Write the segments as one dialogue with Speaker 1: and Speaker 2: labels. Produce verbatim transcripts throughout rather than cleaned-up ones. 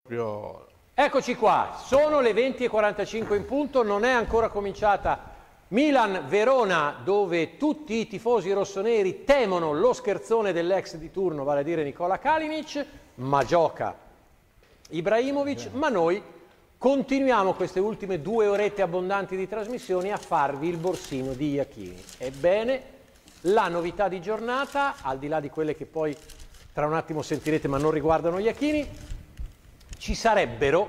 Speaker 1: Eccoci qua, sono le venti e quarantacinque in punto, non è ancora cominciata Milan-Verona, dove tutti i tifosi rossoneri temono lo scherzone dell'ex di turno, vale a dire Nikola Kalinic, ma gioca Ibrahimovic, ma noi continuiamo queste ultime due orette abbondanti di trasmissioni a farvi il borsino di Iachini. Ebbene, la novità di giornata, al di là di quelle che poi tra un attimo sentirete ma non riguardano Iachini, ci sarebbero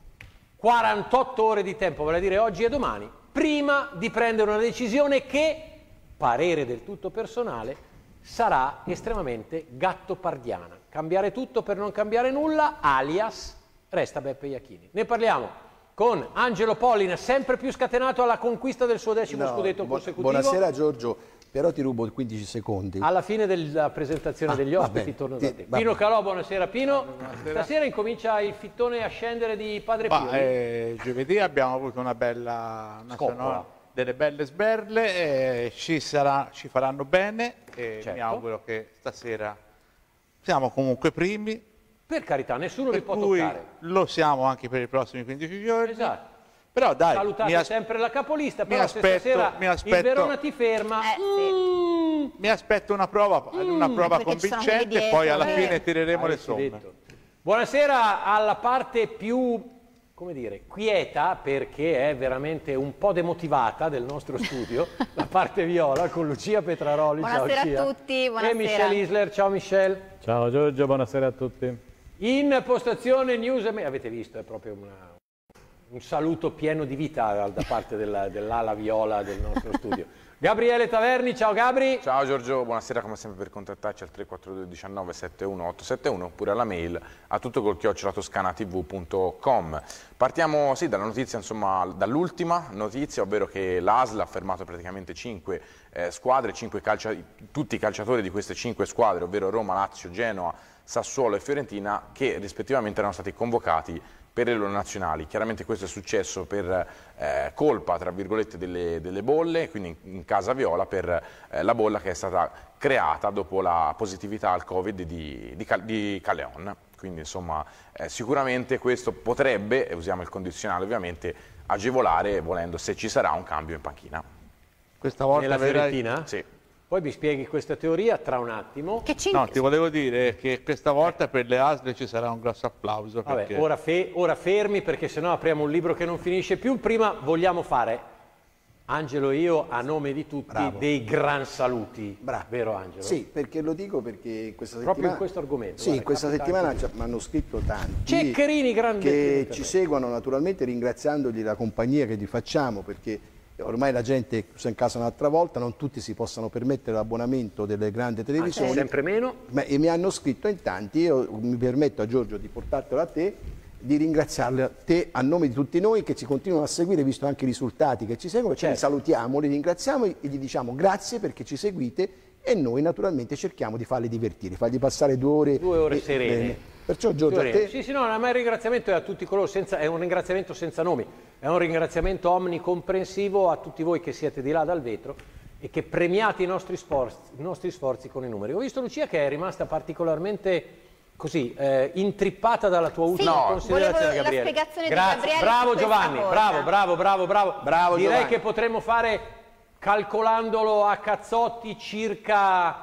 Speaker 1: quarantotto ore di tempo, vale a dire oggi e domani, prima di prendere una decisione che, parere del tutto personale, sarà estremamente gattopardiana. Cambiare tutto per non cambiare nulla, alias resta Beppe Iachini. Ne parliamo con Angelo Pollina, sempre più scatenato alla conquista del suo decimo no, scudetto bu consecutivo.
Speaker 2: Buonasera Giorgio. Però ti rubo quindici secondi.
Speaker 1: Alla fine della presentazione ah, degli ospiti torno da te. Pino Calò, buonasera Pino. Buonasera. Stasera incomincia il fittone a scendere di Padre Pio.
Speaker 3: Ma, eh, giovedì abbiamo avuto una bella una sonora, delle belle sberle, eh, ci, sarà, ci faranno bene e certo. Mi auguro che stasera siamo comunque primi.
Speaker 1: Per carità, nessuno li può
Speaker 3: cui
Speaker 1: toccare.
Speaker 3: Lo siamo anche per i prossimi quindici giorni.
Speaker 1: Esatto.
Speaker 3: Però dai,
Speaker 1: salutate sempre la capolista, però
Speaker 3: aspetto,
Speaker 1: se stasera
Speaker 3: mi aspetto,
Speaker 1: il Verona ti ferma,
Speaker 4: eh, sì.
Speaker 3: mm, mi aspetto una prova, mm, una prova convincente e poi alla
Speaker 4: eh.
Speaker 3: fine tireremo
Speaker 1: Avete
Speaker 3: le somme.
Speaker 1: Detto. Buonasera alla parte più, come dire, quieta, perché è veramente un po' demotivata del nostro studio, la parte viola con Lucia Petraroli.
Speaker 4: Buonasera
Speaker 1: ciao, Lucia.
Speaker 4: a tutti, buonasera.
Speaker 1: E Michelle Isler, ciao Michelle.
Speaker 5: Ciao Giorgio, buonasera a tutti.
Speaker 1: In postazione news, avete visto, è proprio una... un saluto pieno di vita da parte dell'ala dell viola del nostro studio. Gabriele Taverni, ciao Gabri.
Speaker 6: Ciao Giorgio, buonasera, come sempre per contattarci al tre quattro due uno nove sette uno otto sette uno oppure alla mail a tutto col chiocciola toscana t v punto com. Partiamo sì, dalla notizia, insomma, dall'ultima notizia, ovvero che l'A S L ha fermato praticamente cinque eh, squadre, cinque calcia tutti i calciatori di queste cinque squadre, ovvero Roma, Lazio, Genoa, Sassuolo e Fiorentina, che rispettivamente erano stati convocati per le loro nazionali. Chiaramente questo è successo per eh, colpa, tra virgolette, delle, delle bolle, quindi in, in casa viola per eh, la bolla che è stata creata dopo la positività al Covid di, di, di Calleon. Quindi insomma eh, sicuramente questo potrebbe, e usiamo il condizionale ovviamente, agevolare, volendo, se ci sarà un cambio in panchina.
Speaker 3: Questa volta
Speaker 1: nella Fiorentina?
Speaker 6: Sì.
Speaker 1: Poi mi spieghi questa teoria tra un attimo.
Speaker 4: Che
Speaker 3: no, ti volevo dire che questa volta per le A S L ci sarà un grosso applauso.
Speaker 1: Vabbè,
Speaker 3: perché...
Speaker 1: ora, fe ora fermi, perché sennò apriamo un libro che non finisce più. Prima vogliamo fare, Angelo e io, a nome di tutti, Bravo. dei gran saluti.
Speaker 2: Bravo.
Speaker 1: Vero Angelo?
Speaker 2: Sì, perché lo dico perché questa settimana...
Speaker 1: Proprio in questo argomento.
Speaker 2: Sì, guarda, questa settimana mi hanno scritto tanti.
Speaker 1: Ceccherini grandi.
Speaker 2: Che ci seguono, naturalmente ringraziandogli la compagnia che gli facciamo, perché ormai la gente chiusa in casa un'altra volta, non tutti si possano permettere l'abbonamento delle grandi televisioni.
Speaker 1: Ah, sempre meno.
Speaker 2: Ma, e mi hanno scritto in tanti, io mi permetto a Giorgio di portartelo a te, di ringraziarle a te a nome di tutti noi che ci continuano a seguire, visto anche i risultati che ci seguono, certo. Li salutiamo, li ringraziamo e gli diciamo grazie perché ci seguite e noi naturalmente cerchiamo di farli divertire, fargli passare due ore,
Speaker 1: due ore
Speaker 2: e,
Speaker 1: serene.
Speaker 2: Bene. Perciò Giorgio a te...
Speaker 1: Sì, sì, no, ma il ringraziamento è a tutti coloro, senza, è un ringraziamento senza nomi, è un ringraziamento omnicomprensivo a tutti voi che siete di là dal vetro e che premiate i nostri sforzi, i nostri sforzi con i numeri. Ho visto Lucia che è rimasta particolarmente così eh, intrippata dalla tua ultima
Speaker 4: sì,
Speaker 1: considerazione, Gabriele.
Speaker 4: La spiegazione
Speaker 1: Grazie,
Speaker 4: di Gabriele
Speaker 1: bravo Giovanni,
Speaker 4: cosa.
Speaker 1: bravo, bravo, bravo, bravo.
Speaker 2: Bravo
Speaker 1: Direi
Speaker 2: Giovanni.
Speaker 1: che potremmo fare, calcolandolo a cazzotti, circa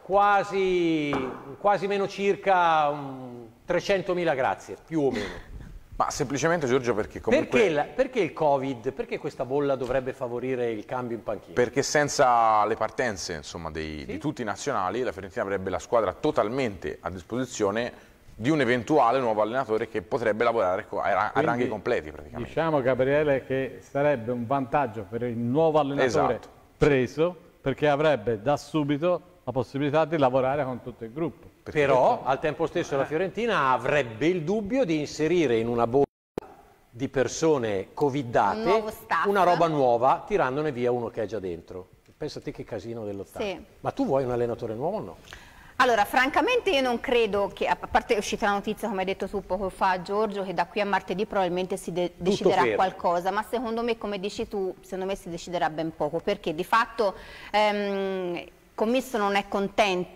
Speaker 1: quasi, quasi meno circa um, trecentomila grazie, più o meno.
Speaker 6: Ma semplicemente Giorgio perché comunque...
Speaker 1: Perché, la, perché il Covid, perché questa bolla dovrebbe favorire il cambio in panchina?
Speaker 6: Perché senza le partenze, insomma, dei,
Speaker 1: sì?
Speaker 6: di tutti i nazionali, la Fiorentina avrebbe la squadra totalmente a disposizione di un eventuale nuovo allenatore che potrebbe lavorare a, a ranghi completi praticamente.
Speaker 5: Diciamo, Gabriele, che sarebbe un vantaggio per il nuovo allenatore
Speaker 6: esatto.
Speaker 5: preso, perché avrebbe da subito la possibilità di lavorare con tutto il gruppo.
Speaker 6: Perché
Speaker 1: Però al tempo stesso la Fiorentina avrebbe il dubbio di inserire in una bolla di persone covidate
Speaker 4: un
Speaker 1: una roba nuova, tirandone via uno che è già dentro. Pensa a te che casino dell'ottanta.
Speaker 4: Sì.
Speaker 1: Ma tu vuoi un allenatore nuovo o no?
Speaker 4: Allora, francamente io non credo che, a parte è uscita la notizia, come hai detto tu poco fa Giorgio, che da qui a martedì probabilmente si de deciderà
Speaker 1: fermo.
Speaker 4: qualcosa, ma secondo me, come dici tu, secondo me si deciderà ben poco, perché di fatto ehm, Commisso non è contento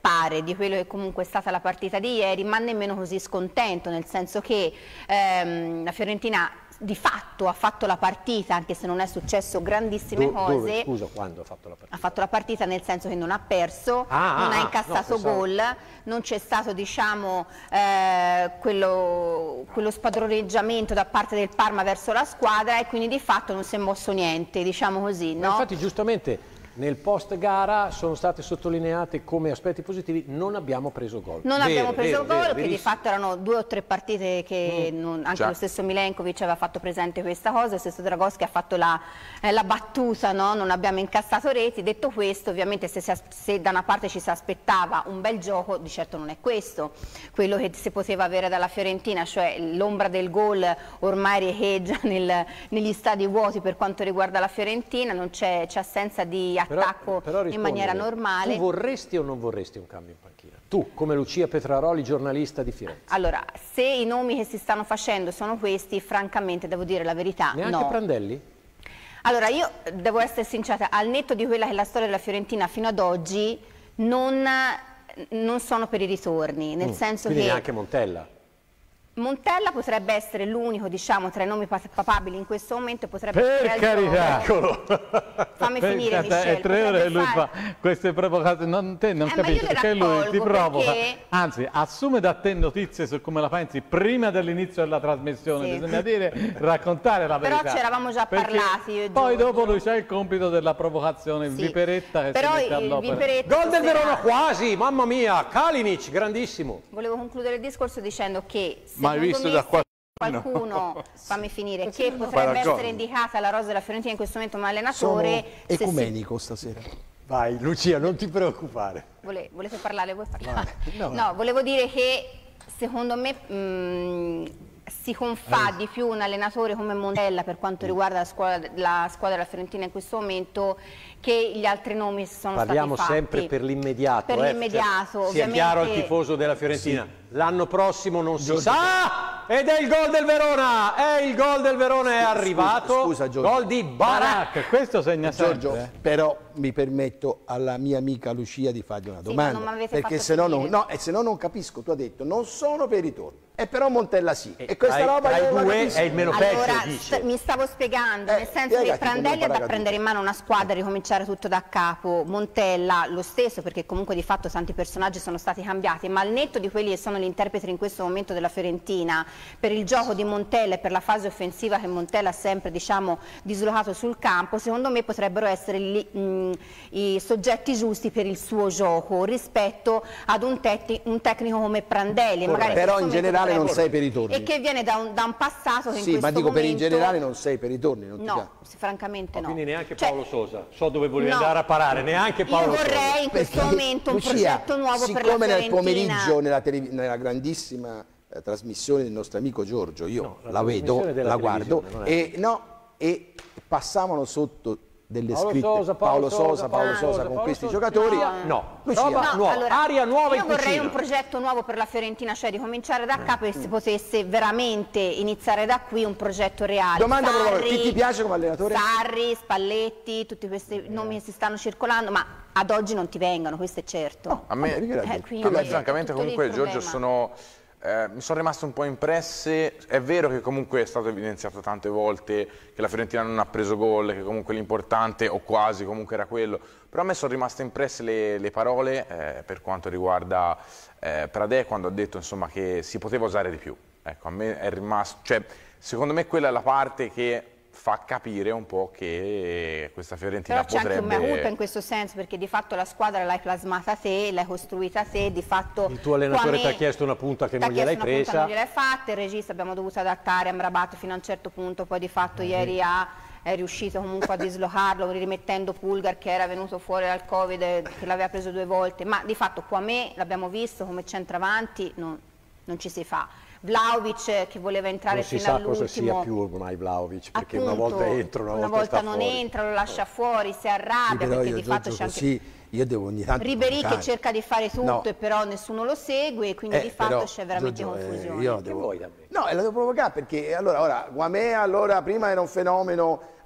Speaker 4: pare, di quello che comunque è stata la partita di ieri, ma nemmeno così scontento, nel senso che ehm, la Fiorentina di fatto ha fatto la partita, anche se non è successo grandissime
Speaker 1: Do,
Speaker 4: cose.
Speaker 1: Dove, scusa, quando ha fatto la partita?
Speaker 4: Ha fatto la partita nel senso che non ha perso,
Speaker 1: ah,
Speaker 4: non
Speaker 1: ah,
Speaker 4: ha incassato
Speaker 1: no, pensavo...
Speaker 4: gol, non c'è stato, diciamo, eh, quello, quello spadroneggiamento da parte del Parma verso la squadra, e quindi di fatto non si è mosso niente, diciamo così, no?
Speaker 1: Ma infatti giustamente nel post gara sono state sottolineate come aspetti positivi: non abbiamo preso gol.
Speaker 4: Non
Speaker 1: vero,
Speaker 4: abbiamo preso
Speaker 1: vero,
Speaker 4: gol,
Speaker 1: vero,
Speaker 4: che di fatto erano due o tre partite che
Speaker 1: Mm.
Speaker 4: non, anche
Speaker 6: Già.
Speaker 4: lo stesso Milenkovic aveva fatto presente questa cosa, lo stesso Dragoschi ha fatto la, eh, la battuta, no? Non abbiamo incassato reti. Detto questo, ovviamente se, si, se da una parte ci si aspettava un bel gioco, di certo non è questo quello che si poteva avere dalla Fiorentina, cioè l'ombra del gol ormai riecheggia nel, negli stadi vuoti per quanto riguarda la Fiorentina, non c'è assenza di attacco
Speaker 1: però, però
Speaker 4: in maniera normale.
Speaker 1: Tu vorresti o non vorresti un cambio in panchina? Tu, come Lucia Petraroli, giornalista di Firenze.
Speaker 4: Allora, se i nomi che si stanno facendo sono questi, francamente devo dire la verità,
Speaker 1: Neanche
Speaker 4: no.
Speaker 1: Prandelli?
Speaker 4: Allora, io devo essere sincera, al netto di quella che è la storia della Fiorentina fino ad oggi, non, non sono per i ritorni, nel
Speaker 1: Mm,
Speaker 4: senso
Speaker 1: quindi
Speaker 4: che
Speaker 1: neanche Montella?
Speaker 4: Montella potrebbe essere l'unico, diciamo, tra i nomi pa- papabili in questo momento, potrebbe
Speaker 5: Per
Speaker 4: fare il
Speaker 5: carità!
Speaker 4: gioco. Fammi
Speaker 5: Per
Speaker 4: finire,
Speaker 5: carità,
Speaker 4: Michele.
Speaker 5: è tre ore che lui
Speaker 4: fare-
Speaker 5: fa queste provocazioni, non, te non
Speaker 4: Eh, ma
Speaker 5: capisci
Speaker 4: io le
Speaker 5: che lui ti
Speaker 4: raccolgo
Speaker 5: provoca,
Speaker 4: perché-
Speaker 5: anzi assume da te notizie su come la pensi prima dell'inizio della trasmissione,
Speaker 4: Sì.
Speaker 5: bisogna dire, raccontare la
Speaker 4: Però
Speaker 5: verità.
Speaker 4: ci eravamo già
Speaker 5: Perché
Speaker 4: parlati io e
Speaker 5: poi
Speaker 4: Giorgio.
Speaker 5: dopo lui c'ha il compito della provocazione, il
Speaker 4: Sì.
Speaker 5: viperetta che
Speaker 4: Però
Speaker 5: si mette
Speaker 4: il
Speaker 5: all'opera.
Speaker 4: viperetta
Speaker 1: Gol del
Speaker 4: stasera-
Speaker 1: Verona quasi, mamma mia, Kalinic, grandissimo.
Speaker 4: Volevo concludere il discorso dicendo che
Speaker 3: Mai
Speaker 4: secondo
Speaker 3: visto
Speaker 4: me
Speaker 3: da
Speaker 4: se
Speaker 3: qua-
Speaker 4: qualcuno, fammi finire, che potrebbe
Speaker 3: Paragone.
Speaker 4: essere indicata alla rosa della Fiorentina in questo momento come
Speaker 2: Sono
Speaker 4: allenatore, se si-
Speaker 2: ecumenico stasera.
Speaker 1: Vai, Lucia, non ti preoccupare.
Speaker 4: Vole- volete parlare voi? Parlate.
Speaker 2: No,
Speaker 4: No, volevo dire che secondo me mh, si confà di più un allenatore come Montella per quanto riguarda la squadra, la squadra della Fiorentina in questo momento, che gli altri nomi sono
Speaker 1: Parliamo
Speaker 4: stati fatti.
Speaker 1: sempre per l'immediato.
Speaker 4: Per
Speaker 1: eh,
Speaker 4: l'immediato,
Speaker 1: cioè, sia
Speaker 4: ovviamente.
Speaker 1: chiaro al tifoso della Fiorentina. L'anno prossimo non si sa, ed è il gol del Verona, è il gol del Verona, è arrivato.
Speaker 2: scusa, Giorgio.
Speaker 1: Gol di Barak.
Speaker 5: Barak, questo segna
Speaker 2: Giorgio,
Speaker 5: sempre. eh.
Speaker 2: però mi permetto alla mia amica Lucia di fargli una
Speaker 4: Sì,
Speaker 2: domanda,
Speaker 4: ma non m'avete
Speaker 2: perché
Speaker 4: fatto
Speaker 2: se no non,
Speaker 4: finire.
Speaker 2: no, e se no non capisco. Tu hai detto non sono per i ritorni, e però Montella sì, e,
Speaker 1: E
Speaker 2: questa
Speaker 1: tra i-
Speaker 2: roba
Speaker 1: tra i
Speaker 2: io la
Speaker 1: due
Speaker 2: capisco.
Speaker 1: è il meno
Speaker 4: Allora,
Speaker 1: peggio, dice.
Speaker 4: st- mi stavo spiegando,
Speaker 2: Eh,
Speaker 4: nel senso che
Speaker 2: spiegati
Speaker 4: Prandelli
Speaker 2: come
Speaker 4: è da
Speaker 2: Paracadute.
Speaker 4: prendere in mano una squadra e ricominciare tutto da capo, Montella lo stesso, perché comunque di fatto tanti personaggi sono stati cambiati, ma al netto di quelli che sono gli interpreti in questo momento della Fiorentina, per il gioco di Montella e per la fase offensiva che Montella ha sempre, diciamo, dislocato sul campo, secondo me potrebbero essere lì, mh, i soggetti giusti per il suo gioco rispetto ad un, tecni- un tecnico come Prandelli. Magari
Speaker 2: Però in
Speaker 4: questo momento
Speaker 2: generale non
Speaker 4: potrebbe-
Speaker 2: sei per i ritorni.
Speaker 4: E che viene da un, da un passato che in
Speaker 2: Sì,
Speaker 4: questo
Speaker 2: ma dico per in
Speaker 4: momento-
Speaker 2: generale non sei per i ritorni, non ti
Speaker 4: No,
Speaker 2: piace.
Speaker 4: sì, francamente no.
Speaker 1: Quindi neanche
Speaker 4: Cioè,
Speaker 1: Paolo Sosa. So dove volevi
Speaker 4: no.
Speaker 1: andare a parare, neanche Paolo
Speaker 4: Io
Speaker 1: Sosa.
Speaker 4: vorrei in questo
Speaker 2: Perché,
Speaker 4: momento un
Speaker 2: Lucia,
Speaker 4: progetto nuovo per la
Speaker 2: siccome nel
Speaker 4: Fiorentina.
Speaker 2: pomeriggio nella, tele- nella grandissima eh, trasmissione del nostro amico Giorgio io
Speaker 1: No, la
Speaker 2: la vedo,
Speaker 1: trasmissione della
Speaker 2: la guardo
Speaker 1: televisione, non è-
Speaker 2: e, no, e passavano sotto delle
Speaker 1: Paolo
Speaker 2: scritte
Speaker 1: Sosa, Paolo Sosa,
Speaker 2: Paolo
Speaker 1: Paolo
Speaker 2: Sosa
Speaker 1: Sosa,
Speaker 2: con
Speaker 1: Paolo
Speaker 2: questi
Speaker 1: Sosa.
Speaker 2: giocatori.
Speaker 1: No,
Speaker 2: Lucia,
Speaker 1: roba
Speaker 4: No,
Speaker 1: nuova,
Speaker 4: allora,
Speaker 1: aria nuova in
Speaker 4: io vorrei
Speaker 1: cucina.
Speaker 4: un progetto nuovo per la Fiorentina, cioè di cominciare da capo e si potesse veramente iniziare da qui un progetto reale.
Speaker 2: Domanda
Speaker 4: Sarri,
Speaker 2: proprio, chi ti piace come allenatore?
Speaker 4: Sarri, Spalletti, tutti questi nomi che si stanno circolando, ma ad oggi non ti vengono, questo è certo.
Speaker 6: A me,
Speaker 2: Vabbè, che ragione.
Speaker 4: Eh, quindi
Speaker 6: a me
Speaker 4: è
Speaker 6: francamente
Speaker 4: tutto lì
Speaker 6: comunque
Speaker 4: il
Speaker 6: Giorgio
Speaker 4: problema.
Speaker 6: sono, eh, mi sono rimaste un po' impresse. È vero che comunque è stato evidenziato tante volte che la Fiorentina non ha preso gol, che comunque l'importante o quasi comunque era quello, però a me sono rimaste impresse le, le parole eh, per quanto riguarda eh, Pradè quando ha detto insomma che si poteva usare di più. Ecco, a me è rimasto, cioè secondo me quella è la parte che fa capire un po' che questa Fiorentina
Speaker 4: Però c'è anche un mea
Speaker 6: potrebbe...
Speaker 4: culpa in questo senso, perché di fatto la squadra l'hai plasmata te, l'hai costruita te, di fatto...
Speaker 1: Il tuo allenatore
Speaker 4: Kwame
Speaker 1: ti ha chiesto una punta che
Speaker 4: t'ha
Speaker 1: non gliel'hai
Speaker 4: chiesto una punta,
Speaker 1: presa.
Speaker 4: non gliel'hai fatta, il regista abbiamo dovuto adattare Amrabat fino a un certo punto, poi di fatto ieri ha, è riuscito comunque a dislocarlo, rimettendo Pulgar che era venuto fuori dal Covid, e che l'aveva preso due volte, ma di fatto Kwame l'abbiamo visto come centravanti, non, non ci si fa. Vlahovic che voleva entrare
Speaker 1: Non si
Speaker 4: fino
Speaker 1: sa cosa sia
Speaker 4: all'ultimo,
Speaker 1: più ormai Vlahovic, perché
Speaker 4: appunto,
Speaker 1: una volta entra, una,
Speaker 4: una
Speaker 1: volta,
Speaker 4: volta
Speaker 1: sta
Speaker 4: non
Speaker 1: fuori.
Speaker 4: entra, lo lascia fuori, si
Speaker 2: Sì,
Speaker 4: arrabbia,
Speaker 2: però
Speaker 4: perché
Speaker 2: io
Speaker 4: di fatto
Speaker 2: Giorgio
Speaker 4: c'è anche
Speaker 2: così io devo ogni tanto
Speaker 4: Ribéry che
Speaker 2: provocare.
Speaker 4: cerca di fare tutto
Speaker 2: No.
Speaker 4: e però nessuno lo segue, e quindi
Speaker 2: Eh,
Speaker 4: di fatto
Speaker 2: però,
Speaker 4: c'è veramente
Speaker 2: Giorgio, eh,
Speaker 4: confusione.
Speaker 2: io
Speaker 1: Che
Speaker 2: devo...
Speaker 1: vuoi da me?
Speaker 2: No, e la devo provocare perché allora, ora Guamè allora prima era un fenomeno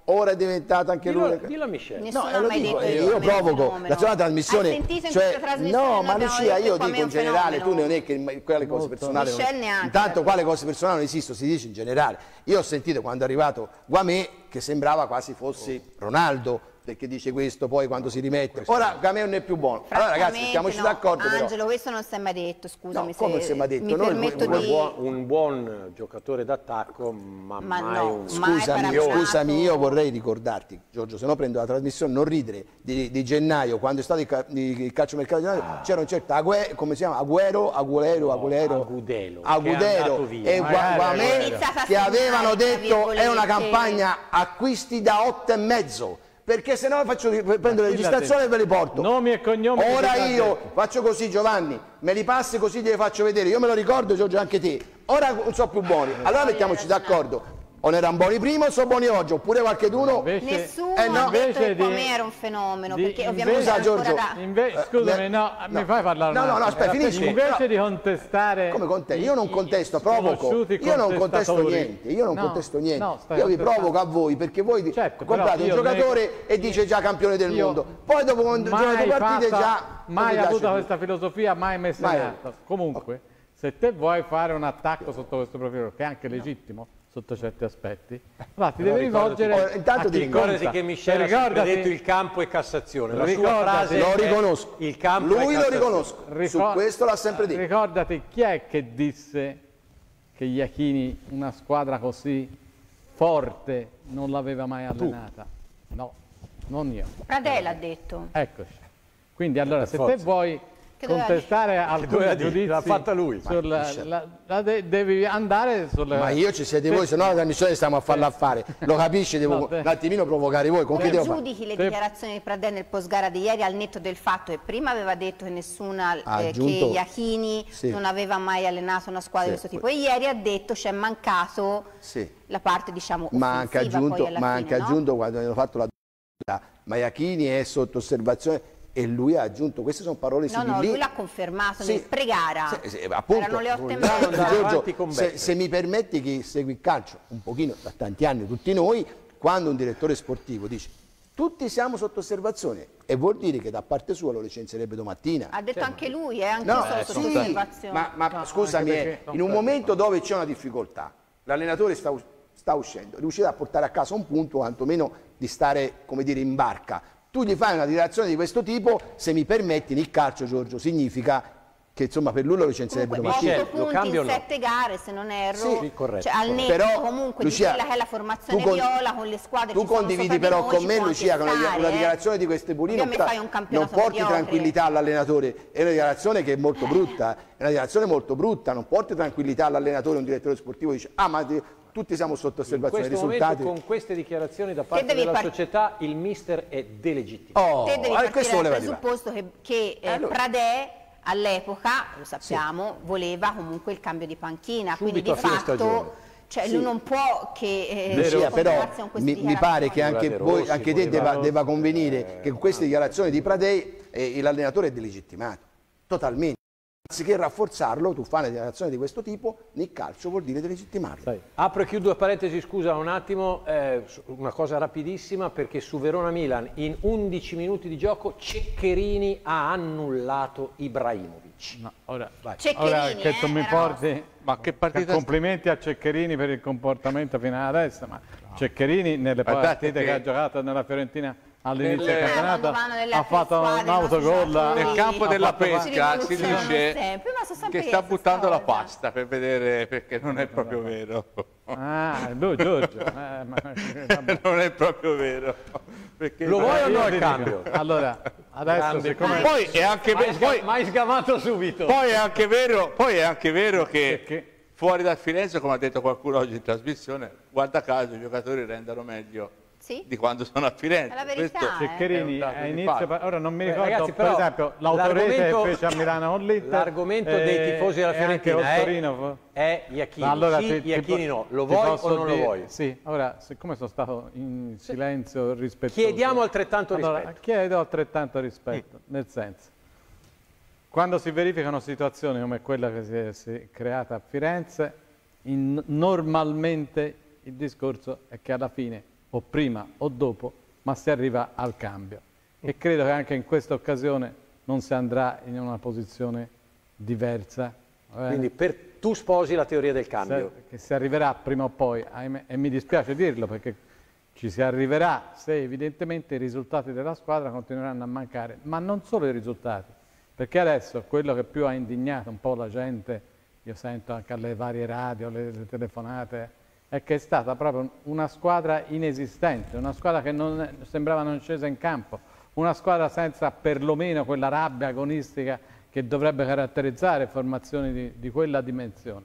Speaker 2: ora è diventata anche
Speaker 1: dillo,
Speaker 2: lui...
Speaker 1: Dillo a Michele.
Speaker 4: Nessuno
Speaker 2: No,
Speaker 4: ha
Speaker 2: lo
Speaker 4: mai
Speaker 2: dico,
Speaker 4: detto
Speaker 2: io,
Speaker 4: io
Speaker 2: io provoco
Speaker 4: fenomeno.
Speaker 2: la sua trasmissione,
Speaker 4: Hai sentito in
Speaker 2: cioè,
Speaker 4: questa trasmissione
Speaker 2: no,
Speaker 4: noi
Speaker 2: ma
Speaker 4: abbiamo
Speaker 2: Lucia,
Speaker 4: detto
Speaker 2: io
Speaker 4: qua
Speaker 2: dico
Speaker 4: è
Speaker 2: in
Speaker 4: un
Speaker 2: generale, tu
Speaker 4: fenomeno.
Speaker 2: non è che quelle cose
Speaker 5: Molto.
Speaker 2: personali,
Speaker 4: Michele neanche,
Speaker 2: intanto
Speaker 4: vabbè.
Speaker 2: quale cose personali non esistono, si dice in generale. Io ho sentito quando è arrivato Guamè che sembrava quasi fosse Ronaldo, perché dice questo, poi quando si rimette, ora Gamè non è più buono. Allora ragazzi, mettiamoci
Speaker 4: no.
Speaker 2: d'accordo però.
Speaker 4: Angelo, questo non si è mai detto, scusami
Speaker 2: No, come
Speaker 4: se
Speaker 2: si è mai detto?
Speaker 4: mi
Speaker 2: Noi-
Speaker 4: permetto
Speaker 1: Un
Speaker 4: di...
Speaker 1: buon, un buon giocatore d'attacco, ma,
Speaker 4: Ma
Speaker 1: mai
Speaker 4: no,
Speaker 1: un...
Speaker 4: mai
Speaker 2: Scusami,
Speaker 4: paragonato.
Speaker 2: scusami, io vorrei ricordarti, Giorgio, se no prendo la trasmissione, non ridere, di, di gennaio, quando è stato il, ca il calciomercato di gennaio,
Speaker 1: Ah.
Speaker 2: c'era un certo Ague, come si chiama? Agüero, Agüero, Agüero,
Speaker 1: Agudelo, che è
Speaker 2: Agudelo
Speaker 1: andato via.
Speaker 2: e
Speaker 5: Magari
Speaker 2: Guamè
Speaker 4: è iniziato a
Speaker 2: che avevano
Speaker 4: segnare, tra
Speaker 2: detto è una
Speaker 4: virgolette.
Speaker 2: campagna acquisti da otto e mezzo. Perché se no faccio prendo le registrazioni e ve le porto.
Speaker 5: Nomi e cognomi.
Speaker 2: Ora
Speaker 5: che
Speaker 2: io
Speaker 5: detto.
Speaker 2: faccio così, Giovanni, me li passi così te li faccio vedere. Io me lo ricordo, Giorgio, anche te. Ora non so più buoni. Allora mettiamoci d'accordo. O ne erano buoni prima o sono buoni oggi, oppure qualcheduno.
Speaker 5: Invece-
Speaker 4: Nessuno
Speaker 2: Eh, no.
Speaker 4: ha detto che
Speaker 5: Invece di-
Speaker 4: Guamè era un fenomeno,
Speaker 5: di-
Speaker 4: perché
Speaker 5: invece-
Speaker 4: ovviamente
Speaker 2: Scusa,
Speaker 4: era ancora
Speaker 2: Giorgio,
Speaker 4: da...
Speaker 5: Inve-
Speaker 2: Eh,
Speaker 5: scusami,
Speaker 2: ne-
Speaker 5: no,
Speaker 2: no.
Speaker 5: mi fai parlare
Speaker 2: No,
Speaker 5: un
Speaker 2: no, no,
Speaker 5: attimo.
Speaker 2: aspetta, finisco.
Speaker 5: Invece
Speaker 2: Però-
Speaker 5: di contestare...
Speaker 2: Come contesto? Io non
Speaker 5: i-
Speaker 2: contesto,
Speaker 5: i
Speaker 2: provoco.
Speaker 5: sconosciuti
Speaker 2: Io non contesto
Speaker 5: contestatori.
Speaker 2: niente, io non
Speaker 5: No,
Speaker 2: contesto niente.
Speaker 5: no, stai
Speaker 2: io vi
Speaker 5: contestando.
Speaker 2: provoco a voi perché voi
Speaker 5: Certo,
Speaker 2: comprate
Speaker 5: però
Speaker 2: un
Speaker 5: io
Speaker 2: giocatore
Speaker 5: nego-
Speaker 2: e dice già campione del
Speaker 5: Io
Speaker 2: mondo. Poi dopo quando
Speaker 5: mai
Speaker 2: gioca due partite
Speaker 5: fatta-
Speaker 2: già non
Speaker 5: mai
Speaker 2: mi piace
Speaker 5: avuto
Speaker 2: più.
Speaker 5: questa filosofia, mai messa
Speaker 2: Mai.
Speaker 5: in atto. Comunque, se te vuoi fare un attacco sotto questo profilo, che è anche legittimo sotto certi aspetti, allora ti devi rivolgere
Speaker 2: Oh, intanto
Speaker 5: a
Speaker 2: ti
Speaker 5: chi
Speaker 2: ringrazio.
Speaker 1: Ricordati
Speaker 5: conta.
Speaker 1: che Michele ha sempre
Speaker 5: Ricordati-
Speaker 1: detto il campo è Cassazione. La sua
Speaker 5: Ricordati-
Speaker 1: frase
Speaker 2: Lo
Speaker 1: è
Speaker 2: riconosco.
Speaker 1: il campo
Speaker 2: Lui
Speaker 1: è
Speaker 2: lo
Speaker 1: Cassazione.
Speaker 2: riconosco. Su
Speaker 5: Ricor-
Speaker 2: questo l'ha sempre detto.
Speaker 5: Ricordati chi è che disse che Iachini una squadra così forte non l'aveva mai allenata? No, non io.
Speaker 4: Pradella ha detto.
Speaker 5: Eccoci. Quindi allora se te
Speaker 1: forza.
Speaker 5: vuoi
Speaker 4: Che doveva
Speaker 5: contestare alcuni
Speaker 1: doveva dire?
Speaker 5: giudizi
Speaker 1: L'ha fatta lui.
Speaker 5: sulla- la- la de- devi andare sulle...
Speaker 2: Ma io ci siete voi, se no la trasmissione stiamo a farla fare. Lo capisci, devo
Speaker 5: No, te-
Speaker 2: un attimino provocare voi. Con chi
Speaker 4: Te
Speaker 2: devo fare?
Speaker 4: giudichi le
Speaker 5: Se-
Speaker 4: dichiarazioni di Pradella nel post-gara di ieri al netto del fatto che prima aveva detto che nessuna,
Speaker 2: Ha
Speaker 4: eh,
Speaker 2: aggiunto-
Speaker 4: che Iachini
Speaker 2: Sì.
Speaker 4: non aveva mai allenato una squadra di
Speaker 2: Sì.
Speaker 4: questo tipo, e ieri ha detto c'è mancato
Speaker 2: Sì.
Speaker 4: la parte diciamo
Speaker 2: Ma ha anche
Speaker 4: offensiva
Speaker 2: aggiunto,
Speaker 4: poi alla
Speaker 2: ma ha
Speaker 4: fine,
Speaker 2: anche
Speaker 4: no?
Speaker 2: aggiunto quando hanno fatto la domanda, Maiachini è sotto osservazione e lui ha aggiunto, queste sono parole
Speaker 4: No,
Speaker 2: su
Speaker 4: no,
Speaker 2: di lì.
Speaker 4: lui l'ha confermato
Speaker 2: Sì.
Speaker 4: nel pre-gara.
Speaker 2: Sì, sì, appunto.
Speaker 4: Erano le otto e
Speaker 1: Vogliamo andare
Speaker 4: mezza.
Speaker 2: Giorgio,
Speaker 1: avanti con
Speaker 2: se,
Speaker 1: Beppe.
Speaker 2: se mi permetti che segui il calcio un pochino da tanti anni tutti noi, quando un direttore sportivo dice tutti siamo sotto osservazione e vuol dire che da parte sua lo licenzierebbe domattina.
Speaker 4: Ha detto anche lui, eh, anche
Speaker 2: No,
Speaker 4: io sono
Speaker 2: eh,
Speaker 4: sotto
Speaker 2: sì,
Speaker 4: osservazione.
Speaker 2: ma, ma
Speaker 5: No,
Speaker 2: scusami,
Speaker 5: anche
Speaker 2: eh,
Speaker 5: perché-
Speaker 2: in un momento dove c'è una difficoltà, l'allenatore sta, us- sta uscendo, riuscirà a portare a casa un punto, quantomeno di stare, come dire, in barca. Tu gli fai una dichiarazione di questo tipo, se mi permetti, nel calcio, Giorgio, significa che insomma per lui lo licenzierebbe
Speaker 4: Comunque,
Speaker 2: domattina.
Speaker 1: Michele,
Speaker 4: otto
Speaker 1: lo
Speaker 4: punti
Speaker 1: cambio o
Speaker 4: in
Speaker 1: no?
Speaker 4: sette gare, se non erro,
Speaker 2: Sì,
Speaker 1: sì, corretto,
Speaker 4: cioè, al netto
Speaker 2: Però,
Speaker 4: comunque
Speaker 2: Lucia,
Speaker 4: di quella che è la formazione
Speaker 2: tu con-
Speaker 4: viola con le squadre
Speaker 2: Tu
Speaker 4: ci sono
Speaker 2: condividi
Speaker 4: sopra di
Speaker 2: però
Speaker 4: noi,
Speaker 2: con
Speaker 4: ci
Speaker 2: me,
Speaker 4: può
Speaker 2: Lucia,
Speaker 4: anche
Speaker 2: che una,
Speaker 4: stare,
Speaker 2: una
Speaker 4: eh.
Speaker 2: dichiarazione di queste puri non,
Speaker 4: Io mi fai un
Speaker 2: non
Speaker 4: campionato
Speaker 2: porti
Speaker 4: mediocre.
Speaker 2: tranquillità all'allenatore, è una dichiarazione che è molto brutta, è una dichiarazione molto brutta, non porti tranquillità all'allenatore, un direttore sportivo dice ah ma ti- tutti siamo sotto
Speaker 1: In
Speaker 2: osservazione, i
Speaker 1: questo
Speaker 2: risultati...
Speaker 1: momento, con queste dichiarazioni da parte
Speaker 4: devi
Speaker 1: della
Speaker 4: par-
Speaker 1: società, il mister è delegittimato.
Speaker 2: Oh,
Speaker 4: Te devi
Speaker 2: eh,
Speaker 4: partire
Speaker 2: questo
Speaker 4: dal
Speaker 2: voleva arrivare.
Speaker 4: presupposto che, che eh,
Speaker 2: allora-
Speaker 4: Pradè all'epoca, lo sappiamo, voleva comunque il cambio di panchina,
Speaker 1: Subito
Speaker 4: quindi
Speaker 1: a
Speaker 4: di
Speaker 1: fine stagione.
Speaker 4: fatto cioè, lui non può che eh,
Speaker 2: Lucia, però
Speaker 4: conformarsi con queste
Speaker 2: mi, mi pare che anche,
Speaker 1: Voleva De
Speaker 2: voi,
Speaker 1: Rossi,
Speaker 2: anche te
Speaker 1: voleva-
Speaker 2: debba, debba convenire che con queste dichiarazioni di Pradei eh, l'allenatore è delegittimato, totalmente. Anziché rafforzarlo, tu fai una dichiarazione di questo tipo, nel calcio vuol dire delegittimarlo.
Speaker 5: Sai,
Speaker 1: Apro e chiudo parentesi, scusa un attimo, eh, una cosa rapidissima, perché su Verona-Milan in undici minuti di gioco Ceccherini ha annullato Ibrahimovic.
Speaker 5: no, ora,
Speaker 4: Ceccherini,
Speaker 5: ora che tu
Speaker 4: eh,
Speaker 5: mi
Speaker 4: era
Speaker 5: porti...
Speaker 3: Ma che partita
Speaker 5: Complimenti a Ceccherini per il comportamento fino ad adesso, ma Ceccherini nelle
Speaker 3: Guardate
Speaker 5: partite che...
Speaker 3: che-
Speaker 5: ha giocato nella Fiorentina all'inizio
Speaker 3: Nelle-
Speaker 5: del campionato
Speaker 4: Quando vanno nelle
Speaker 5: ha
Speaker 4: altre
Speaker 5: fatto
Speaker 4: squadre,
Speaker 5: un
Speaker 4: i nostri
Speaker 5: autogol.
Speaker 4: giocatori.
Speaker 3: Nel campo
Speaker 5: ha
Speaker 3: della
Speaker 5: fatto-
Speaker 3: pesca si
Speaker 4: rivoluzionano
Speaker 3: dice
Speaker 4: sempre, ma sono sempre
Speaker 3: che sta
Speaker 4: io
Speaker 3: buttando la
Speaker 4: questa cosa.
Speaker 3: pasta per vedere perché non è proprio vero.
Speaker 5: Ah, lui Giorgio. Eh, ma- vabbè.
Speaker 3: Non è proprio vero. Perché
Speaker 1: Lo vuoi o no
Speaker 5: Io
Speaker 1: il
Speaker 5: ti
Speaker 1: cambio?
Speaker 5: dico, allora, adesso
Speaker 1: Grande
Speaker 5: siccome...
Speaker 3: Poi è anche
Speaker 1: Mai,
Speaker 3: ve-
Speaker 1: sga-
Speaker 3: poi,
Speaker 1: mai sgamato subito.
Speaker 3: poi è anche vero, poi è anche vero che
Speaker 5: Perché?
Speaker 3: fuori dal Firenze, come ha detto qualcuno oggi in trasmissione, guarda caso i giocatori rendono meglio
Speaker 4: Sì?
Speaker 3: di quando sono a Firenze.
Speaker 4: È la verità,
Speaker 3: Questo-
Speaker 4: eh.
Speaker 5: Ceccherini
Speaker 3: È un dato
Speaker 5: a
Speaker 3: di
Speaker 5: inizio,
Speaker 3: fatto.
Speaker 5: ora non mi
Speaker 1: Eh,
Speaker 5: ricordo,
Speaker 1: ragazzi,
Speaker 5: per
Speaker 1: però,
Speaker 5: esempio, l'autorete
Speaker 1: l'argomento-
Speaker 5: che fece a Milano con l'Inter.
Speaker 1: L'argomento dei tifosi della
Speaker 5: e anche
Speaker 1: Fiorentina
Speaker 5: col
Speaker 1: è,
Speaker 5: Torino.
Speaker 1: è Iachini.
Speaker 5: Allora
Speaker 1: Sì,
Speaker 5: ti- ti
Speaker 1: Iachini
Speaker 5: po-
Speaker 1: no. Lo
Speaker 5: ti
Speaker 1: vuoi
Speaker 5: posso
Speaker 1: o non lo
Speaker 5: dire-
Speaker 1: vuoi?
Speaker 5: Sì, ora, siccome sono stato in silenzio rispettoso...
Speaker 1: Chiediamo altrettanto
Speaker 5: allora,
Speaker 1: rispetto.
Speaker 5: chiedo altrettanto rispetto, nel senso, quando si verificano situazioni come quella che si è, si è creata a Firenze, in- normalmente il discorso è che alla fine o prima o dopo, ma si arriva al cambio. E credo che anche in questa occasione non si andrà in una posizione diversa.
Speaker 1: Quindi per, tu sposi la teoria del cambio?
Speaker 5: Se, che si arriverà prima o poi, ahimè, e mi dispiace dirlo perché ci si arriverà se evidentemente i risultati della squadra continueranno a mancare, ma non solo i risultati, perché adesso quello che più ha indignato un po' la gente, io sento anche alle varie radio, le, le telefonate, è che è stata proprio una squadra inesistente, una squadra che non, sembrava non scesa in campo, una squadra senza perlomeno quella rabbia agonistica che dovrebbe caratterizzare formazioni di, di quella dimensione.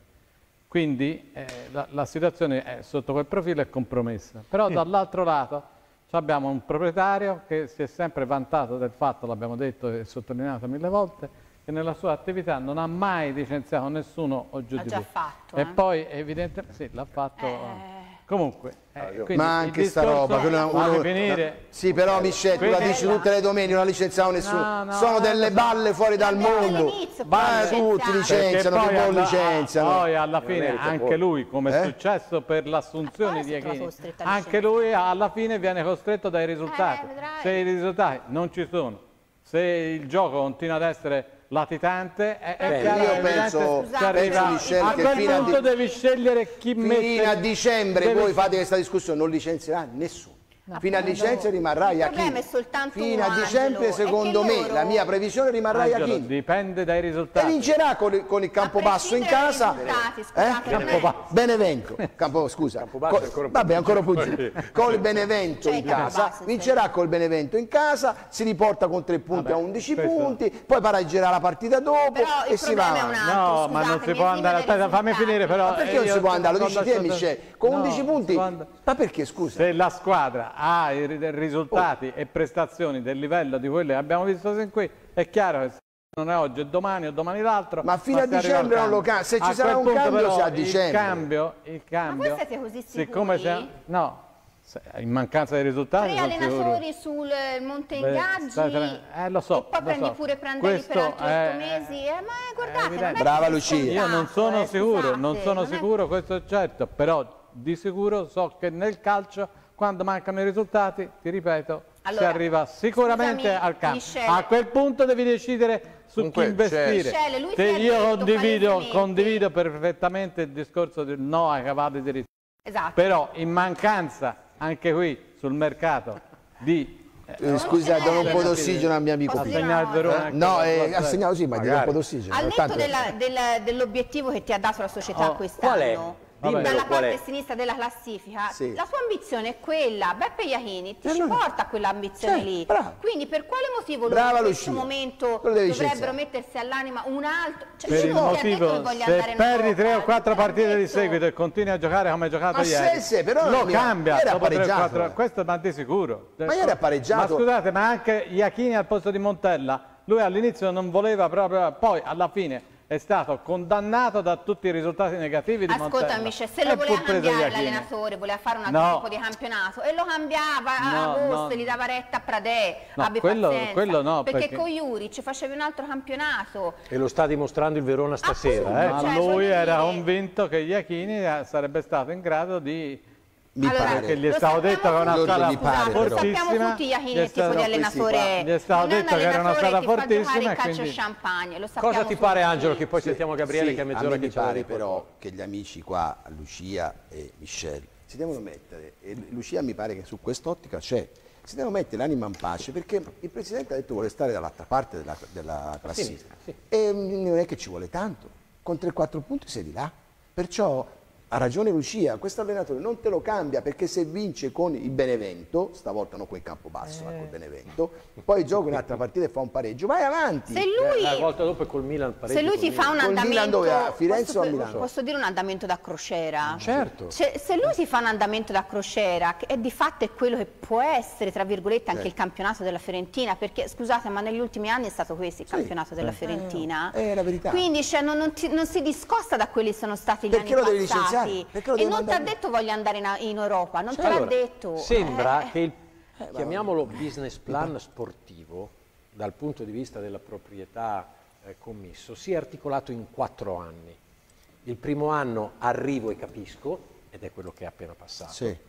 Speaker 5: Quindi eh, la, la situazione è, sotto quel profilo è compromessa. Però sì. Dall'altro lato abbiamo un proprietario che si è sempre vantato del fatto, l'abbiamo detto e sottolineato mille volte, che nella sua attività non ha mai licenziato nessuno o giù
Speaker 4: ha
Speaker 5: di
Speaker 4: già
Speaker 5: lì.
Speaker 4: fatto,
Speaker 5: E
Speaker 4: eh?
Speaker 5: poi evidentemente sì, l'ha fatto.
Speaker 4: Eh...
Speaker 5: Comunque, eh,
Speaker 2: ma anche sta roba che una, uno,
Speaker 5: finire,
Speaker 2: no, sì, però Michel, tu la dici tutte le domeniche, non ha licenziato nessuno,
Speaker 5: no, no,
Speaker 2: sono
Speaker 5: no,
Speaker 2: delle
Speaker 5: no,
Speaker 2: balle fuori dal mondo, ma tutti licenziano, che poi licenziano.
Speaker 5: Poi alla fine anche lui, come è eh? successo per l'assunzione di Iachini, anche lui alla fine viene costretto dai risultati.
Speaker 4: Eh,
Speaker 5: se i risultati non ci sono, se il gioco continua ad essere latitante, è, è
Speaker 2: Beh,
Speaker 5: chiaro,
Speaker 2: io penso,
Speaker 5: penso
Speaker 2: Michel,
Speaker 5: a
Speaker 2: che
Speaker 5: quel
Speaker 2: fino
Speaker 5: punto
Speaker 2: a
Speaker 5: devi scegliere chi mette.
Speaker 2: Fino a dicembre
Speaker 5: devi...
Speaker 2: voi fate questa discussione, non licenzierà nessuno. No, fino a dicembre rimarrà Iachini. Fino a dicembre, secondo me, loro... la mia previsione rimarrà Iachini.
Speaker 5: Dipende dai risultati.
Speaker 2: E vincerà con, il, con il Campobasso in casa. Eh? Campobasso. Benevento. Campo, scusa.
Speaker 1: Campobasso
Speaker 2: Co
Speaker 1: ancora
Speaker 2: vabbè, ancora più giù. Con il Benevento in casa. Vincerà col Benevento in casa, si riporta con tre punti vabbè, a undici questo... punti, poi pareggerà la partita dopo
Speaker 4: però
Speaker 2: e si va.
Speaker 5: No, ma non si può andare. Aspetta, fammi finire però.
Speaker 2: Ma perché non si può andare? Lo dici te, Michel. Con undici punti. Ma perché, scusa?
Speaker 5: Se la squadra ha i risultati oh. e prestazioni del livello di quelle che abbiamo visto sin qui, è chiaro che non è oggi, è domani o domani l'altro.
Speaker 2: Ma fino ma a dicembre non lo cambia. Se ci sarà un cambio, però, si a dicembre.
Speaker 5: Il cambio, il cambio.
Speaker 4: Ma voi siete così sicuri?
Speaker 5: Siccome sia, no, in mancanza di risultati.
Speaker 4: Tre allenatori sul Monte Ingaggi.
Speaker 5: Eh, lo so.
Speaker 4: E poi
Speaker 5: lo
Speaker 4: prendi
Speaker 5: so.
Speaker 4: pure Prandelli
Speaker 5: Questo
Speaker 4: per altri
Speaker 5: è,
Speaker 4: otto mesi. Eh, ma guardate, non è
Speaker 2: brava
Speaker 4: che
Speaker 2: Lucia.
Speaker 5: Io non sono
Speaker 4: eh,
Speaker 5: sicuro,
Speaker 4: scusate,
Speaker 5: non sono
Speaker 4: non
Speaker 5: sicuro,
Speaker 4: è...
Speaker 5: questo è certo, però di sicuro so che nel calcio, quando mancano i risultati, ti ripeto,
Speaker 4: allora,
Speaker 5: si arriva sicuramente
Speaker 4: scusami,
Speaker 5: al campo.
Speaker 4: Michele.
Speaker 5: A quel punto devi decidere su
Speaker 6: Comunque,
Speaker 5: chi investire.
Speaker 4: Michele, lui
Speaker 5: Te,
Speaker 4: si è
Speaker 5: io
Speaker 4: detto
Speaker 5: condivido, condivido perfettamente il discorso del no ai cavalli di ritorno.
Speaker 4: Esatto.
Speaker 5: Però in mancanza, anche qui sul mercato, di...
Speaker 2: Eh, scusa, do un po' d'ossigeno al mio amico.
Speaker 5: Ha segnato il Verona.
Speaker 2: Eh? No, eh, ha segnato sì, ma do un po' d'ossigeno.
Speaker 4: Al netto della, del, dell'obiettivo che ti ha dato la società
Speaker 1: oh,
Speaker 4: quest'anno, dalla parte
Speaker 1: è?
Speaker 4: sinistra della classifica,
Speaker 2: sì.
Speaker 4: la tua ambizione è quella. Beppe Iachini ti
Speaker 2: eh,
Speaker 4: ci
Speaker 2: no,
Speaker 4: porta a quell'ambizione
Speaker 2: cioè,
Speaker 4: lì.
Speaker 2: bravo.
Speaker 4: Quindi per quale motivo loro
Speaker 2: Brava
Speaker 4: in questo
Speaker 2: Lucia.
Speaker 4: momento
Speaker 2: dovrebbero
Speaker 4: licenziare. mettersi all'anima un altro? Cioè,
Speaker 5: Per il motivo, se perdi tre o quattro partite di seguito e continui a giocare come hai giocato
Speaker 2: ma
Speaker 5: ieri,
Speaker 2: se, se, però
Speaker 5: lo cambia.
Speaker 2: Era
Speaker 5: dopo tre,
Speaker 2: pareggiato.
Speaker 5: quattro, questo ma di sicuro.
Speaker 2: Ma ieri ha pareggiato.
Speaker 5: Ma scusate, ma anche Iachini al posto di Montella, lui all'inizio non voleva proprio, poi alla fine è stato condannato da tutti i risultati negativi di Montella.
Speaker 4: Ascolta Michel, se lo voleva cambiare l'allenatore, voleva fare un altro
Speaker 5: no.
Speaker 4: tipo di campionato e lo cambiava a
Speaker 5: no,
Speaker 4: agosto,
Speaker 5: no.
Speaker 4: gli dava retta a Pradè,
Speaker 5: no,
Speaker 4: abbi
Speaker 5: quello,
Speaker 4: pazienza,
Speaker 5: quello no,
Speaker 4: perché,
Speaker 5: perché
Speaker 4: con Juric facevi un altro campionato.
Speaker 1: E lo sta dimostrando il Verona stasera. Eh?
Speaker 5: Ma
Speaker 4: cioè,
Speaker 5: lui era
Speaker 4: dire...
Speaker 5: convinto che Iachini sarebbe stato in grado di...
Speaker 2: Mi
Speaker 4: allora,
Speaker 2: pare.
Speaker 5: Perché gli è stato detto che è una strada fortissima.
Speaker 4: Lo sappiamo tutti Iachini è il tipo di allenatore.
Speaker 5: Gli è stato detto che era una strada fortissima.
Speaker 4: Il calcio champagne, lo
Speaker 1: cosa ti pare Angelo, che poi
Speaker 2: sì,
Speaker 1: sentiamo Gabriele
Speaker 2: sì,
Speaker 1: che è mezz'ora che
Speaker 2: mi pare
Speaker 1: c'è
Speaker 2: però che gli amici qua, Lucia e Michel, si devono mettere, e Lucia mi pare che su quest'ottica c'è, si devono mettere l'anima in pace perché il Presidente ha detto che vuole stare dall'altra parte della, della classifica sì, sì. E non è che ci vuole tanto, con tre quattro punti sei di là, perciò ha ragione Lucia, questo allenatore non te lo cambia perché se vince con il Benevento, stavolta non quel Campobasso, eh. ma col Benevento, poi gioca un'altra partita e fa un pareggio, vai avanti.
Speaker 4: Se lui,
Speaker 1: la volta dopo è col Milan pareggio.
Speaker 4: Se lui ti fa un andamento,
Speaker 2: Milan dove? A Firenze
Speaker 4: posso,
Speaker 2: o a Milano?
Speaker 4: Posso dire un andamento da crociera?
Speaker 1: Certo.
Speaker 4: Cioè, se lui ti fa un andamento da crociera, che è di fatto è quello che può essere, tra virgolette, anche eh. il campionato della Fiorentina, perché scusate, ma negli ultimi anni è stato questo il sì. campionato della Fiorentina.
Speaker 2: Eh, è la verità.
Speaker 4: Quindi cioè, non, non, ti, non si discosta da quelli che sono stati gli
Speaker 2: perché
Speaker 4: anni
Speaker 2: lo devi
Speaker 4: passati.
Speaker 2: licenziare? Perché lo devi
Speaker 4: e non ti ha detto voglio andare in, in Europa, non cioè, te l'ha
Speaker 1: allora,
Speaker 4: detto.
Speaker 1: Sembra
Speaker 4: eh.
Speaker 1: che il, chiamiamolo business plan sportivo, dal punto di vista della proprietà eh, commesso, sia articolato in quattro anni. Il primo anno arrivo e capisco, ed è quello che è appena passato.
Speaker 2: Sì.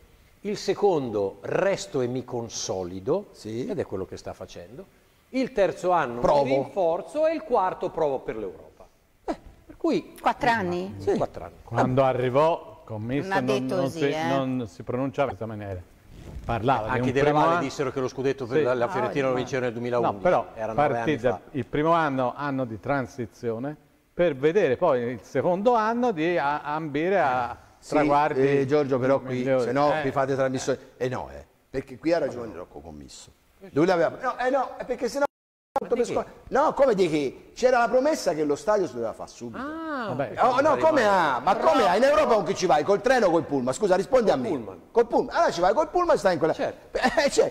Speaker 1: il secondo resto e mi consolido,
Speaker 2: Sì.
Speaker 1: ed è quello che sta facendo, il terzo anno
Speaker 2: Provo.
Speaker 1: mi rinforzo e il quarto provo per l'Europa. Eh, per cui
Speaker 4: Quattro anni?
Speaker 1: sì, quattro anni.
Speaker 5: Quando arrivò, Commisso
Speaker 4: Non ha
Speaker 5: non,
Speaker 4: detto
Speaker 5: non
Speaker 4: così,
Speaker 5: si,
Speaker 4: eh.
Speaker 5: non si pronunciava in questa maniera. Parlava di
Speaker 1: Anche
Speaker 5: un
Speaker 1: della
Speaker 5: primo
Speaker 1: Valle
Speaker 5: anno-
Speaker 1: dissero che lo scudetto per
Speaker 5: Sì.
Speaker 1: la, la Fiorentina lo vinceva nel duemilaundici.
Speaker 5: No, però
Speaker 1: era nove anni
Speaker 5: partita,
Speaker 1: fa.
Speaker 5: il primo anno, anno di transizione, per vedere poi il secondo anno di a- ambire a
Speaker 2: Sì,
Speaker 5: traguardi
Speaker 2: eh, Giorgio, però qui,
Speaker 5: migliori.
Speaker 2: se no,
Speaker 5: Eh,
Speaker 2: vi fate trasmissione. Eh no, eh, perché qui ha ragione Rocco Commisso. Lui l'aveva... No, eh no, è perché sennò... Per scu- no, come di che? C'era la promessa che lo stadio si doveva fare subito.
Speaker 5: vabbè,
Speaker 2: Oh, no, come ha? Ma come ha? In Europa con chi ci vai? Col treno o col pullman? Scusa, rispondi a me.
Speaker 1: pullman.
Speaker 2: Col pullman. Allora ci vai col pullman e stai in quella...
Speaker 1: Certo.
Speaker 2: Eh, cioè,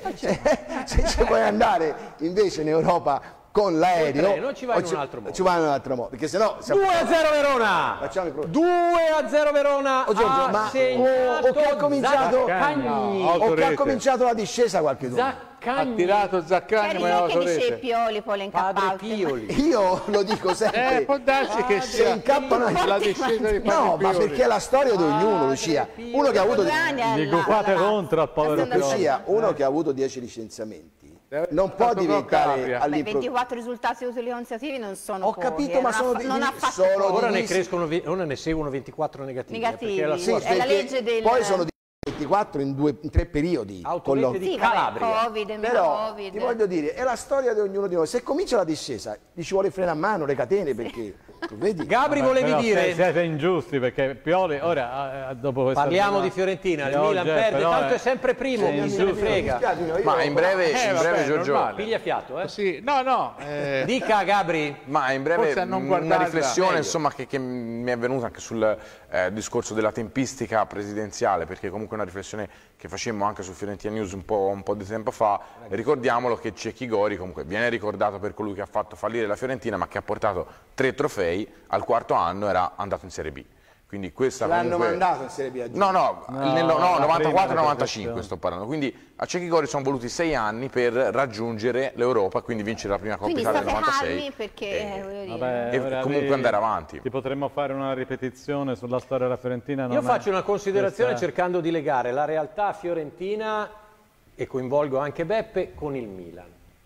Speaker 2: se ci puoi andare invece in Europa con l'aereo...
Speaker 1: Col treno ci vai
Speaker 2: o
Speaker 1: in un altro modo.
Speaker 2: Ci vai in un altro modo, perché sennò... siamo-
Speaker 1: due a zero Verona!
Speaker 2: Facciamo i pro-
Speaker 1: due a zero Verona!
Speaker 2: Oh, Giorgio,
Speaker 1: ha
Speaker 2: ma-
Speaker 1: segnato
Speaker 2: o- o che ha cominciato-
Speaker 1: Zaccagni.
Speaker 5: No,
Speaker 2: O che ha
Speaker 3: Autorete.
Speaker 2: cominciato la discesa qualche giorno.
Speaker 3: Ha
Speaker 1: Zaccagni.
Speaker 3: tirato Zaccagni, ma
Speaker 4: Eri
Speaker 3: era
Speaker 4: te che dice
Speaker 3: autorete.
Speaker 4: Pioli, poi le
Speaker 1: Padre
Speaker 4: incappato.
Speaker 1: Pioli.
Speaker 2: Io lo dico sempre.
Speaker 3: Eh, può darsi che
Speaker 2: se
Speaker 3: sia
Speaker 2: incappano
Speaker 3: la discesa di
Speaker 2: No, ma perché è la storia di ognuno, Lucia. Uno che ha avuto,
Speaker 4: Due anni
Speaker 5: Gli
Speaker 4: alla-
Speaker 5: gufate
Speaker 4: alla-
Speaker 5: contro al povero
Speaker 4: alla-
Speaker 5: Pioli.
Speaker 2: Lucia, uno che ha avuto dieci licenziamenti non può
Speaker 3: Stato
Speaker 2: diventare
Speaker 3: Calabria.
Speaker 4: Beh,
Speaker 2: all'improvviso.
Speaker 4: ventiquattro risultati utili consecutivi non sono
Speaker 2: Ho
Speaker 4: pochi,
Speaker 2: capito,
Speaker 4: eh,
Speaker 2: ma
Speaker 4: non
Speaker 2: sono
Speaker 4: ha, fa-
Speaker 2: di-
Speaker 4: non ha
Speaker 2: di-
Speaker 4: fatto
Speaker 2: sono
Speaker 1: Ora ne,
Speaker 2: divisi.
Speaker 1: crescono, vi- ora ne seguono ventiquattro negativi. eh,
Speaker 4: negativi.
Speaker 1: perché è la
Speaker 2: Sì,
Speaker 1: sua-
Speaker 4: è la
Speaker 2: perché
Speaker 4: legge del...
Speaker 2: poi sono ventiquattro in, due, in tre periodi.
Speaker 1: Autorete
Speaker 2: colloqui.
Speaker 1: di
Speaker 4: Sì, vabbè,
Speaker 1: Calabria.
Speaker 4: Covid, meno
Speaker 2: Però
Speaker 4: Covid.
Speaker 2: ti voglio dire, è la storia di ognuno di noi. Se comincia la discesa, gli ci vuole freno a mano, le catene, perché tu vedi.
Speaker 1: Gabri,
Speaker 5: Vabbè,
Speaker 1: volevi
Speaker 5: però
Speaker 1: dire?
Speaker 5: se- Siete ingiusti perché Pioli, ora, eh, dopo questa
Speaker 1: Parliamo
Speaker 5: prima-
Speaker 1: di Fiorentina, il
Speaker 5: oggi,
Speaker 1: Milan
Speaker 5: eh,
Speaker 1: perde,
Speaker 5: però
Speaker 1: tanto è sempre primo,
Speaker 5: sei
Speaker 1: chi se ne
Speaker 5: ingiusto.
Speaker 1: frega.
Speaker 6: Ma in breve,
Speaker 3: Eh,
Speaker 6: in
Speaker 3: vabbè,
Speaker 6: breve
Speaker 3: è
Speaker 6: Giorgio,
Speaker 3: normale.
Speaker 1: Piglia fiato, eh?
Speaker 3: Sì, no, no. eh,
Speaker 1: Dica Gabri.
Speaker 6: ma in breve
Speaker 3: Forse a non
Speaker 6: mh, una
Speaker 3: guardarla
Speaker 6: riflessione
Speaker 3: meglio.
Speaker 6: insomma, che, che mi è venuta anche sul eh, discorso della tempistica presidenziale, perché comunque è una riflessione che facemmo anche su Fiorentina News un po', un po' di tempo fa. Ricordiamolo che Cecchi Gori comunque viene ricordato per colui che ha fatto fallire la Fiorentina, ma che ha portato tre trofei, al quarto anno era andato in Serie B. Quindi questa
Speaker 2: L'hanno
Speaker 6: comunque...
Speaker 2: mandato in Serie B a
Speaker 6: No, no,
Speaker 5: No,
Speaker 6: nel- no,
Speaker 5: la
Speaker 6: novantaquattro
Speaker 5: prima
Speaker 6: novantacinque
Speaker 5: professione.
Speaker 6: sto parlando. Quindi a Cecchi Gori sono voluti sei anni per raggiungere l'Europa, quindi vincere la prima Coppa
Speaker 4: Quindi
Speaker 6: Italia del
Speaker 4: state
Speaker 6: novantasei.
Speaker 4: calmi perché,
Speaker 6: Eh,
Speaker 4: eh, voglio dire...
Speaker 5: Vabbè,
Speaker 6: E
Speaker 5: ora
Speaker 6: comunque
Speaker 5: lì
Speaker 6: andare avanti.
Speaker 5: Ti potremmo fare una ripetizione sulla storia della Fiorentina. non
Speaker 1: Io
Speaker 5: è-
Speaker 1: faccio una considerazione
Speaker 5: questa-
Speaker 1: cercando di legare la realtà fiorentina, e coinvolgo anche Beppe, con il Milan.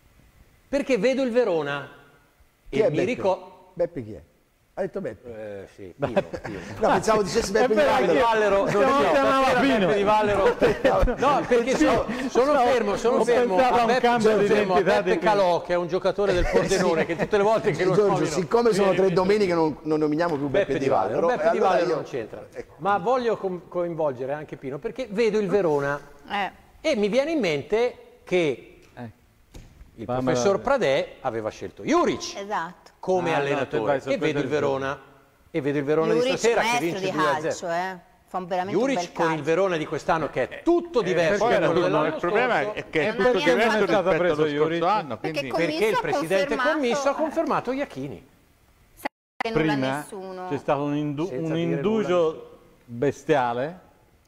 Speaker 1: Perché vedo il Verona
Speaker 2: Chi
Speaker 1: e
Speaker 2: è
Speaker 1: mi
Speaker 2: Beppe?
Speaker 1: ricordo...
Speaker 2: Beppe chi è? Ha detto Beppe.
Speaker 1: Eh, sì, Pino, Pino.
Speaker 2: No, pensavo dicessi Beppe di
Speaker 1: Beppe di
Speaker 2: Vallero.
Speaker 1: Vallero, non
Speaker 5: Stiamo
Speaker 1: no,
Speaker 5: chiamando
Speaker 1: stasera
Speaker 5: Pino.
Speaker 1: Beppe di Vallero. No, perché sono, sono fermo, sono
Speaker 5: ho
Speaker 1: fermo
Speaker 5: pensato a
Speaker 1: a
Speaker 5: un
Speaker 1: Beppe,
Speaker 5: cambio
Speaker 1: sono
Speaker 5: di
Speaker 1: fermo a
Speaker 5: identità
Speaker 1: Beppe
Speaker 5: di-
Speaker 1: Calò, che è un giocatore del Pordenone, che tutte le volte che lo
Speaker 2: Giorgio,
Speaker 1: nomino
Speaker 2: siccome sono tre domeniche non, non nominiamo più Beppe,
Speaker 1: Beppe Di Vallero, Beppe
Speaker 2: e
Speaker 1: Di
Speaker 2: allora
Speaker 1: Vallero
Speaker 2: io-
Speaker 1: non c'entra.
Speaker 2: Ecco.
Speaker 1: Ma voglio com- coinvolgere anche Pino perché vedo il Verona
Speaker 4: Eh,
Speaker 1: e mi viene in mente che
Speaker 5: Eh,
Speaker 1: il
Speaker 5: Fammela
Speaker 1: professor
Speaker 5: vedere.
Speaker 1: Pradè aveva scelto Juric
Speaker 4: esatto.
Speaker 1: come
Speaker 5: Ah, no, te
Speaker 1: allenatore
Speaker 5: vai
Speaker 1: e
Speaker 5: sorprendere
Speaker 1: vedo il
Speaker 5: il
Speaker 1: Verona e vedo il Verona di
Speaker 4: Juric,
Speaker 1: stasera che
Speaker 4: maestro
Speaker 1: vince
Speaker 4: di
Speaker 1: due a
Speaker 4: calcio,
Speaker 1: zero.
Speaker 4: eh. Fa un veramente un bel
Speaker 1: Juric con il
Speaker 4: calcio.
Speaker 1: Verona di quest'anno che è tutto diverso
Speaker 3: poi
Speaker 1: da
Speaker 3: era
Speaker 1: quello
Speaker 3: tutto-
Speaker 1: dell'anno
Speaker 3: il problema
Speaker 1: scorso,
Speaker 3: è che è
Speaker 4: non
Speaker 3: tutto
Speaker 4: abbiamo
Speaker 3: diverso
Speaker 5: stato
Speaker 3: rispetto allo
Speaker 5: preso
Speaker 3: scorso
Speaker 5: Juric.
Speaker 3: anno.
Speaker 4: Perché
Speaker 3: Quindi...
Speaker 4: con-
Speaker 1: perché il
Speaker 4: Commisso ha
Speaker 1: presidente
Speaker 4: confermato-
Speaker 1: commisso ha confermato Iachini.
Speaker 4: Che nulla a
Speaker 5: Prima
Speaker 4: nessuno.
Speaker 5: c'è stato un, indu-
Speaker 1: Senza
Speaker 5: un
Speaker 1: dire
Speaker 5: indugio bestiale,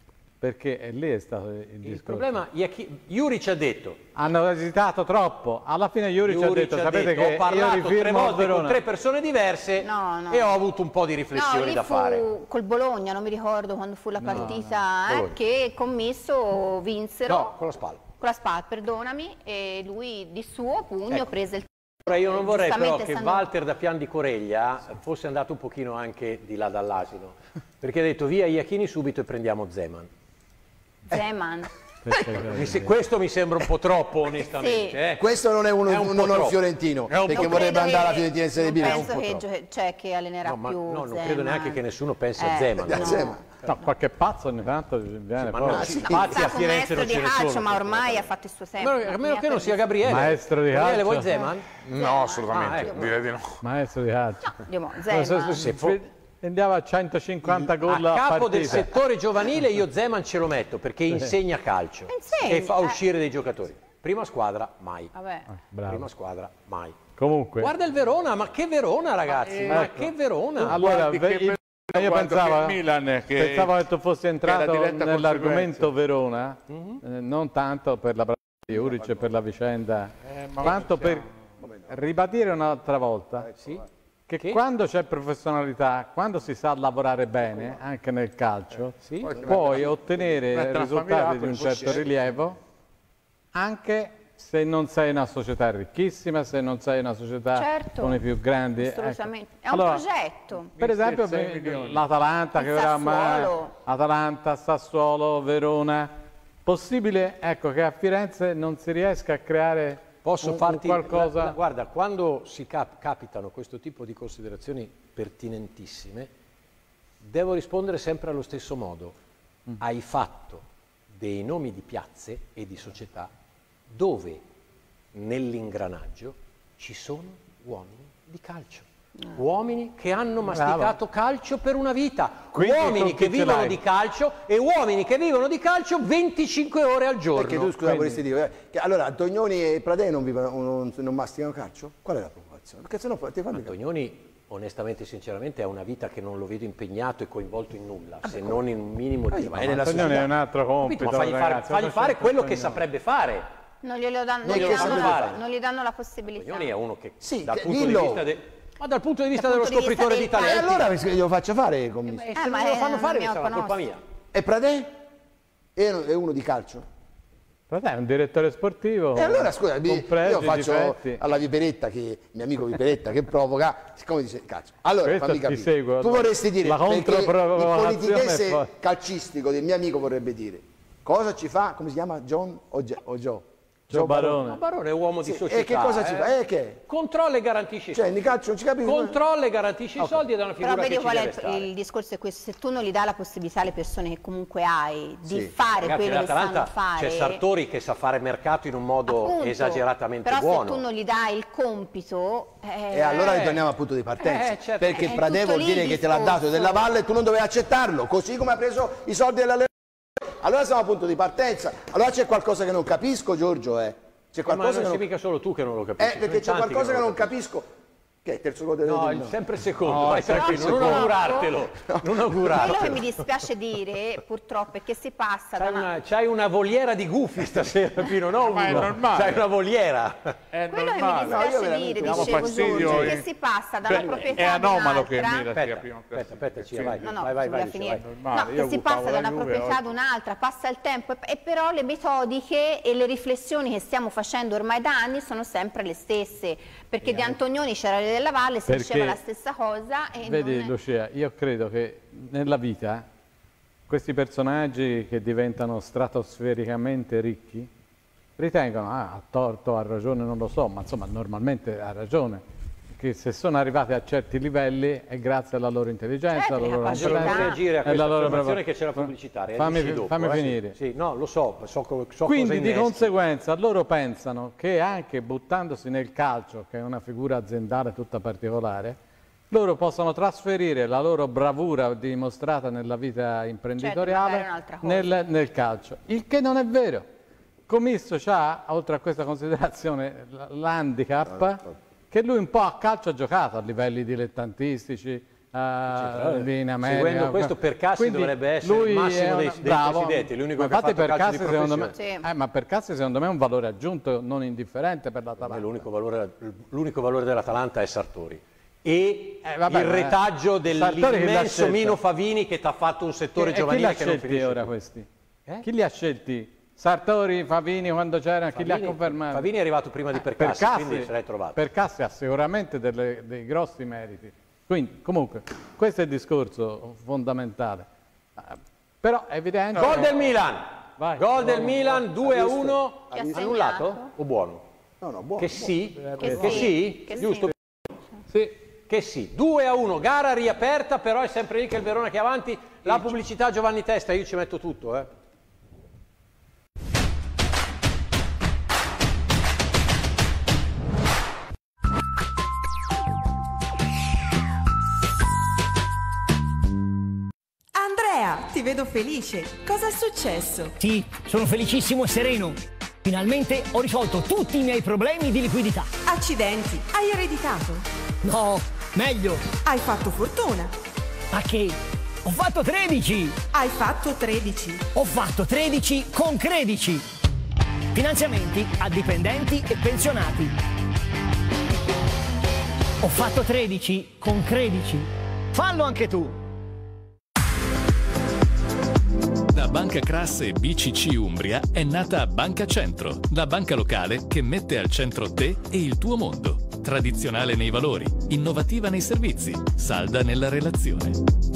Speaker 5: perché è lì è stato il
Speaker 1: Il
Speaker 5: discorso.
Speaker 1: problema, Iachini- Juric ha detto
Speaker 5: Hanno esitato troppo, alla fine Juric, ha
Speaker 1: Juric
Speaker 5: detto,
Speaker 1: ha
Speaker 5: sapete
Speaker 1: detto,
Speaker 5: che
Speaker 1: ho
Speaker 5: io
Speaker 1: parlato tre
Speaker 5: rifirmo
Speaker 1: volte con
Speaker 5: Verona.
Speaker 1: tre persone diverse
Speaker 4: No, no.
Speaker 1: e ho avuto un po' di
Speaker 4: No,
Speaker 1: riflessioni
Speaker 4: lì
Speaker 1: da
Speaker 4: fu
Speaker 1: fare.
Speaker 4: col Bologna, non mi ricordo quando fu la partita, eh,
Speaker 1: Bologna.
Speaker 4: che commisso vinsero
Speaker 1: No, con la spalla.
Speaker 4: con la spalla, perdonami, e lui di suo pugno
Speaker 1: Ecco.
Speaker 4: prese il
Speaker 1: Ora io non vorrei però
Speaker 4: Giustamente
Speaker 1: che
Speaker 4: stanno-
Speaker 1: Walter da Pian di Coreglia fosse andato un pochino anche di là dall'asino, perché ha detto via Iachini subito e prendiamo Zeman.
Speaker 4: Zeman.
Speaker 1: Mi se- questo mi sembra un po' troppo onestamente.
Speaker 4: Sì.
Speaker 1: eh.
Speaker 2: Questo non è uno,
Speaker 1: È un po'
Speaker 2: non è un
Speaker 1: troppo.
Speaker 2: fiorentino,
Speaker 1: È un po'
Speaker 2: perché
Speaker 1: troppo.
Speaker 2: vorrebbe
Speaker 4: Credo
Speaker 2: andare alla
Speaker 4: che-
Speaker 2: Fiorentina in Serie B.
Speaker 4: non
Speaker 2: è un
Speaker 4: penso
Speaker 2: po'
Speaker 4: che
Speaker 2: troppo.
Speaker 4: gio- c'è che allenerà
Speaker 1: No, ma
Speaker 4: più
Speaker 1: no, non
Speaker 4: Zeman.
Speaker 1: credo neanche che nessuno pensi a
Speaker 4: Eh,
Speaker 1: Zeman.
Speaker 2: A
Speaker 4: no.
Speaker 2: Zeman.
Speaker 5: No, qualche pazzo ogni tanto viene
Speaker 1: Ma
Speaker 5: fuori.
Speaker 1: no,
Speaker 2: Ah, sì.
Speaker 1: pazzi a
Speaker 4: Stato
Speaker 1: Firenze
Speaker 4: maestro
Speaker 1: non
Speaker 4: di
Speaker 1: ce ne
Speaker 4: calcio,
Speaker 1: sono.
Speaker 4: ma ormai ha fatto il suo
Speaker 1: A
Speaker 4: tempo.
Speaker 1: meno- a meno che non sia Gabriele.
Speaker 5: Maestro di
Speaker 1: Gabriele,
Speaker 5: calcio.
Speaker 1: vuoi Zeman?
Speaker 6: No, assolutamente,
Speaker 1: Ah, ecco.
Speaker 6: direi di no.
Speaker 5: Maestro di calcio.
Speaker 4: Andiamo,
Speaker 5: No,
Speaker 4: Zeman.
Speaker 5: se- se- se- Andiamo a centocinquanta gol
Speaker 1: A
Speaker 5: a
Speaker 1: capo del
Speaker 5: partita.
Speaker 1: settore giovanile io Zeman ce lo metto perché insegna calcio
Speaker 4: Insegna,
Speaker 1: e fa
Speaker 4: eh.
Speaker 1: uscire dei giocatori. Prima squadra mai.
Speaker 4: Vabbè.
Speaker 5: Bravo.
Speaker 1: Prima squadra mai.
Speaker 5: Comunque,
Speaker 1: Guarda il Verona, ma che Verona ragazzi, ma
Speaker 5: ecco.
Speaker 1: che Verona.
Speaker 5: allora
Speaker 3: guardi
Speaker 5: ve-
Speaker 3: che
Speaker 5: il-
Speaker 3: bello
Speaker 5: io
Speaker 3: quando
Speaker 5: pensavo,
Speaker 3: che il Milan che-
Speaker 5: pensavo che tu fossi entrato
Speaker 3: che era diretta
Speaker 5: nell'argomento Verona,
Speaker 1: Mhm.
Speaker 5: eh, non tanto per la partita di Juric e per la vicenda,
Speaker 3: Eh, ma
Speaker 5: quanto
Speaker 3: possiamo-
Speaker 5: per ribadire un'altra volta
Speaker 1: Sì?
Speaker 5: che, che quando c'è professionalità, quando si sa lavorare bene, anche nel calcio, eh, sì, puoi ottenere risultati di un certo rilievo, anche se non sei una società ricchissima, se non sei una società
Speaker 4: certo,
Speaker 5: con i più grandi.
Speaker 4: Assolutamente.
Speaker 5: Ecco.
Speaker 4: È un
Speaker 5: allora,
Speaker 4: progetto.
Speaker 5: Per esempio l'Atalanta, che ora Atalanta, Sassuolo, Verona. Possibile, ecco, che a Firenze non si riesca a creare
Speaker 1: Posso
Speaker 5: un,
Speaker 1: farti
Speaker 5: un qualcosa...
Speaker 1: La, la, guarda, quando si cap capitano questo tipo di considerazioni pertinentissime, devo rispondere sempre allo stesso modo. Mm. Hai fatto dei nomi di piazze e di società dove nell'ingranaggio ci sono uomini di calcio. Uomini che hanno masticato Bravo. calcio per una vita, quindi uomini che vivono di calcio e uomini che vivono di calcio venticinque ore al giorno.
Speaker 2: Perché tu, scusa, vorresti dire, eh, che allora Antonioni e Pradè non, vivono, non, non masticano calcio? Qual è la preoccupazione? Perché sennò ti fanno
Speaker 1: Antonioni, onestamente e sinceramente, ha una vita che non lo vedo impegnato e coinvolto in nulla, ah, se non in un minimo di...
Speaker 5: Ma Antonioni è un altro compito,
Speaker 1: ma fagli fare, fagli fare quello che saprebbe fare.
Speaker 4: Non glielo danno, non glielo danno, la, non gli danno la possibilità.
Speaker 1: Antonioni è uno che,
Speaker 2: sì,
Speaker 1: dal
Speaker 2: che,
Speaker 1: punto dillo. di vista... De... Ma dal punto di vista
Speaker 4: dal
Speaker 1: dello
Speaker 4: punto
Speaker 1: scopritore
Speaker 4: di,
Speaker 1: di
Speaker 4: di
Speaker 1: talenti...
Speaker 2: E allora glielo faccio fare, commissario.
Speaker 1: Eh, se eh, non me lo fanno fare, sarà una colpa mia.
Speaker 2: E Pradè? È uno di calcio?
Speaker 5: Pradè è un direttore sportivo.
Speaker 2: E allora, scusa, io faccio
Speaker 5: difetti.
Speaker 2: alla Viperetta, che mio amico Viperetta, che provoca, siccome dice calcio. Allora,
Speaker 5: Questo
Speaker 2: fammi capire.
Speaker 5: Seguo,
Speaker 2: tu vorresti dire,
Speaker 5: la
Speaker 2: perché il politichese
Speaker 5: poi...
Speaker 2: calcistico del mio amico vorrebbe dire, cosa ci fa, come si chiama, John o, Ge o Joe?
Speaker 5: Gio Barone.
Speaker 1: Ma Barone è uomo
Speaker 2: sì,
Speaker 1: di società.
Speaker 2: E che cosa ci
Speaker 1: eh?
Speaker 2: fa? Eh, che?
Speaker 1: Controlla e garantisce i
Speaker 2: cioè,
Speaker 1: soldi.
Speaker 2: Cioè, calcio non ci capisco.
Speaker 1: Controlla e garantisce okay. i soldi ed è una figura
Speaker 4: Però vedi
Speaker 1: che
Speaker 4: qual
Speaker 1: ci
Speaker 4: è
Speaker 1: deve stare.
Speaker 4: il discorso è questo, se tu non gli dai la possibilità alle persone che comunque hai di
Speaker 2: sì.
Speaker 4: fare
Speaker 1: Ragazzi,
Speaker 4: quello che sanno fare.
Speaker 1: C'è Sartori che sa fare mercato in un modo
Speaker 4: Appunto,
Speaker 1: esageratamente
Speaker 4: però
Speaker 1: buono.
Speaker 4: Però se tu non gli dai il compito...
Speaker 2: Eh, e allora ritorniamo al punto di partenza.
Speaker 1: Eh, certo.
Speaker 2: Perché Pradè vuol dire che te l'ha dato della Valle e tu non dovevi accettarlo, così come ha preso i soldi della Allora siamo al punto di partenza. Allora c'è qualcosa che non capisco, Giorgio, eh. C'è qualcosa
Speaker 1: ma non
Speaker 2: che
Speaker 1: sei
Speaker 2: non...
Speaker 1: mica solo tu che non lo capisci.
Speaker 2: Eh, perché c'è qualcosa che non capisco. Che è il terzo gol del
Speaker 1: No, il sempre secondo, no, vai tranquillo, non augurartelo. No. Non augurartelo.
Speaker 4: Quello che mi dispiace dire, purtroppo, è che si passa
Speaker 1: c'hai
Speaker 4: da
Speaker 1: una... C'hai una voliera di gufi stasera, Pino, no?
Speaker 3: Ma è normale.
Speaker 1: C'hai una voliera.
Speaker 3: È
Speaker 4: Quello
Speaker 3: normale.
Speaker 4: che mi dispiace
Speaker 2: no,
Speaker 4: dire,
Speaker 3: diamo
Speaker 4: dicevo Giorgio, è che si passa da una proprietà
Speaker 3: È anomalo
Speaker 4: che
Speaker 3: Milan sia
Speaker 1: aspetta,
Speaker 3: prima
Speaker 1: aspetta, aspetta, Cia, vai,
Speaker 4: no, no,
Speaker 1: vai, vai, vai,
Speaker 4: finire.
Speaker 1: vai.
Speaker 4: No, che si passa da una proprietà ad un'altra, passa il tempo e, e però le metodiche e le riflessioni che stiamo facendo ormai da anni sono sempre le stesse, perché di Antonioni c'era della Valle, si diceva la stessa cosa e
Speaker 5: vedi
Speaker 4: non è...
Speaker 5: Lucia, io credo che nella vita questi personaggi che diventano stratosfericamente ricchi ritengono, ah, ha torto, ha ragione, non lo so, ma insomma normalmente ha ragione, che se sono arrivati a certi livelli è grazie alla loro intelligenza,
Speaker 4: certo,
Speaker 5: alla loro
Speaker 1: competenza, reagire a questa affermazione che c'è la
Speaker 5: pubblicitaria. Fammi, dopo, fammi
Speaker 1: eh?
Speaker 5: finire.
Speaker 1: Sì, no, lo so, so, so
Speaker 5: Quindi
Speaker 1: cosa
Speaker 5: di conseguenza loro pensano che anche buttandosi nel calcio, che è una figura aziendale tutta particolare, loro possono trasferire la loro bravura dimostrata nella vita imprenditoriale
Speaker 4: certo,
Speaker 5: nel, nel calcio, il che non è vero. Commisso c'ha, oltre a questa considerazione, l'handicap che lui un po' a calcio ha giocato a livelli dilettantistici, uh, lì in America.
Speaker 1: Seguendo questo, Percassi dovrebbe essere il massimo dei, dei presidenti, l'unico che ha fatto calcio di professione.
Speaker 5: Sì. Eh, ma Percassi secondo me è un valore aggiunto non indifferente per l'Atalanta.
Speaker 1: L'unico valore, valore dell'Atalanta è Sartori. E
Speaker 5: eh, vabbè,
Speaker 1: il retaggio dell'immenso Mino Favini che ti ha fatto un settore
Speaker 5: che,
Speaker 1: giovanile
Speaker 5: e chi
Speaker 1: che non finisce
Speaker 5: ora
Speaker 1: più.
Speaker 5: Questi?
Speaker 1: Eh?
Speaker 5: Chi li ha scelti? Sartori, Favini quando c'era, chi li ha confermati?
Speaker 1: Favini è arrivato prima di Percassi,
Speaker 5: Percassi
Speaker 1: quindi se l'hai trovato.
Speaker 5: Percassi ha sicuramente delle, dei grossi meriti. Quindi, comunque, questo è il discorso fondamentale. Però è evidente...
Speaker 1: Gol del Milan!
Speaker 5: Vai.
Speaker 1: Gol del Milan, due a uno.
Speaker 4: Annullato?
Speaker 1: O buono?
Speaker 2: No, no, buono.
Speaker 1: Che sì?
Speaker 4: Che
Speaker 1: Che,
Speaker 4: sì.
Speaker 1: sì?
Speaker 4: Che
Speaker 1: Giusto?
Speaker 5: Sì.
Speaker 1: Che sì. due a uno, gara riaperta, però è sempre lì che il Verona che è avanti. La pubblicità Giovanni Testa, io ci metto tutto, eh.
Speaker 7: Ti vedo felice. Cosa è successo?
Speaker 8: Sì, sono felicissimo e sereno. Finalmente ho risolto tutti i miei problemi di liquidità.
Speaker 7: Accidenti, hai ereditato?
Speaker 8: No, meglio.
Speaker 7: Hai fatto fortuna.
Speaker 8: Ma che? Ho fatto tredici.
Speaker 7: Hai fatto tredici.
Speaker 8: Ho fatto tredici con credici. Finanziamenti a dipendenti e pensionati. Ho fatto tredici con Credici. Fallo anche tu!
Speaker 9: Da Banca Cras e B C C Umbria è nata Banca Centro, la banca locale che mette al centro te e il tuo mondo. Tradizionale nei valori, innovativa nei servizi, salda nella relazione.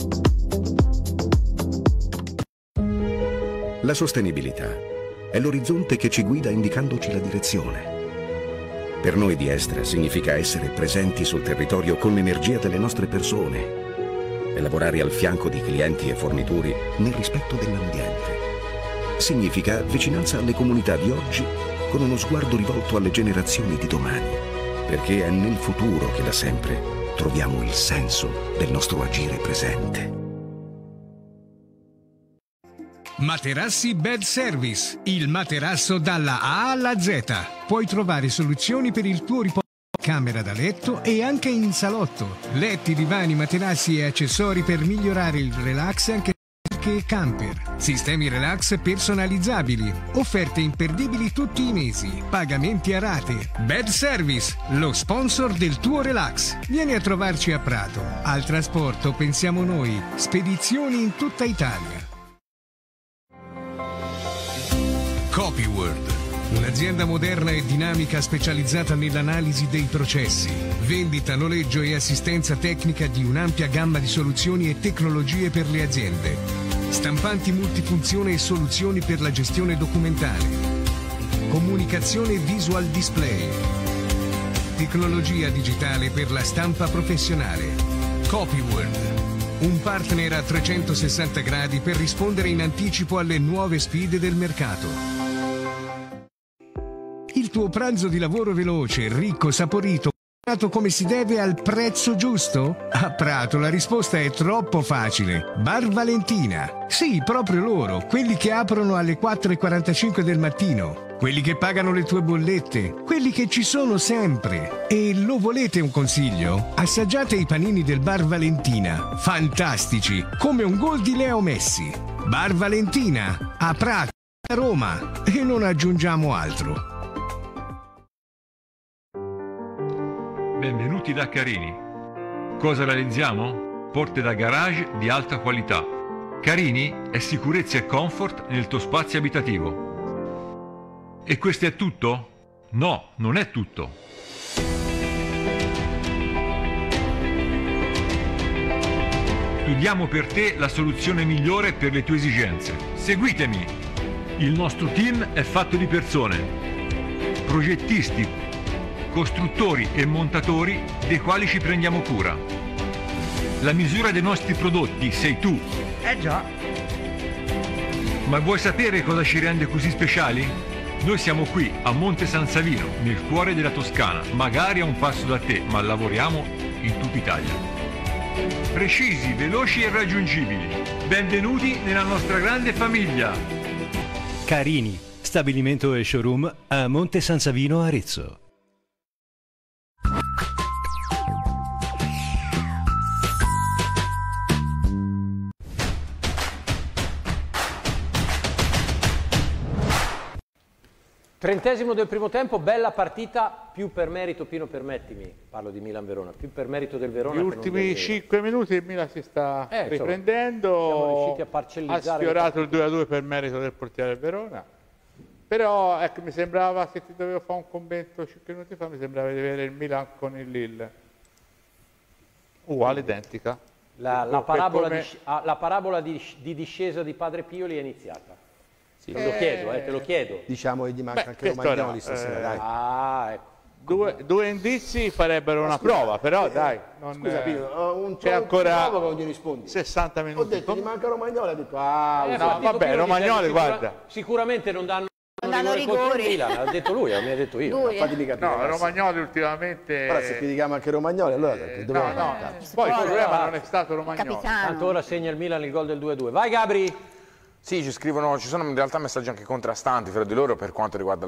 Speaker 10: La sostenibilità è l'orizzonte che ci guida indicandoci la direzione. Per noi di Estra significa essere presenti sul territorio con l'energia delle nostre persone e lavorare al fianco di clienti e fornitori nel rispetto dell'ambiente. Significa vicinanza alle comunità di oggi con uno sguardo rivolto alle generazioni di domani, perché è nel futuro che da sempre troviamo il senso del nostro agire presente.
Speaker 11: Materassi Bed Service, il materasso dalla A alla Z. Puoi trovare soluzioni per il tuo riposo in camera da letto e anche in salotto. Letti, divani, materassi e accessori per migliorare il relax anche e camper. Sistemi relax personalizzabili. Offerte imperdibili tutti i mesi. Pagamenti a rate. Bed Service, lo sponsor del tuo relax. Vieni a trovarci a Prato. Al trasporto pensiamo noi. Spedizioni in tutta Italia. Copyworld, un'azienda moderna e dinamica specializzata nell'analisi dei processi, vendita, noleggio e assistenza tecnica di un'ampia gamma di soluzioni e tecnologie per le aziende, stampanti multifunzione e soluzioni per la gestione documentale, comunicazione visual display, tecnologia digitale per la stampa professionale. Copyworld, un partner a trecentosessanta gradi per rispondere in anticipo alle nuove sfide del mercato. Il tuo pranzo di lavoro veloce, ricco, saporito, preparato come si deve al prezzo giusto? A Prato la risposta è troppo facile. Bar Valentina. Sì, proprio loro, quelli che aprono alle quattro e quarantacinque del mattino. Quelli che pagano le tue bollette, quelli che ci sono sempre. E lo volete un consiglio? Assaggiate i panini del Bar Valentina. Fantastici, come un gol di Leo Messi. Bar Valentina, a Prato, a Roma. E non aggiungiamo altro.
Speaker 12: Benvenuti da Carini. Cosa realizziamo? Porte da garage di alta qualità. Carini è sicurezza e comfort nel tuo spazio abitativo. E questo è tutto? No, non è tutto. Studiamo per te la soluzione migliore per le tue esigenze. Seguitemi! Il nostro team è fatto di persone, progettisti, costruttori e montatori dei quali ci prendiamo cura. La misura dei nostri prodotti sei tu.
Speaker 8: Eh già.
Speaker 12: Ma vuoi sapere cosa ci rende così speciali? Noi siamo qui a Monte San Savino, nel cuore della Toscana, magari a un passo da te, ma lavoriamo in tutta Italia. Precisi, veloci e raggiungibili. Benvenuti nella nostra grande famiglia.
Speaker 13: Carini, stabilimento e showroom a Monte San Savino, Arezzo.
Speaker 1: Trentesimo del primo tempo, bella partita, più per merito, Pino, permettimi, parlo di Milan-Verona, più per merito del Verona.
Speaker 3: Gli ultimi cinque minuti il Milan si sta
Speaker 1: eh,
Speaker 3: riprendendo,
Speaker 1: siamo riusciti a parcellizzare.
Speaker 3: Ha sfiorato il due a due per merito del portiere del Verona, però ecco, mi sembrava, se ti dovevo fare un commento cinque minuti fa, mi sembrava di vedere il Milan con il Lille, uguale, identica.
Speaker 1: La, la parabola, come... di, la parabola di, di discesa di Padre Pioli è iniziata. Sì, te lo chiedo, eh, te lo chiedo.
Speaker 2: Diciamo che gli manca Beh, anche Romagnoli stasera, eh, dai.
Speaker 1: Ah, ecco.
Speaker 3: Due, due indizi farebbero una scusa, prova, però eh, dai. Non,
Speaker 2: scusa Pino, un
Speaker 3: c'è ancora
Speaker 2: prova che non gli rispondi.
Speaker 3: sessanta minuti.
Speaker 2: Ho detto, gli manca Romagnoli, ha detto, ah,
Speaker 3: eh, no, vabbè, Romagnoli,
Speaker 1: sicura,
Speaker 3: guarda.
Speaker 1: Sicuramente non danno,
Speaker 4: non danno rigori.
Speaker 1: L'ha detto lui, mi ha detto io.
Speaker 2: Lui, fatemi capire,
Speaker 3: no, Romagnoli ultimamente...
Speaker 2: Ora se critichiamo anche Romagnoli, allora
Speaker 3: eh, no, no, poi il problema non è stato Romagnoli.
Speaker 4: Capitano.
Speaker 1: Tanto ora segna il Milan il gol del due a due. Vai Gabri!
Speaker 6: Sì, ci scrivono, ci sono in realtà messaggi anche contrastanti fra di loro per quanto riguarda la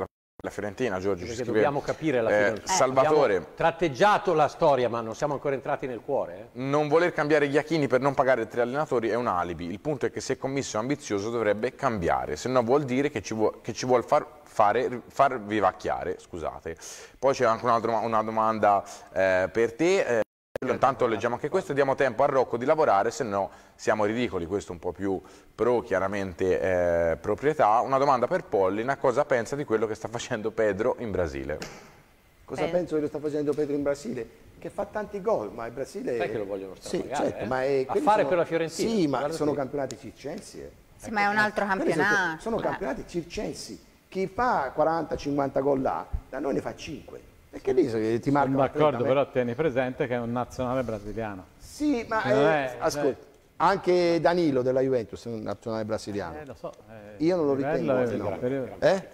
Speaker 6: La Fiorentina, Giorgio,
Speaker 1: perché
Speaker 6: ci
Speaker 1: dobbiamo capire la
Speaker 6: eh,
Speaker 1: Fiorentina.
Speaker 6: Salvatore.
Speaker 1: Abbiamo tratteggiato la storia, ma non siamo ancora entrati nel cuore. Eh?
Speaker 6: Non voler cambiare gli Iachini per non pagare tre allenatori è un alibi. Il punto è che se Commisso è ambizioso dovrebbe cambiare, se no vuol dire che ci vuol, che ci vuol far, fare, far vivacchiare. Scusate. Poi c'è anche un'altra una domanda eh, per te. Eh, Intanto leggiamo anche questo, diamo tempo a Rocco di lavorare, se no siamo ridicoli. Questo un po' più pro, chiaramente eh, proprietà. Una domanda per Pollina: cosa pensa di quello che sta facendo Pedro in Brasile?
Speaker 2: Cosa
Speaker 4: eh.
Speaker 2: penso che lo sta facendo Pedro in Brasile? Che fa tanti gol, ma il Brasile...
Speaker 1: Sai che lo vogliono strapagare,
Speaker 2: sì, certo,
Speaker 1: eh?
Speaker 2: ma è,
Speaker 1: a fare
Speaker 2: sono...
Speaker 1: per la Fiorentina.
Speaker 2: Sì, ma
Speaker 1: Guarda
Speaker 2: sono
Speaker 1: qui.
Speaker 2: campionati circensi. Eh.
Speaker 4: Sì, ma è un altro campionato.
Speaker 2: Sono, sono campionati circensi. Chi fa quaranta cinquanta gol là, da noi ne fa cinque. Perché lì ti marcano...
Speaker 5: Sono d'accordo, però tieni presente che è un nazionale brasiliano.
Speaker 2: Sì, ma
Speaker 5: eh,
Speaker 2: è, ascolta, cioè... anche Danilo della Juventus è un nazionale brasiliano.
Speaker 5: Eh, lo so, eh,
Speaker 2: Io non lo ritengo.
Speaker 5: È
Speaker 2: no.
Speaker 5: no.
Speaker 2: Eh?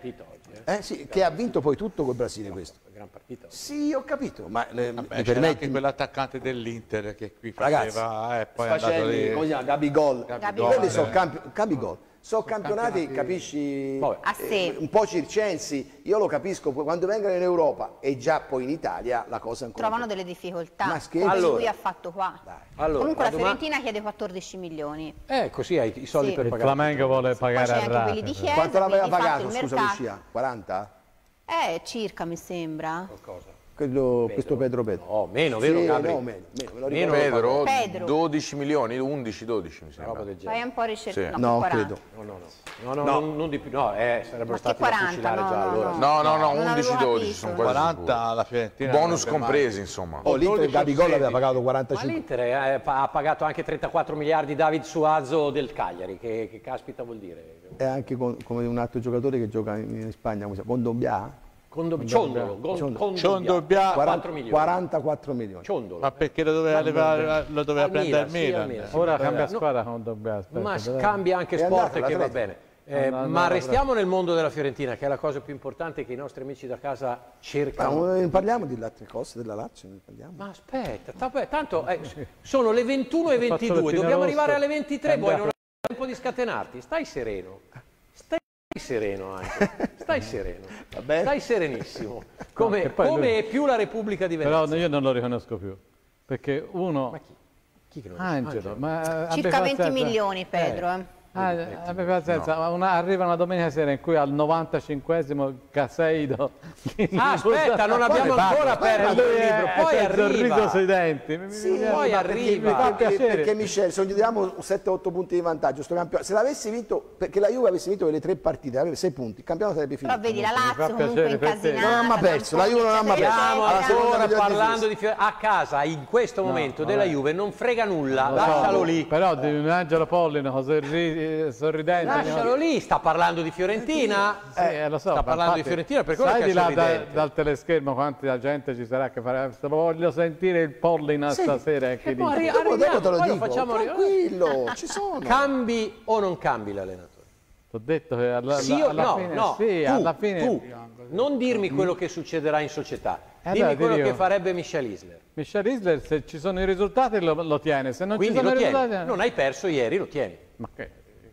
Speaker 2: Eh, sì, che ha vinto poi tutto col Brasile questo.
Speaker 1: Gran partito.
Speaker 2: Sì, ho capito, ma eh,
Speaker 3: Vabbè,
Speaker 2: mi
Speaker 3: c'era
Speaker 2: permetti...
Speaker 3: anche quell'attaccante dell'Inter che qui
Speaker 2: Ragazzi,
Speaker 3: faceva, eh, poi è
Speaker 2: Facelli,
Speaker 3: andato lì.
Speaker 2: come si chiama? Gabigol.
Speaker 3: Gabigol.
Speaker 2: Quelli sono
Speaker 3: Eh.
Speaker 2: campi... Gabigol. Sono campionati,
Speaker 3: campionati-
Speaker 2: capisci,
Speaker 4: A sé.
Speaker 2: eh, un po' circensi. Io lo capisco, poi quando vengono in Europa e già poi in Italia la cosa è ancora...
Speaker 4: Trovano delle difficoltà,
Speaker 2: Ma scherzi?
Speaker 4: come
Speaker 2: Allora.
Speaker 4: lui ha fatto qua.
Speaker 1: Allora,
Speaker 4: Comunque la
Speaker 1: la doma-
Speaker 4: Fiorentina chiede quattordici milioni.
Speaker 1: Eh, così hai i soldi
Speaker 4: Sì.
Speaker 1: per
Speaker 5: Il
Speaker 1: pagare.
Speaker 5: Flamengo vuole pagare
Speaker 4: c'è
Speaker 5: a
Speaker 4: anche
Speaker 5: rate.
Speaker 4: quelli di Chiesa,
Speaker 2: Quanto l'aveva
Speaker 4: quindi
Speaker 2: pagato,
Speaker 4: infatti il
Speaker 2: scusa
Speaker 4: mercato-
Speaker 2: Lucia? quaranta?
Speaker 4: Eh, circa mi sembra.
Speaker 2: Quello, questo Pedro Pedro.
Speaker 1: No, meno, vero
Speaker 2: Sì,
Speaker 1: Gabri?
Speaker 2: no, meno, meno, me lo
Speaker 1: Meno,
Speaker 2: ricordo.
Speaker 6: Pedro,
Speaker 4: Pedro.
Speaker 6: dodici milioni, undici dodici mi sembra.
Speaker 1: Roba del genere.
Speaker 4: Fai un po' ricerca.
Speaker 6: Sì.
Speaker 2: No,
Speaker 4: quaranta.
Speaker 2: credo.
Speaker 1: No, no, no. No, no, Non, non di più. No, eh, sarebbero
Speaker 4: Ma
Speaker 1: stati
Speaker 4: che
Speaker 1: da
Speaker 4: quaranta?
Speaker 1: fucilare
Speaker 4: No,
Speaker 1: già
Speaker 4: no,
Speaker 1: allora.
Speaker 4: no.
Speaker 6: No, no, no,
Speaker 4: Non
Speaker 6: undici
Speaker 4: avevo
Speaker 6: dodici,
Speaker 4: capito.
Speaker 6: sono quasi
Speaker 3: quaranta
Speaker 6: sicuro.
Speaker 3: la Fiorentina.
Speaker 6: Bonus
Speaker 3: non avrebbe
Speaker 6: compresi,
Speaker 3: mai-
Speaker 6: insomma.
Speaker 2: Oh, l'Inter
Speaker 3: dodici o
Speaker 2: Gabigol aveva
Speaker 3: sedici.
Speaker 2: pagato
Speaker 1: Ma
Speaker 2: quarantacinque.
Speaker 1: l'Inter eh, ha pagato anche trentaquattro miliardi David Suazo del Cagliari, che, che caspita vuol dire?
Speaker 2: È anche con- come un altro giocatore che gioca in, in Spagna, come si chiama? Condombia?
Speaker 1: Condo, ciondolo, Gon-
Speaker 2: Ciondolo.
Speaker 1: Condobbia.
Speaker 3: Ciondolo,
Speaker 1: quattro milioni.
Speaker 2: quarantaquattro milioni.
Speaker 1: Ciondolo.
Speaker 3: Ma perché lo doveva, levare- lo doveva
Speaker 1: Al
Speaker 3: prendere
Speaker 1: Milan,
Speaker 3: il
Speaker 1: sì, al
Speaker 3: Milan?
Speaker 1: Milan, sì.
Speaker 5: Ora
Speaker 1: Vabbè,
Speaker 5: cambia
Speaker 1: no.
Speaker 5: squadra con Dobbia, aspetta.
Speaker 1: Ma
Speaker 5: dai.
Speaker 1: cambia anche
Speaker 2: È
Speaker 1: sport,
Speaker 2: andata
Speaker 1: che va
Speaker 2: l'Atletico.
Speaker 1: bene. Eh,
Speaker 5: Andata
Speaker 1: ma
Speaker 5: l'Atletico.
Speaker 1: restiamo nel mondo della Fiorentina, che è la cosa più importante che i nostri amici da casa
Speaker 2: Ma
Speaker 1: cercano.
Speaker 2: non parliamo di altre cose della Lazio, ne parliamo.
Speaker 1: Ma aspetta, vabbè, tanto eh, sono le ventuno e ventidue,
Speaker 5: fazzolettino
Speaker 1: dobbiamo
Speaker 5: rosso.
Speaker 1: arrivare alle ventitré, vuoi non
Speaker 5: Andiamo.
Speaker 1: hai tempo di scatenarti? Stai sereno. Stai sereno anche. Stai sereno.
Speaker 2: Vabbè.
Speaker 1: Stai serenissimo. Come,
Speaker 5: che poi
Speaker 1: come
Speaker 5: lui-
Speaker 1: è più la Repubblica di Venezia.
Speaker 5: Però io non lo riconosco più. Perché uno...
Speaker 1: Ma chi? Chi che non
Speaker 5: Angelo, ma abbi
Speaker 4: Circa venti
Speaker 5: pazienza.
Speaker 4: milioni, Pedro. eh.
Speaker 5: Ah, abbi pazienza, una- arriva una domenica sera in cui al novantacinquesimo Caseido...
Speaker 1: Ah, aspetta, non abbiamo ancora aperto il libro, poi
Speaker 5: il sorriso
Speaker 1: arriva.
Speaker 5: sui denti. Mi, mi-
Speaker 2: Sì,
Speaker 5: mi-
Speaker 1: poi
Speaker 5: mi-
Speaker 1: arriva.
Speaker 5: Mi fa
Speaker 2: Perché,
Speaker 5: piacere.
Speaker 2: perché Michel, se gli diamo sette otto punti di vantaggio, sto campionato, se l'avessi vinto, perché la Juve avesse vinto quelle tre partite, aveva sei punti, il campionato sarebbe finito.
Speaker 4: Però vedi la
Speaker 5: Mi fa
Speaker 4: Lazio comunque
Speaker 5: piacere per te.
Speaker 4: incasinata.
Speaker 2: Non ha mai perso, la Juve non ha mai perso.
Speaker 1: Stiamo
Speaker 2: Alla seconda
Speaker 1: ancora
Speaker 2: miglior
Speaker 1: parlando
Speaker 2: difesa.
Speaker 1: di Fiore- a casa in questo momento della
Speaker 5: vabbè.
Speaker 1: Juve non frega nulla,
Speaker 5: Lo so,
Speaker 1: lascialo lì.
Speaker 5: Però di un Angelo Pollino sorri- sorridente.
Speaker 1: Lascialo lì, sta parlando di Fiorentina.
Speaker 5: Sì, eh, lo so,
Speaker 1: sta
Speaker 5: ma
Speaker 1: parlando di
Speaker 5: infatti,
Speaker 1: Fiorentina, per quello
Speaker 5: sai
Speaker 1: che è
Speaker 5: di là da-
Speaker 1: sorridente.
Speaker 5: dal teleschermo quanta gente ci sarà che farà. Voglio sentire il Pollino stasera. Che
Speaker 1: E poi
Speaker 5: dice.
Speaker 1: arri-
Speaker 2: Dopo, dopo
Speaker 1: arriviamo,
Speaker 2: te lo
Speaker 1: poi lo
Speaker 2: dico,
Speaker 1: facciamo arrivare.
Speaker 2: tranquillo, ci sono.
Speaker 1: Cambi o non cambi l'allenatore?
Speaker 5: Ti ho detto che alla,
Speaker 1: Sì o
Speaker 5: alla
Speaker 1: no,
Speaker 5: fine,
Speaker 1: no,
Speaker 5: sì,
Speaker 1: tu,
Speaker 5: alla fine
Speaker 1: tu, non dirmi quello che succederà in società,
Speaker 5: Eh,
Speaker 1: dimmi
Speaker 5: allora ti
Speaker 1: quello
Speaker 5: dico.
Speaker 1: che farebbe Michel Isler.
Speaker 5: Michel Isler, se ci sono i risultati lo, lo tiene, se non
Speaker 1: Quindi
Speaker 5: ci sono
Speaker 1: lo
Speaker 5: i
Speaker 1: tieni,
Speaker 5: risultati...
Speaker 1: non hai perso ieri, lo tieni.
Speaker 5: Ma che...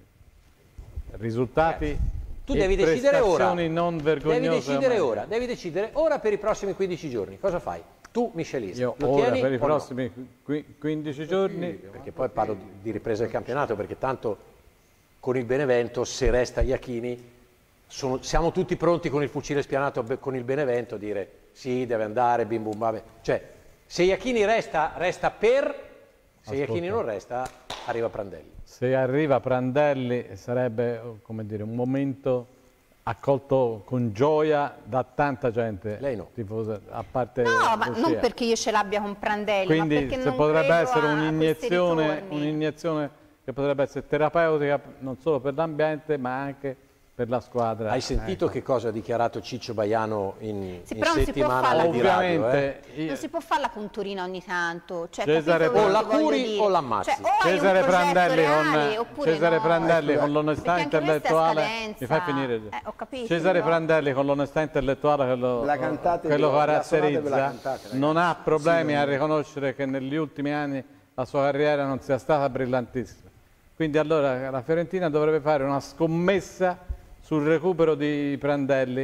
Speaker 5: Risultati
Speaker 1: Tu
Speaker 5: e
Speaker 1: devi decidere ora.
Speaker 5: prestazioni non vergognose.
Speaker 1: Devi decidere
Speaker 5: ormai.
Speaker 1: ora, devi decidere ora per i prossimi quindici giorni. Cosa fai? Tu, Michel Isler,
Speaker 5: Io
Speaker 1: lo
Speaker 5: ora
Speaker 1: tieni
Speaker 5: per i
Speaker 1: o no?
Speaker 5: prossimi qui- quindici giorni...
Speaker 1: Perché poi parlo di, di ripresa del campionato, perché tanto con il Benevento, se resta Iachini, sono- siamo tutti pronti con il fucile spianato be- con il Benevento a dire sì, deve andare, bim bum bam. Cioè, se Iachini resta, resta per, se
Speaker 5: Ascolta.
Speaker 1: Iachini non resta, arriva Prandelli.
Speaker 5: Se arriva Prandelli sarebbe, come dire, un momento accolto con gioia da tanta gente.
Speaker 1: Lei no.
Speaker 5: Tifosa, a parte
Speaker 4: No, ma
Speaker 5: Lucia.
Speaker 4: non perché io ce l'abbia con Prandelli,
Speaker 5: Quindi
Speaker 4: ma perché
Speaker 5: se
Speaker 4: non
Speaker 5: potrebbe
Speaker 4: credo
Speaker 5: essere
Speaker 4: a questi
Speaker 5: un'iniezione,
Speaker 4: ritorni.
Speaker 5: un'iniezione che potrebbe essere terapeutica non solo per l'ambiente ma anche per la squadra.
Speaker 1: Hai sentito
Speaker 5: Ecco.
Speaker 1: che cosa ha dichiarato Ciccio Baiano in,
Speaker 4: Sì,
Speaker 1: in
Speaker 4: però non si può
Speaker 1: settimana
Speaker 4: fare
Speaker 1: al di radio?
Speaker 5: Ovviamente
Speaker 1: eh?
Speaker 4: Non si può fare la punturina ogni tanto. Cioè,
Speaker 5: Cesare
Speaker 4: capito
Speaker 1: o
Speaker 4: quello
Speaker 1: la
Speaker 4: che voglio
Speaker 1: curi
Speaker 4: dire?
Speaker 1: o l'ammazzi.
Speaker 4: Cioè, o hai un
Speaker 5: Cesare
Speaker 4: progetto
Speaker 5: Prandelli,
Speaker 4: reale,
Speaker 5: con,
Speaker 4: oppure
Speaker 5: Cesare
Speaker 4: no.
Speaker 5: Prandelli
Speaker 2: Eh,
Speaker 5: con l'onestà
Speaker 4: Perché anche questa è
Speaker 5: intellettuale
Speaker 4: scadenza.
Speaker 5: mi fai finire
Speaker 4: Eh, ho capito,
Speaker 5: Cesare
Speaker 4: no?
Speaker 5: Prandelli con l'onestà intellettuale che lo,
Speaker 2: La cantate,
Speaker 5: che lo
Speaker 2: la suonate ve la
Speaker 5: caratterizza
Speaker 2: cantate, ragazzi.
Speaker 5: non ha problemi
Speaker 2: Sì,
Speaker 5: a
Speaker 2: non-
Speaker 5: riconoscere che negli ultimi anni la sua carriera non sia stata brillantissima. Quindi allora la Fiorentina dovrebbe fare una scommessa sul recupero di Prandelli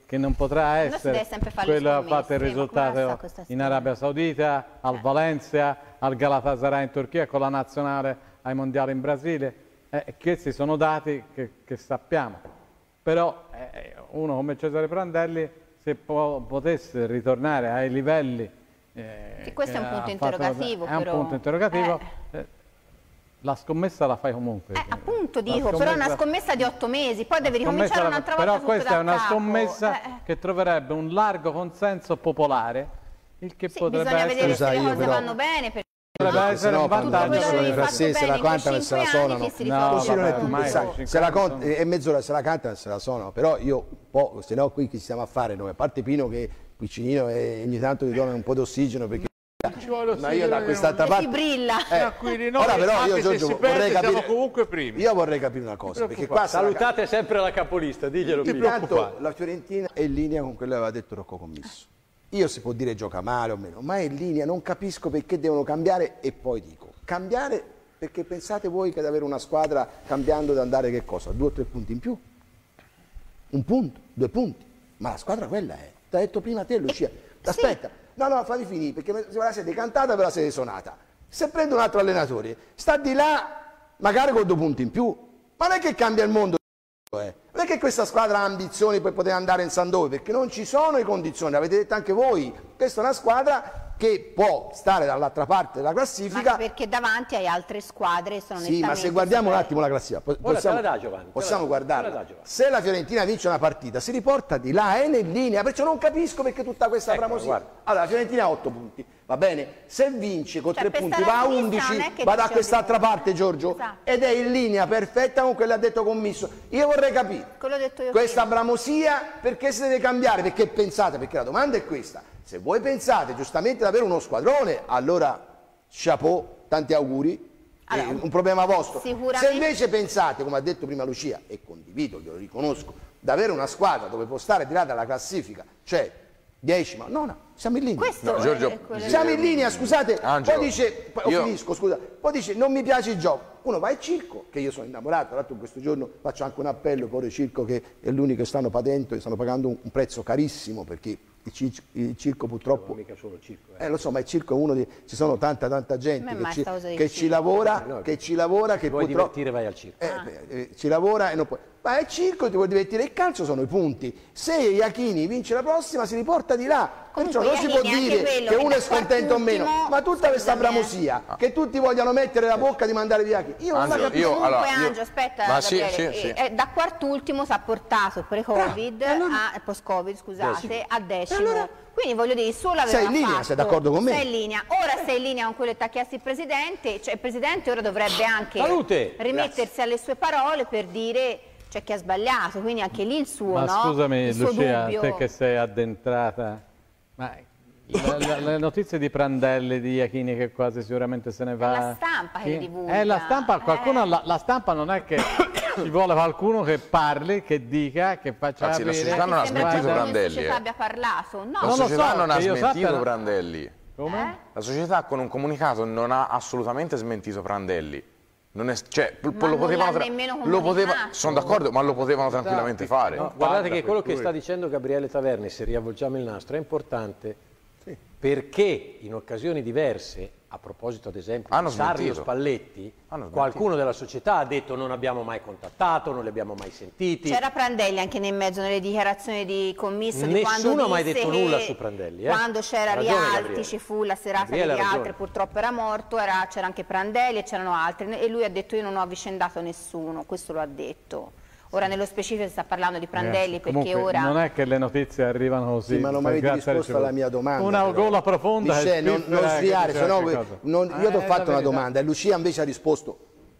Speaker 5: che non potrà essere quello che ha fatto il risultato in Arabia Saudita, al eh. Valencia, al Galatasaray in Turchia, con la nazionale ai mondiali in Brasile. Eh, questi sono dati che, che sappiamo. Però eh, uno come Cesare Prandelli, se po potesse ritornare ai livelli... Eh,
Speaker 4: che questo è un punto interrogativo.
Speaker 5: È un
Speaker 4: però...
Speaker 5: punto interrogativo. Eh. Eh, La scommessa la fai comunque.
Speaker 4: Eh, appunto dico, però è una scommessa di otto mesi, poi devi ricominciare un'altra volta.
Speaker 5: Però questa è una
Speaker 4: capo.
Speaker 5: scommessa
Speaker 4: eh.
Speaker 5: che troverebbe un largo consenso popolare, il che
Speaker 4: sì,
Speaker 5: potrebbe
Speaker 4: bisogna
Speaker 5: essere...
Speaker 4: vedere se le cose però... vanno bene. Per...
Speaker 5: Potrebbe
Speaker 2: no,
Speaker 5: essere
Speaker 2: no,
Speaker 5: un vantaggio.
Speaker 2: Se la, se, se la cantano e se la suonano,
Speaker 5: no,
Speaker 2: così non è più
Speaker 5: ormai
Speaker 2: pensare. Se la cont- è mezz'ora, se la cantano e se la suonano, però io un po', se no qui che stiamo a fare noi, a parte Pino che piccinino e ogni tanto gli dona un po' d'ossigeno perché... Ma io da quest'altra parte
Speaker 4: brilla.
Speaker 2: Eh, ora però io Giorgio vorrei capire
Speaker 3: comunque primi.
Speaker 2: Io vorrei capire una cosa, perché qua
Speaker 1: salutate sempre la capolista, diglielo prima.
Speaker 2: Intanto la Fiorentina è in linea con quello che aveva detto Rocco Commisso. Io si può dire gioca male o meno, ma è in linea, non capisco perché devono cambiare e poi dico, cambiare perché pensate voi che ad avere una squadra cambiando da andare che cosa? Due o tre punti in più? Un punto, due punti, ma la squadra quella è. Ti ha detto prima te Lucia, aspetta. Sì. No, no, fammi finire, perché se ve la siete cantata ve la siete suonata. Se prende un altro allenatore, sta di là, magari con due punti in più, ma non è che cambia il mondo, eh. Non è che questa squadra ha ambizioni per poter andare in Sampdoria, perché non ci sono le condizioni, l'avete detto anche voi, questa è una squadra che può stare dall'altra parte della classifica.
Speaker 4: Ma perché davanti hai altre squadre sono
Speaker 2: sì, ma se guardiamo un attimo la classifica, possiamo,
Speaker 1: da, Giovanni,
Speaker 2: possiamo guardarla.
Speaker 1: Da,
Speaker 2: se la Fiorentina vince una partita, si riporta di là, è in linea, perciò non capisco perché tutta questa
Speaker 1: ecco,
Speaker 2: bramosia. Allora, la Fiorentina ha otto punti, va bene? Se vince con
Speaker 4: cioè,
Speaker 2: tre punti va a undici, va da quest'altra parte, Giorgio, esatto. Ed è in linea perfetta con quello che ha detto Commisso. Io vorrei capire
Speaker 4: io
Speaker 2: questa bramosia perché si deve cambiare, perché pensate, perché la domanda è questa. Se voi pensate giustamente di avere uno squadrone, allora chapeau, tanti auguri, allora, è un problema vostro. Se invece pensate, come ha detto prima Lucia, e condivido, glielo riconosco, di avere una squadra dove può stare tirata dalla classifica, cioè dieci, ma no, no, siamo in linea.
Speaker 4: Questo
Speaker 6: no, Giorgio,
Speaker 2: siamo in linea, scusate,
Speaker 6: Angelo,
Speaker 2: poi dice, poi
Speaker 6: io...
Speaker 2: finisco, scusa, poi dice non mi piace il gioco. Uno va al circo, che io sono innamorato, tra l'altro questo giorno faccio anche un appello, povero circo che è l'unico che stanno patendo e stanno pagando un, un prezzo carissimo perché il circo, il circo purtroppo... Non
Speaker 1: mica solo il circo. Eh.
Speaker 2: eh lo so, ma il circo è uno di... ci sono tanta tanta gente che, ci, che ci lavora, no, che ci lavora, che
Speaker 1: vuoi
Speaker 2: purtroppo...
Speaker 1: divertire vai al circo.
Speaker 2: Eh,
Speaker 1: ah.
Speaker 2: eh, ci lavora e non può... Ma il circo ti vuoi divertire, il calcio sono i punti. Se Iachini vince la prossima si riporta di là. Perciò non si può dire che uno è scontento o meno, ma tutta questa bramosia, ah. che tutti vogliano mettere la bocca di mandare via Iachini. Io non
Speaker 6: Angelo,
Speaker 2: la capisco.
Speaker 6: Io, allora,
Speaker 4: Comunque
Speaker 6: io...
Speaker 4: Angelo, aspetta,
Speaker 6: ma
Speaker 4: Gabriele,
Speaker 6: sì, sì, sì.
Speaker 4: Eh, da quart'ultimo si ha portato pre-Covid, ah, allora... post-Covid, scusate, sì. a decimo. Allora... Quindi voglio dire, solo aveva
Speaker 2: sei in linea,
Speaker 4: fatto,
Speaker 2: sei d'accordo con me?
Speaker 4: Sei in linea, ora sei in linea con quello che ti ha chiesto il Presidente, cioè il Presidente ora dovrebbe anche
Speaker 1: Salute.
Speaker 4: rimettersi Grazie. alle sue parole per dire cioè, che ha sbagliato, quindi anche lì il suo,
Speaker 5: ma
Speaker 4: no?
Speaker 5: scusami
Speaker 4: il
Speaker 5: Lucia,
Speaker 4: dubbio...
Speaker 5: te che sei addentrata, ma le, le, le notizie di Prandelli, di Iachini che quasi sicuramente se ne va...
Speaker 4: È la stampa che, che le divulga.
Speaker 5: È la stampa, qualcuno,
Speaker 4: eh.
Speaker 5: la, la stampa non è che... Ci vuole qualcuno che parli, che dica, che faccia
Speaker 6: Anzi,
Speaker 5: capire.
Speaker 6: la società non ha smentito Prandelli.
Speaker 4: La società abbia parlato. No.
Speaker 6: La
Speaker 5: non
Speaker 6: società
Speaker 5: so,
Speaker 6: non ha smentito
Speaker 5: sappia...
Speaker 6: Prandelli.
Speaker 5: Come?
Speaker 4: Eh?
Speaker 6: La società con un comunicato non ha assolutamente smentito Prandelli. Non è, cioè,
Speaker 4: ma
Speaker 6: lo
Speaker 4: non
Speaker 6: potevano
Speaker 4: l'ha nemmeno
Speaker 6: lo poteva, sono d'accordo, ma lo potevano tranquillamente fare.
Speaker 1: No, guardate che quello che sta dicendo Gabriele Taverni, se riavvolgiamo il nastro, è importante sì. perché in occasioni diverse, a proposito ad esempio
Speaker 6: hanno
Speaker 1: di Sarri o
Speaker 6: smentito.
Speaker 1: Spalletti, qualcuno della società ha detto non abbiamo mai contattato, non li abbiamo mai sentiti.
Speaker 4: C'era Prandelli anche nel mezzo nelle dichiarazioni di Commisso.
Speaker 1: Nessuno
Speaker 4: di quando
Speaker 1: ha mai detto nulla su
Speaker 4: Prandelli.
Speaker 1: Eh?
Speaker 4: Quando c'era Rialti, ci fu la serata
Speaker 1: Gabriele
Speaker 4: di Rialti, purtroppo era morto, c'era anche Prandelli e c'erano altri. E lui ha detto io non ho avvicendato nessuno, questo lo ha detto. Ora nello specifico si sta parlando di Prandelli
Speaker 5: Grazie.
Speaker 4: perché
Speaker 5: Comunque,
Speaker 4: ora...
Speaker 5: non è che le notizie arrivano così.
Speaker 2: Sì, ma non mi avete risposto alla mia domanda.
Speaker 5: Una
Speaker 2: però.
Speaker 5: gola profonda.
Speaker 2: Dice, non, non sviare, se no, non, io
Speaker 5: eh,
Speaker 2: ti ho fatto una domanda e Lucia invece ha risposto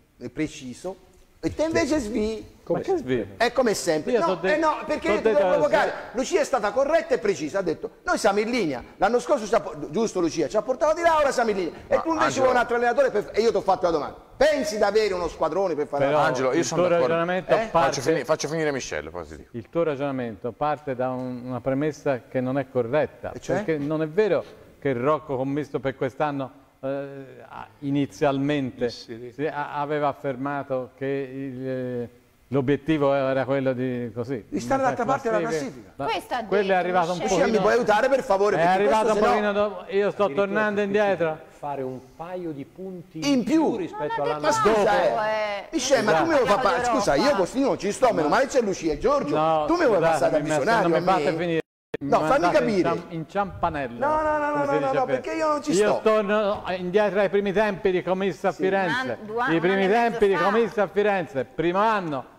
Speaker 2: preciso e te invece svii.
Speaker 5: Come che svii?
Speaker 2: È come sempre. No, eh no, perché io ti devo provocare. Lucia è stata corretta e precisa, ha detto noi siamo in linea. L'anno scorso, ci ha, giusto Lucia, ci ha portato di là, ora siamo in linea. Ma e tu invece Angelo... vuoi un altro allenatore per, e io ti ho fatto la domanda. Pensi di avere uno squadrone per fare
Speaker 5: Però,
Speaker 2: la
Speaker 6: Angelo, io sono d'accordo.
Speaker 5: Eh?
Speaker 6: Parte... Faccio, fini... faccio finire Michele, poi ti dico.
Speaker 5: Il tuo ragionamento parte da un, una premessa che non è corretta.
Speaker 2: E cioè?
Speaker 5: Perché non è vero che il Rocco Commisso per quest'anno eh, inizialmente sì, sì. aveva affermato che il, l'obiettivo era quello di così.
Speaker 2: Di stare dall'altra parte della classifica.
Speaker 5: Ma quello è arrivato un po'.
Speaker 2: Mi puoi aiutare per favore?
Speaker 5: È arrivato un pochino dopo. Io sto tornando indietro.
Speaker 1: Fare un paio di punti
Speaker 2: in più
Speaker 1: rispetto all'anno
Speaker 2: ma scusa, eh. Michele, ma tu me lo fai passare? Scusa, io così non ci sto, meno male c'è Lucia e Giorgio.
Speaker 5: No,
Speaker 2: tu me lo vuoi passare da visionario?
Speaker 5: Non mi fate finire.
Speaker 2: No, fammi capire.
Speaker 5: In, in ciampanella.
Speaker 2: No, no, no, no, no, no, perché io non ci sto.
Speaker 5: Io torno indietro ai primi tempi di Comissa a Firenze. I primi tempi di Comissa a Firenze. Primo anno.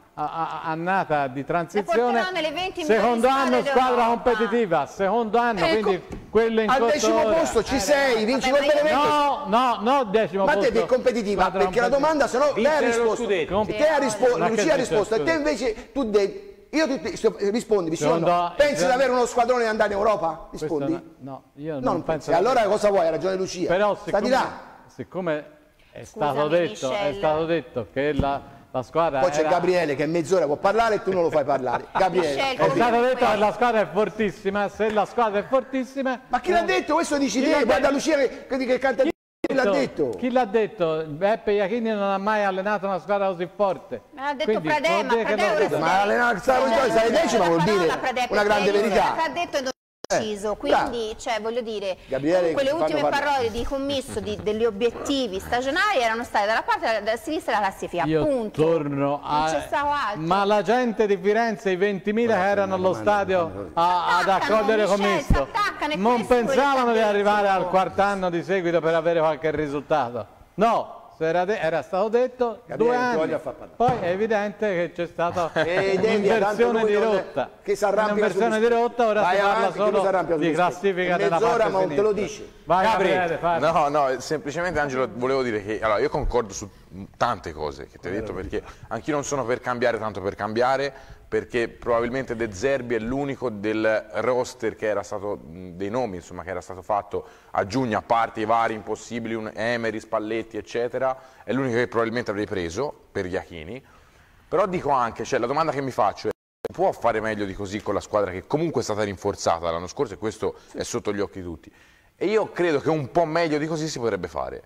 Speaker 5: Annata di transizione, secondo anno squadra competitiva, secondo anno,
Speaker 2: ecco,
Speaker 5: quindi quello in
Speaker 2: al decimo ora. posto ci sei, vinci col Benevento.
Speaker 5: No, no, no, decimo
Speaker 2: ma
Speaker 5: posto.
Speaker 2: Ma te è competitiva, perché la domanda se no lei ha risposto, te ha risposto, Lucia ha risposto e te invece tu devi, io ti, rispondi, sì o no? Pensi di avere uno squadrone e andare in Europa? Rispondi?
Speaker 5: No, no, io non,
Speaker 2: non
Speaker 5: penso.
Speaker 2: E allora cosa vuoi? Ha ragione Lucia.
Speaker 5: Però
Speaker 2: siccome, là.
Speaker 5: siccome è stato detto, è stato detto che la La squadra
Speaker 2: poi c'è
Speaker 5: era...
Speaker 2: Gabriele che mezz'ora può parlare e tu non lo fai parlare. Gabriele,
Speaker 5: è stato detto che la squadra è fortissima, se la squadra è fortissima...
Speaker 2: Ma chi l'ha detto? Questo dici te, guarda Lucia che, che canta... Chi, chi l'ha detto?
Speaker 5: Chi l'ha detto? Beppe Iachini non ha mai allenato una squadra così forte.
Speaker 4: Me l'ha detto Pradè, ma Pradè ora...
Speaker 2: Ma allenare la decima vuol dire una grande verità.
Speaker 4: Ha detto deciso, quindi cioè, voglio dire,
Speaker 2: Gabriele,
Speaker 4: quelle ultime
Speaker 2: parlare.
Speaker 4: parole di commisso di, degli obiettivi stagionali erano state dalla parte della, della sinistra della classifica,
Speaker 5: Io
Speaker 4: punto.
Speaker 5: torno a...
Speaker 4: Non c'è stato altro.
Speaker 5: Ma la gente di Firenze, i ventimila che erano allo stadio a, ad accogliere commisso, non pensavano di arrivare al quarto anno di seguito per avere qualche risultato. No. Era, era stato detto Gabriele, due anni, poi è evidente che c'è stata un'inversione di rotta,
Speaker 2: che
Speaker 5: un'inversione di rotta, ora si parla solo di classifica della parte
Speaker 2: ma non te lo dici.
Speaker 5: Vai Gabriele,
Speaker 6: no, no, semplicemente Angelo volevo dire che allora, io concordo su tante cose che ti hai detto, perché anch'io non sono per cambiare tanto per cambiare, perché probabilmente De Zerbi è l'unico del roster che era stato, dei nomi insomma, che era stato fatto a giugno, a parte i vari impossibili, un Emery, Spalletti eccetera, è l'unico che probabilmente avrei preso per Iachini. Però dico anche, cioè la domanda che mi faccio è: può fare meglio di così con la squadra che comunque è stata rinforzata l'anno scorso, e questo è sotto gli occhi di tutti, e io credo che un po' meglio di così si potrebbe fare.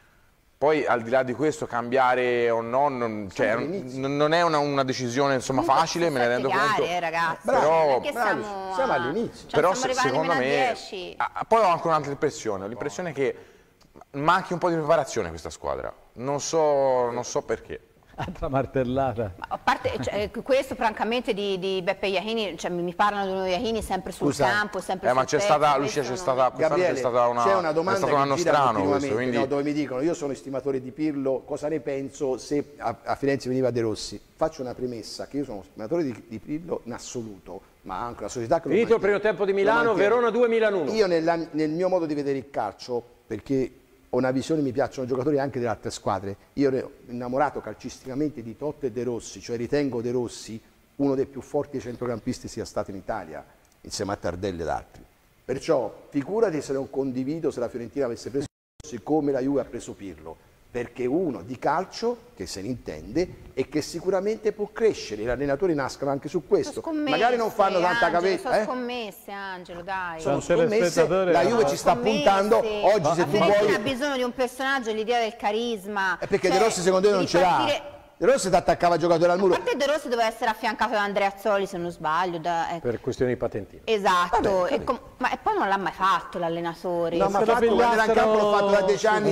Speaker 6: Poi al di là di questo cambiare o no, non, cioè, non è una, una decisione insomma facile, me ne rendo conto.
Speaker 4: Eh, ragazzi,
Speaker 6: però
Speaker 4: siamo,
Speaker 2: siamo all'inizio.
Speaker 6: Però
Speaker 4: cioè,
Speaker 6: secondo me, ah, poi ho anche un'altra impressione, ho l'impressione che manchi un po' di preparazione a questa squadra, non so, non so perché.
Speaker 5: Altra martellata.
Speaker 4: Ma a parte cioè, questo, francamente, di, di Beppe Iachini, cioè, mi parlano di uno Iachini sempre sul
Speaker 2: Scusa.
Speaker 4: campo, sempre
Speaker 6: eh,
Speaker 4: sul
Speaker 6: ma c'è stata, Lucia, c'è stata,
Speaker 2: Gabriele,
Speaker 6: c'è stata una,
Speaker 2: c'è una domanda
Speaker 6: è stato un anno
Speaker 2: che gira
Speaker 6: strano questo, quindi...
Speaker 2: no, dove mi dicono, io sono estimatore di Pirlo, cosa ne penso se a, a Firenze veniva De Rossi? Faccio una premessa, che io sono estimatore di, di Pirlo in assoluto, ma anche la società che lo
Speaker 1: finito il primo tempo di Milano, Verona due Milan uno.
Speaker 2: Io nella, nel mio modo di vedere il calcio, perché ho una visione, mi piacciono giocatori anche delle altre squadre, io ero innamorato calcisticamente di Totti e De Rossi, cioè ritengo De Rossi uno dei più forti centrocampisti sia stato in Italia, insieme a Tardelli ed altri. Perciò figurati se non condivido se la Fiorentina avesse preso De Rossi come la Juve ha preso Pirlo, perché uno di calcio che se ne intende e che sicuramente può crescere, gli allenatori nascono anche su questo, magari non fanno tanta gavetta.
Speaker 4: Sono
Speaker 2: eh?
Speaker 4: scommesse, Angelo, dai.
Speaker 2: Sono scommesse, la Juve ci sta puntando, oggi se tu vuoi...
Speaker 4: ha bisogno di un personaggio, l'idea del carisma.
Speaker 2: È perché
Speaker 4: cioè,
Speaker 2: De Rossi secondo te non ce l'ha? De Rossi ti attaccava giocatore al muro.
Speaker 4: A parte De Rossi doveva essere affiancato da Andrea Azzoli, se non sbaglio. Da, ecco.
Speaker 1: Per questioni di patentino.
Speaker 4: Esatto,
Speaker 2: Vabbè,
Speaker 4: e com- ma e poi non l'ha mai fatto l'allenatore.
Speaker 2: No, ma fatto quando era in campo l'ho fatto da dieci anni.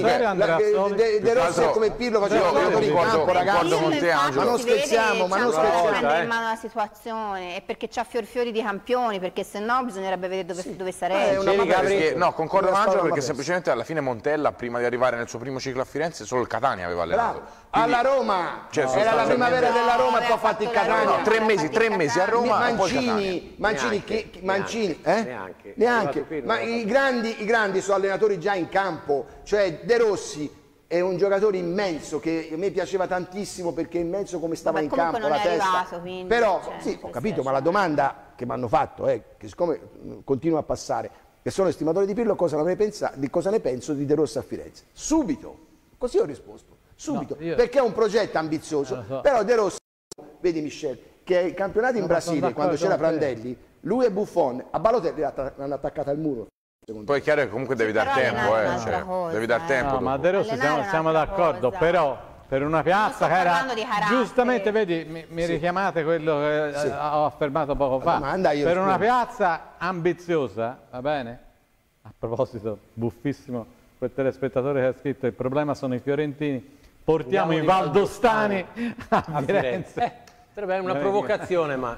Speaker 2: De, De Rossi è come Pirlo, faceva giocatori in campo, ragazzi. Ma non scherziamo, ma non scherziamo.
Speaker 4: C'ha in mano la situazione, è perché c'ha fior fiori di campioni, perché se no bisognerebbe vedere dove, sì. dove sarebbe.
Speaker 6: Eh, perché, no, concordo con Angelo, perché semplicemente alla fine Montella, prima di arrivare nel suo primo ciclo a Firenze, solo il Catania aveva allenato.
Speaker 2: Alla Roma,
Speaker 6: cioè,
Speaker 2: era la primavera della Roma e poi ha fatto il Catania.
Speaker 6: No, tre mesi, tre mesi a Roma.
Speaker 2: Mancini, Mancini, che, Mancini, eh?
Speaker 1: Neanche.
Speaker 2: Neanche. Ma i grandi, i grandi sono allenatori già in campo, cioè De Rossi è un giocatore immenso che a me piaceva tantissimo perché è immenso come stava
Speaker 4: Vabbè,
Speaker 2: in campo,
Speaker 4: non
Speaker 2: la
Speaker 4: è
Speaker 2: testa.
Speaker 4: arrivato, quindi,
Speaker 2: però
Speaker 4: cioè,
Speaker 2: sì, ho capito, ma la domanda che mi hanno fatto è che siccome continua a passare, che sono estimatore di Pirlo, cosa ne, pensa, di cosa ne penso di De Rossi a Firenze? Subito, così ho risposto. Subito, no, io... perché è un progetto ambizioso, eh, so. Però De Rossi, vedi Michel, che ai campionati in Brasile, quando c'era Prandelli, lui e Buffon, a Balotelli l'hanno attaccata al muro.
Speaker 6: Poi è chiaro che comunque devi dar tempo, eh, cioè,
Speaker 4: cosa,
Speaker 6: devi dar tempo.
Speaker 5: No, ma De Rossi siamo, siamo d'accordo, però per una piazza che era giustamente, vedi, mi, mi
Speaker 2: sì.
Speaker 5: richiamate quello che sì. ho affermato poco fa, per una piazza ambiziosa, va bene? A proposito, buffissimo quel telespettatore che ha scritto il problema sono i fiorentini, portiamo i valdostani a, a Firenze.
Speaker 1: Eh, sarebbe una provocazione, ma...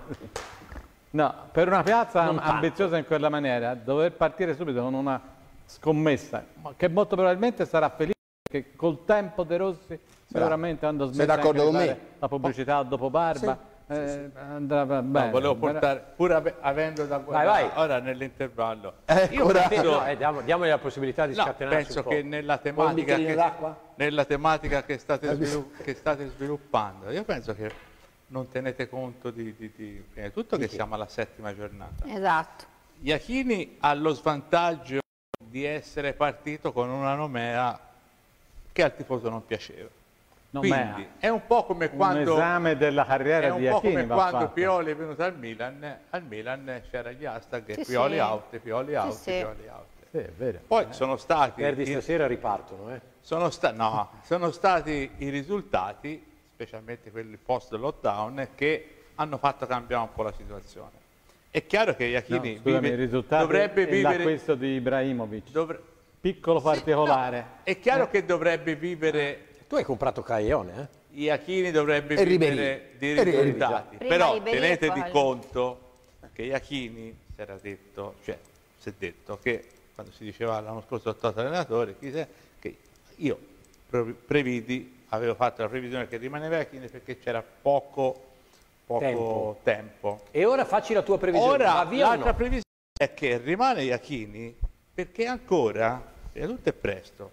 Speaker 5: No, per una piazza ambiziosa in quella maniera, dover partire subito con una scommessa, che molto probabilmente sarà felice, perché col tempo De Rossi sicuramente quando smetterà di fare la pubblicità dopo Barba, sì, eh, sì, sì. andrà bene.
Speaker 3: No, volevo portare, pur ave avendo da guardare vai, vai. ora nell'intervallo,
Speaker 1: eh, io penso, no, eh, diamo, diamogli la possibilità di no, scatenarsi
Speaker 3: penso che nella tematica che, nella tematica che state, svilupp che state sviluppando, io penso che non tenete conto di, di, di prima di tutto che siamo alla settima giornata.
Speaker 4: Esatto.
Speaker 3: Iachini ha lo svantaggio di essere partito con una nomea che al tifoso non piaceva.
Speaker 5: Nomea.
Speaker 3: Quindi è un po' come quando
Speaker 5: un esame della carriera di Iachini,
Speaker 3: è un po' come quando
Speaker 5: fatto.
Speaker 3: Pioli è venuto al Milan, al Milan c'era gli hashtag sì, Pioli sì. out, Pioli out, sì, Pioli
Speaker 5: sì.
Speaker 3: out.
Speaker 5: Sì, è vero.
Speaker 3: Poi eh. sono stati
Speaker 1: Perdi stasera ripartono, eh.
Speaker 3: Sono sta no, sono stati i risultati, specialmente quelli post lockdown, che hanno fatto cambiare un po' la situazione. È chiaro che Iachini
Speaker 5: no, vive, dovrebbe vivere l'acquisto di Ibrahimovic, dovre... piccolo particolare.
Speaker 3: Sì, no, è chiaro eh. che dovrebbe vivere.
Speaker 1: Tu hai comprato Caglione, eh?
Speaker 3: Iachini dovrebbe
Speaker 2: e
Speaker 3: vivere di risultati, però
Speaker 4: Ribéry
Speaker 3: tenete di conto che Iachini si era detto, cioè si è detto che quando si diceva l'anno scorso otto allenatori, che io previdi avevo fatto la previsione che rimaneva Iachini perché c'era poco, poco tempo. tempo.
Speaker 1: E ora facci la tua previsione.
Speaker 3: Ora l'altra no? previsione è che rimane Iachini perché ancora, prima di tutto è presto,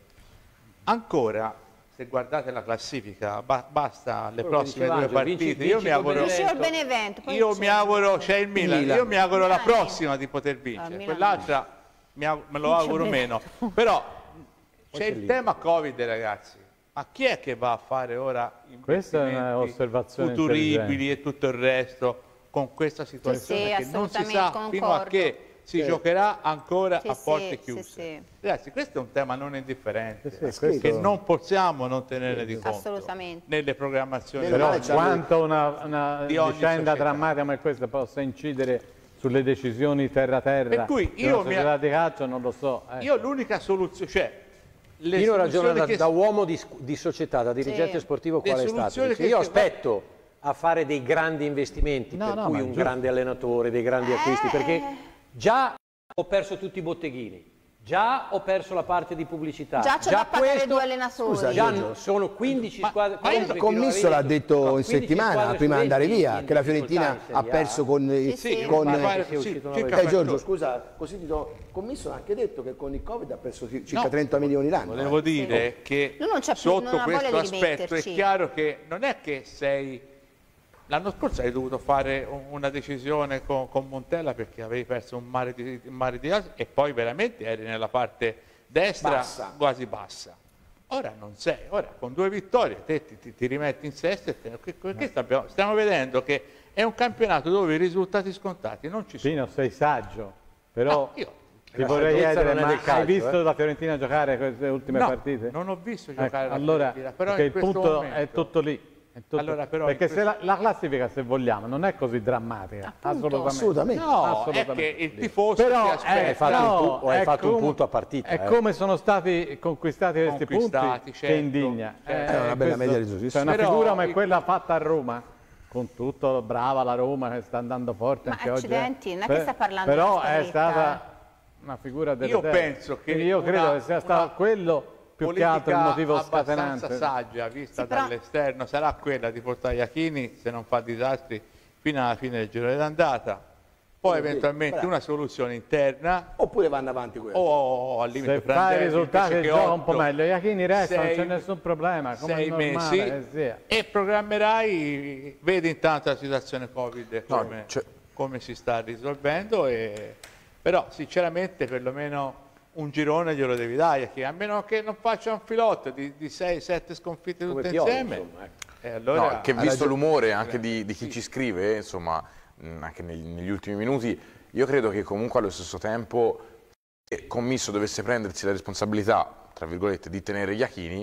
Speaker 3: ancora se guardate la classifica ba basta le Quello prossime due partite, vinci, vinci io mi auguro, io mi auguro c'è il Milan, Milan, io mi auguro la prossima di poter vincere, quell'altra me lo auguro meno, però c'è il tema Covid ragazzi. Ma chi è che va a fare ora investimenti futuribili e tutto il resto con questa situazione sì, sì, che non si sa concordo. fino a che si sì. giocherà ancora sì, a porte sì, chiuse? Sì, sì. Ragazzi, questo è un tema non indifferente, sì, sì, che non possiamo non tenere di conto nelle programmazioni.
Speaker 5: Però quanto una, una di vicenda drammatica come questa possa incidere sulle decisioni terra-terra per cui io di una di calcio non lo so. Eh.
Speaker 3: Io l'unica soluzione, cioè
Speaker 1: Io ragiono da, che... da uomo di, di società, da dirigente sì. sportivo qual è stato. Io che... aspetto a fare dei grandi investimenti, no, per no, cui un giusto. grande allenatore, dei grandi acquisti, perché già ho perso tutti i botteghini, già ho perso la parte di pubblicità.
Speaker 4: Già c'è da pagare due allenatori.
Speaker 1: Scusa, già sono quindici ma, squadre.
Speaker 2: Ma il commisso l'ha detto no, in settimana, prima di andare via, che la Fiorentina ha perso con... Sì, sì, con sì, sì, eh, Giorgio, scusa, così ti do... Il commisso ha anche detto che con il Covid ha perso circa no, trenta milioni l'anno.
Speaker 3: Volevo
Speaker 2: eh.
Speaker 3: dire sì. che sotto questo aspetto è chiaro che non è che sei... L'anno scorso hai dovuto fare una decisione con, con Montella perché avevi perso un mare di, un mare di e poi veramente eri nella parte destra bassa. quasi bassa. Ora non sei, ora con due vittorie te ti, ti, ti rimetti in sesto e te, perché stiamo, stiamo vedendo che è un campionato dove i risultati scontati non ci sono.
Speaker 5: Pino, sei saggio, però
Speaker 3: no, io,
Speaker 5: ti vorrei chiedere, ma calcio, hai visto eh? la Fiorentina giocare queste ultime
Speaker 3: no,
Speaker 5: partite?
Speaker 3: non ho visto giocare
Speaker 5: ecco, la allora, Fiorentina, però in il punto
Speaker 3: momento,
Speaker 5: è tutto lì. Tutto, allora, però, perché questo... se la, la classifica, se vogliamo, non è così drammatica. Assolutamente.
Speaker 2: Assolutamente.
Speaker 3: No,
Speaker 5: assolutamente.
Speaker 3: È che il tifoso
Speaker 5: però,
Speaker 3: ti aspetta.
Speaker 1: Hai fatto, no, un, hai fatto come, un punto a partita.
Speaker 5: È
Speaker 1: eh.
Speaker 5: come sono stati conquistati questi
Speaker 3: conquistati,
Speaker 5: punti
Speaker 3: certo,
Speaker 5: che indigna.
Speaker 2: Certo. Eh, è una bella media di giustizia.
Speaker 5: C'è una
Speaker 3: però,
Speaker 5: figura come quella fatta a Roma, con tutto, brava la Roma che sta andando forte
Speaker 4: ma
Speaker 5: anche
Speaker 4: accidenti,
Speaker 5: oggi.
Speaker 4: non è che sta parlando
Speaker 5: però
Speaker 4: di
Speaker 5: è stata una figura del
Speaker 3: Io penso che
Speaker 5: io
Speaker 3: una,
Speaker 5: credo che sia stato quello più che altro il motivo scatenante.
Speaker 3: Abbastanza saggia vista
Speaker 4: sì, però...
Speaker 3: dall'esterno sarà quella di portare Iachini, se non fa disastri, fino alla fine del girone d'andata, poi sì, eventualmente sì, una soluzione interna
Speaker 2: oppure vanno avanti quello.
Speaker 3: o al limite
Speaker 5: se fai i risultati gioca un po' meglio. Iachini resta, sei, non c'è nessun problema, come
Speaker 3: sei
Speaker 5: normale,
Speaker 3: mesi
Speaker 5: eh, sì.
Speaker 3: e programmerai, vedi intanto la situazione Covid come,
Speaker 6: no,
Speaker 3: come si sta risolvendo e, però sinceramente perlomeno un girone glielo devi dare, a meno che non faccia un filotto di, di sei sette sconfitte tutte Pioli, insieme.
Speaker 6: Insomma, ecco.
Speaker 3: E allora,
Speaker 6: no, che visto l'umore anche di, di chi ci scrive, insomma, anche negli, negli ultimi minuti, io credo che comunque allo stesso tempo, se il commisso dovesse prendersi la responsabilità, tra virgolette, di tenere Iachini,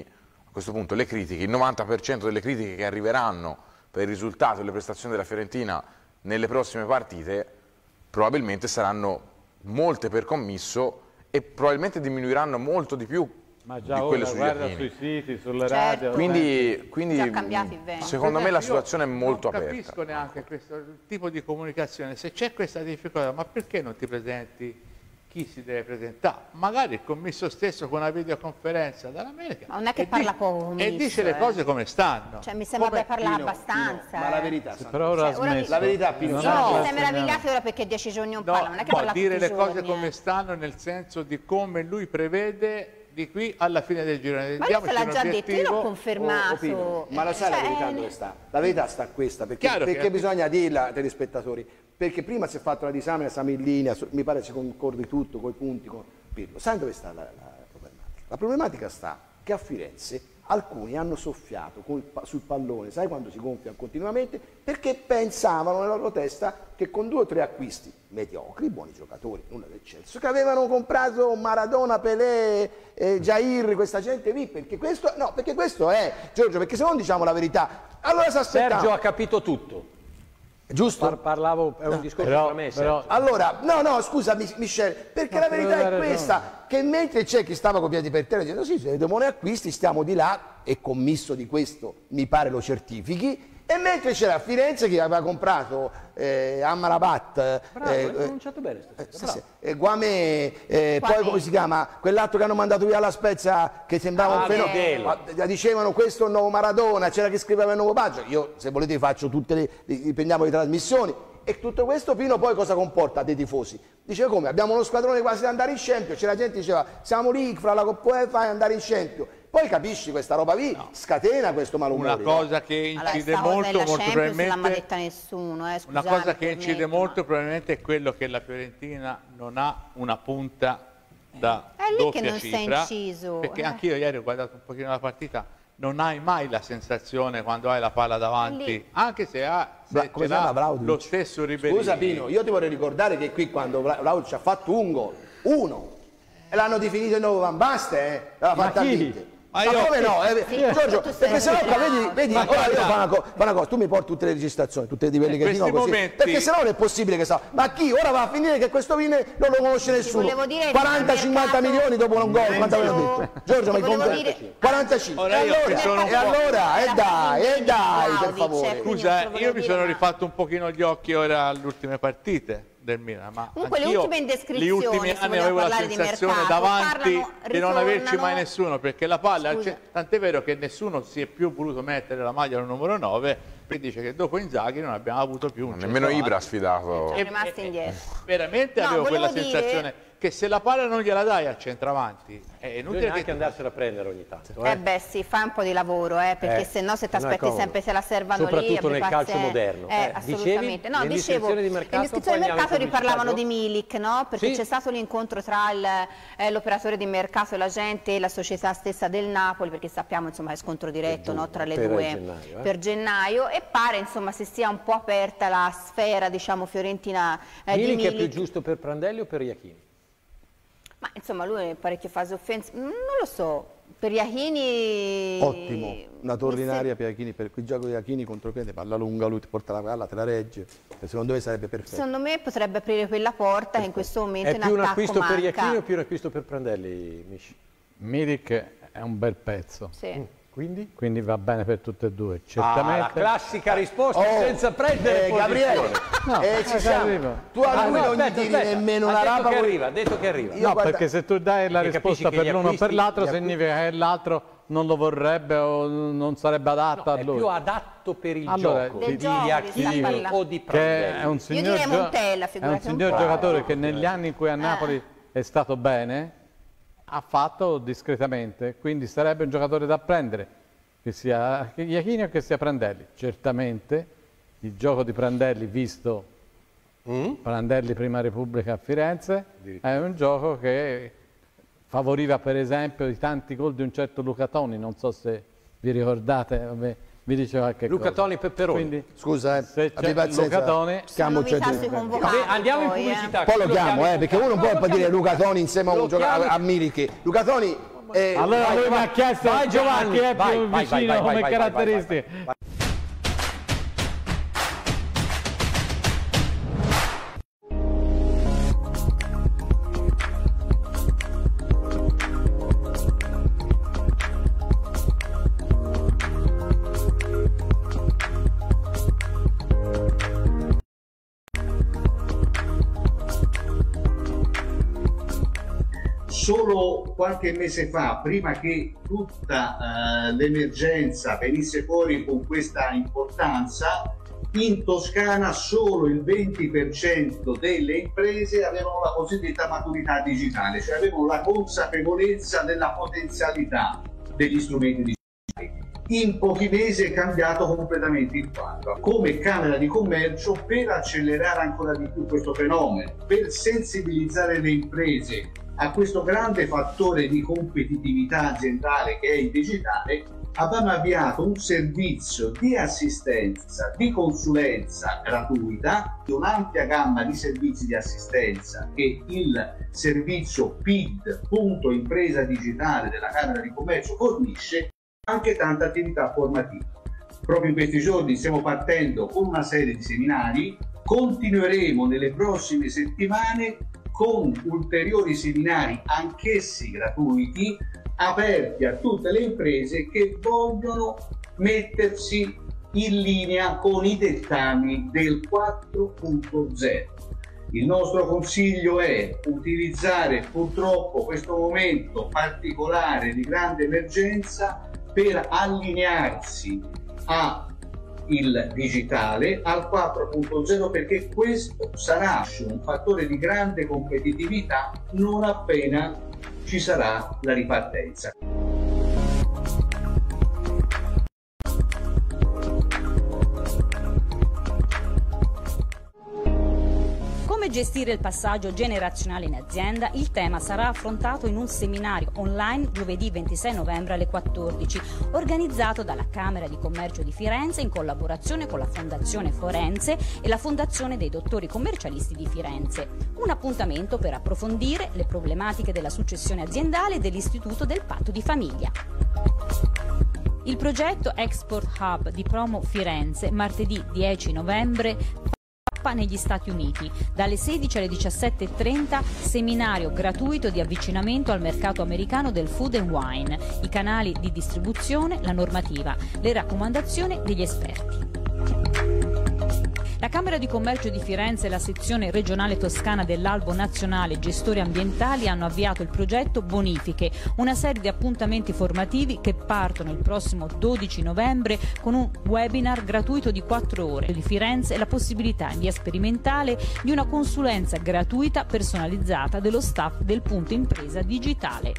Speaker 6: a questo punto le critiche, il novanta per cento delle critiche che arriveranno per il risultato e le prestazioni della Fiorentina nelle prossime partite probabilmente saranno molte per commisso e probabilmente diminuiranno molto di più
Speaker 5: ma già
Speaker 6: di quelle
Speaker 5: ora,
Speaker 6: sugli
Speaker 5: guarda
Speaker 6: Iachini.
Speaker 5: sui siti, sulle
Speaker 4: Certo.
Speaker 5: radio.
Speaker 6: Quindi, quindi
Speaker 4: Già cambiati il vento.
Speaker 6: secondo me la situazione è molto
Speaker 3: non
Speaker 6: aperta.
Speaker 3: Non capisco neanche questo tipo di comunicazione. Se c'è questa difficoltà, ma perché non ti presenti chi si deve presentare? Magari il commisso stesso con una videoconferenza dall'America.
Speaker 4: Ma non è che
Speaker 3: e
Speaker 4: parla
Speaker 3: di-
Speaker 4: poco commisso,
Speaker 3: E dice le
Speaker 4: eh.
Speaker 3: cose come stanno.
Speaker 4: Cioè mi sembra
Speaker 3: Come-
Speaker 4: che parla
Speaker 2: Pino,
Speaker 4: abbastanza.
Speaker 2: Pino, ma la
Speaker 4: eh.
Speaker 2: verità,
Speaker 5: Sì,
Speaker 2: Sandro,
Speaker 5: però ora ha
Speaker 4: Cioè, ora
Speaker 5: smesso.
Speaker 2: la verità, Pino,
Speaker 5: Non
Speaker 4: No,
Speaker 5: ha
Speaker 4: si
Speaker 5: la
Speaker 4: è meravigliato
Speaker 5: segnale.
Speaker 4: ora perché dieci giorni non
Speaker 3: No,
Speaker 4: parla, non è che
Speaker 3: no,
Speaker 4: parla
Speaker 3: dire
Speaker 4: tutti i
Speaker 3: le cose
Speaker 4: giorni,
Speaker 3: come
Speaker 4: eh.
Speaker 3: stanno nel senso di come lui prevede di qui alla fine del girone.
Speaker 4: Ma lui
Speaker 3: Diamoci
Speaker 4: se l'ha
Speaker 3: un
Speaker 4: già detto, io
Speaker 3: obiettivo.
Speaker 4: l'ho confermato.
Speaker 2: Oh, Pino, ma lo sai
Speaker 4: Cioè,
Speaker 2: la verità dove sta? La verità sta questa, perché,
Speaker 3: Chiaro che-
Speaker 2: perché bisogna dirla ai telespettatori, perché prima si è fatto la disamina, siamo in linea, su- mi pare si concordi tutto con i punti, con Pirlo. Sai dove sta la, la problematica? La problematica sta che a Firenze alcuni hanno soffiato col pa- sul pallone, sai quando si gonfia continuamente, perché pensavano nella loro testa che con due o tre acquisti mediocri, buoni giocatori, nulla d'eccelso, che avevano comprato Maradona, Pelé, eh, Jair, questa gente lì, perché questo, no, perché questo è, Giorgio, perché se non diciamo la verità, allora si aspettava.
Speaker 1: Sergio ha capito tutto.
Speaker 2: Giusto?
Speaker 1: Par- parlavo, è un discorso
Speaker 5: Però-
Speaker 1: tra me e
Speaker 5: però-
Speaker 1: Sergio.
Speaker 2: Allora, no, no, scusa Mi- Michele, perché
Speaker 5: No,
Speaker 2: la
Speaker 5: però
Speaker 2: verità
Speaker 5: hai
Speaker 2: è
Speaker 5: ragione.
Speaker 2: questa, che mentre c'è chi stava con piedi per terra dicendo sì, se buoni acquisti, stiamo di là, e commisso di questo mi pare lo certifichi, e mentre c'era a Firenze chi aveva comprato eh, Amrabat,
Speaker 1: Bravo,
Speaker 2: eh,
Speaker 1: hai pronunciato bene sta
Speaker 2: eh,
Speaker 1: cosa,
Speaker 2: sì,
Speaker 1: bravo.
Speaker 2: sì, eh, Guamè, eh,
Speaker 4: Guamè.
Speaker 2: poi come si chiama? Quell'altro che hanno mandato via alla Spezia che sembrava
Speaker 1: Ah,
Speaker 2: un fenomeno.
Speaker 1: Michele.
Speaker 2: Ma dicevano questo è il nuovo Maradona, c'era chi scriveva il nuovo Baggio. Io se volete vi faccio tutte le, li- prendiamo le trasmissioni. E tutto questo Pino poi cosa comporta dei tifosi? Dice come? Abbiamo uno squadrone quasi da andare in Champions, c'era gente che diceva siamo lì fra la Coppa UEFA e andare in Champions. Poi capisci questa roba lì, scatena questo malumore.
Speaker 3: Una cosa che
Speaker 4: Allora,
Speaker 3: incide
Speaker 4: sta cosa
Speaker 3: molto,
Speaker 4: della
Speaker 3: molto
Speaker 4: Champions non l'ha mai
Speaker 3: probabilmente.
Speaker 4: detta nessuno, eh,
Speaker 3: Una
Speaker 4: scusate,
Speaker 3: cosa che
Speaker 4: permetto,
Speaker 3: incide
Speaker 4: ma-
Speaker 3: molto probabilmente è quello che la Fiorentina non ha una punta da
Speaker 4: È lì che
Speaker 3: doppia
Speaker 4: non sta
Speaker 3: cifra,
Speaker 4: inciso,
Speaker 3: perché
Speaker 4: eh.
Speaker 3: anch'io ieri ho guardato un pochino la partita, non hai mai la sensazione quando hai la palla
Speaker 4: È
Speaker 3: davanti,
Speaker 4: lì.
Speaker 3: anche se ha
Speaker 2: Bra-
Speaker 3: se
Speaker 2: come
Speaker 3: ce
Speaker 2: si chiama,
Speaker 3: l'ha
Speaker 2: Vlahovic?
Speaker 3: lo stesso Ribéry.
Speaker 2: Scusa Pino, io ti vorrei ricordare che qui quando Vla- Vlahovic ci ha fatto un gol, uno, e l'hanno definito il nuovo Van Basten, eh? L'aveva fatta a
Speaker 5: chi?
Speaker 2: vite.
Speaker 3: Ma
Speaker 2: Ma
Speaker 3: io-
Speaker 2: come no? Eh,
Speaker 4: Sì,
Speaker 2: Giorgio,
Speaker 4: tu sei
Speaker 2: perché se no qua, vedi,
Speaker 4: arrabbiato.
Speaker 2: vedi
Speaker 3: Ma
Speaker 2: ora io
Speaker 3: guarda-
Speaker 2: fa una, co- fa una cosa, tu mi porti tutte le registrazioni, tutte di quelle
Speaker 3: In
Speaker 2: che dico
Speaker 3: questi
Speaker 2: così,
Speaker 3: momenti-
Speaker 2: perché se no non è possibile che sa. Ma chi? Ora va a finire che questo Vine non lo conosce nessuno.
Speaker 4: volevo dire
Speaker 2: quaranta cinquanta
Speaker 4: mercato-
Speaker 2: milioni dopo un gol, quanto aveva
Speaker 4: Giorgio,
Speaker 2: detto? Giorgio,
Speaker 4: ti
Speaker 2: ma
Speaker 4: volevo
Speaker 2: conta-
Speaker 4: dire-
Speaker 2: quarantacinque.
Speaker 3: Ora
Speaker 2: E
Speaker 3: io mi
Speaker 2: allora,
Speaker 3: sono un
Speaker 2: e
Speaker 3: po'-
Speaker 2: allora, e dai, e dai, per
Speaker 4: Vlahovic,
Speaker 2: favore.
Speaker 4: quindi non
Speaker 3: Scusa,
Speaker 4: te lo
Speaker 3: io
Speaker 4: volevo
Speaker 3: mi
Speaker 4: dire,
Speaker 3: sono
Speaker 4: ma-
Speaker 3: rifatto un pochino gli occhi ora alle ultime partite del Milan, ma
Speaker 4: Comunque le
Speaker 3: anch'io
Speaker 4: ultime indiscrezioni,
Speaker 3: gli ultimi
Speaker 4: se
Speaker 3: anni
Speaker 4: vogliamo
Speaker 3: avevo la
Speaker 4: parlare di
Speaker 3: sensazione
Speaker 4: mercato,
Speaker 3: davanti
Speaker 4: parlano,
Speaker 3: di non averci mai
Speaker 4: ritornano-
Speaker 3: nessuno, perché la palla,
Speaker 4: Scusa.
Speaker 3: cioè, tant'è vero che nessuno si è più voluto mettere la maglia al numero nove, e dice che dopo Inzaghi non abbiamo avuto più un
Speaker 6: Nemmeno
Speaker 3: centravanti.
Speaker 6: Ibra ha sfidato.
Speaker 4: Siamo
Speaker 3: E-
Speaker 4: rimasti
Speaker 3: e-
Speaker 4: indietro.
Speaker 3: Veramente
Speaker 4: No,
Speaker 3: avevo
Speaker 4: volevo
Speaker 3: quella
Speaker 4: dire-
Speaker 3: sensazione che se la palla non gliela dai al centravanti è
Speaker 1: Bisogna
Speaker 3: inutile
Speaker 1: anche
Speaker 3: che
Speaker 1: andarsela a prendere ogni tanto.
Speaker 4: Eh
Speaker 1: Eh?
Speaker 4: beh sì, fa un po' di lavoro, eh, perché
Speaker 1: Eh,
Speaker 4: se no se ti
Speaker 1: non è
Speaker 4: aspetti
Speaker 1: comodo.
Speaker 4: sempre se la servano lì...
Speaker 1: Soprattutto
Speaker 4: abbi
Speaker 1: nel calcio
Speaker 4: pazienza.
Speaker 1: moderno.
Speaker 4: Eh,
Speaker 1: Eh,
Speaker 4: assolutamente.
Speaker 1: dicevi,
Speaker 4: No,
Speaker 1: le
Speaker 4: dicevo,
Speaker 1: indiscrezioni di mercato,
Speaker 4: le indiscrezioni
Speaker 1: poi
Speaker 4: di
Speaker 1: andiamo
Speaker 4: mercato
Speaker 1: in pubblicità,
Speaker 4: riparlavano di
Speaker 1: Gio?
Speaker 4: Milik, no? Perché
Speaker 1: Sì.
Speaker 4: c'è stato l'incontro tra il, eh, l'operatore di mercato e la gente e la società stessa del Napoli, perché sappiamo insomma è scontro diretto, no, tra le
Speaker 1: per
Speaker 4: due
Speaker 1: gennaio, eh.
Speaker 4: per gennaio, e pare insomma si sia un po' aperta la sfera diciamo fiorentina eh, di
Speaker 1: Milik è più
Speaker 4: Milik.
Speaker 1: giusto per Prandelli o per Iachini?
Speaker 4: Ma insomma lui è parecchio fase offensiva, non lo so, per Iachini...
Speaker 2: Ottimo, una torre
Speaker 4: mi
Speaker 2: in
Speaker 4: se-
Speaker 2: aria per Iachini, per il gioco di Iachini contro Crete, palla lunga, lui ti porta la palla, te la regge, e secondo me sarebbe perfetto.
Speaker 4: Secondo me potrebbe aprire quella porta che in questo momento
Speaker 1: È
Speaker 4: in
Speaker 1: più un
Speaker 4: attacco
Speaker 1: acquisto per
Speaker 4: manca.
Speaker 1: Iachini o più un acquisto per Prandelli, Michi?
Speaker 5: Milik è un bel pezzo,
Speaker 4: Sì.
Speaker 1: Quindi?
Speaker 5: quindi va bene per tutte e due.
Speaker 1: Ah,
Speaker 5: Certamente.
Speaker 1: la classica risposta
Speaker 2: Oh,
Speaker 1: senza prendere
Speaker 2: eh, Gabriele,
Speaker 5: No,
Speaker 2: eh, ci
Speaker 5: eh,
Speaker 2: siamo.
Speaker 5: arrivo.
Speaker 2: Tu a
Speaker 1: Ah,
Speaker 2: lui
Speaker 1: no,
Speaker 2: non
Speaker 1: aspetta,
Speaker 2: gli tiri
Speaker 1: aspetta.
Speaker 2: nemmeno
Speaker 1: Ha
Speaker 2: una
Speaker 1: detto
Speaker 2: rapa.
Speaker 1: che
Speaker 2: con-
Speaker 1: arriva, ha detto che arriva.
Speaker 2: Io
Speaker 5: No,
Speaker 2: guarda-
Speaker 5: perché se tu dai la
Speaker 1: Perché
Speaker 5: risposta
Speaker 1: capisci che
Speaker 5: per
Speaker 1: gli
Speaker 5: l'uno o per
Speaker 1: acquisti-
Speaker 5: l'altro
Speaker 1: gli acqui-
Speaker 5: significa che l'altro non lo vorrebbe o non sarebbe adatto
Speaker 1: No,
Speaker 5: a
Speaker 1: è
Speaker 5: lui.
Speaker 1: più adatto per il
Speaker 5: Allora,
Speaker 1: gioco
Speaker 5: ti-
Speaker 1: di
Speaker 4: Del gioco,
Speaker 1: Iachini
Speaker 4: di Stalla.
Speaker 1: o di
Speaker 5: che
Speaker 1: Prandelli.
Speaker 5: è un signor,
Speaker 4: direi
Speaker 5: gio-
Speaker 4: Montella,
Speaker 5: è un
Speaker 4: figurati un
Speaker 5: signor
Speaker 4: po'.
Speaker 5: giocatore che negli anni in cui a Napoli è stato bene ha fatto discretamente, quindi sarebbe un giocatore da prendere, che sia Iachini o che sia Prandelli. Certamente il gioco di Prandelli, visto Prandelli prima Repubblica a Firenze, è un gioco che favoriva per esempio i tanti gol di un certo Luca Toni, non so se vi ricordate, vabbè, vi dice qualche
Speaker 1: Luca
Speaker 5: cosa.
Speaker 1: Toni Pepperoni.
Speaker 5: Quindi,
Speaker 2: Scusa, eh,
Speaker 5: se
Speaker 2: abbi
Speaker 5: c'è
Speaker 2: pazienza.
Speaker 5: Luca Toni,
Speaker 2: Chiamo
Speaker 4: Sono novità
Speaker 2: gente-
Speaker 4: sui convocati,
Speaker 1: Beh, andiamo in
Speaker 4: poi, eh.
Speaker 1: pubblicità.
Speaker 2: Poi lo
Speaker 1: Chi
Speaker 2: chiamo,
Speaker 1: chiami
Speaker 2: eh, perché
Speaker 1: con
Speaker 2: uno non
Speaker 1: calma?
Speaker 2: può
Speaker 1: No, lo
Speaker 2: dire
Speaker 1: chiami-
Speaker 2: Luca Toni insieme a,
Speaker 1: lo
Speaker 2: un gioca-
Speaker 1: chiami-
Speaker 2: a Milik. Luca Toni
Speaker 5: Eh, allora vai, lui mi ha chiesto vai, Giovanni, chi è vai, più vai, vicino vai, vai, come vai, caratteristiche. Vai, vai, vai, vai.
Speaker 14: Solo qualche mese fa, prima che tutta uh, l'emergenza venisse fuori con questa importanza, in Toscana solo il venti per cento delle imprese avevano la cosiddetta maturità digitale, cioè avevano la consapevolezza della potenzialità degli strumenti digitali. In pochi mesi è cambiato completamente il quadro. Come Camera di Commercio, per accelerare ancora di più questo fenomeno, per sensibilizzare le imprese a questo grande fattore di competitività aziendale che è il digitale, abbiamo avviato un servizio di assistenza, di consulenza gratuita, di un'ampia gamma di servizi di assistenza che il servizio P I D, punto impresa digitale della Camera di Commercio, fornisce, anche tanta attività formativa. Proprio in questi giorni stiamo partendo con una serie di seminari, continueremo nelle prossime settimane con ulteriori seminari, anch'essi gratuiti, aperti a tutte le imprese che vogliono mettersi in linea con i dettami del quattro punto zero. Il nostro consiglio è utilizzare purtroppo questo momento particolare di grande emergenza per allinearsi a il digitale al quattro punto zero, perché questo sarà un fattore di grande competitività non appena ci sarà la ripartenza.
Speaker 15: Come gestire il passaggio generazionale in azienda? Il tema sarà affrontato in un seminario online giovedì ventisei novembre alle quattordici, organizzato dalla Camera di Commercio di Firenze in collaborazione con la Fondazione Forense e la Fondazione dei Dottori Commercialisti di Firenze. Un appuntamento per approfondire le problematiche della successione aziendale e dell'Istituto del Patto di Famiglia. Il progetto Export Hub di Promo Firenze, martedì dieci novembre, negli Stati Uniti. Dalle sedici alle diciassette e trenta seminario gratuito di avvicinamento al mercato americano del food and wine, i canali di distribuzione, la normativa, le raccomandazioni degli esperti. La Camera di Commercio di Firenze e la sezione regionale toscana dell'Albo Nazionale Gestori Ambientali hanno avviato il progetto Bonifiche, una serie di appuntamenti formativi che partono il prossimo dodici novembre con un webinar gratuito di quattro ore di Firenze e la possibilità in via sperimentale di una consulenza gratuita personalizzata dello staff del punto impresa digitale.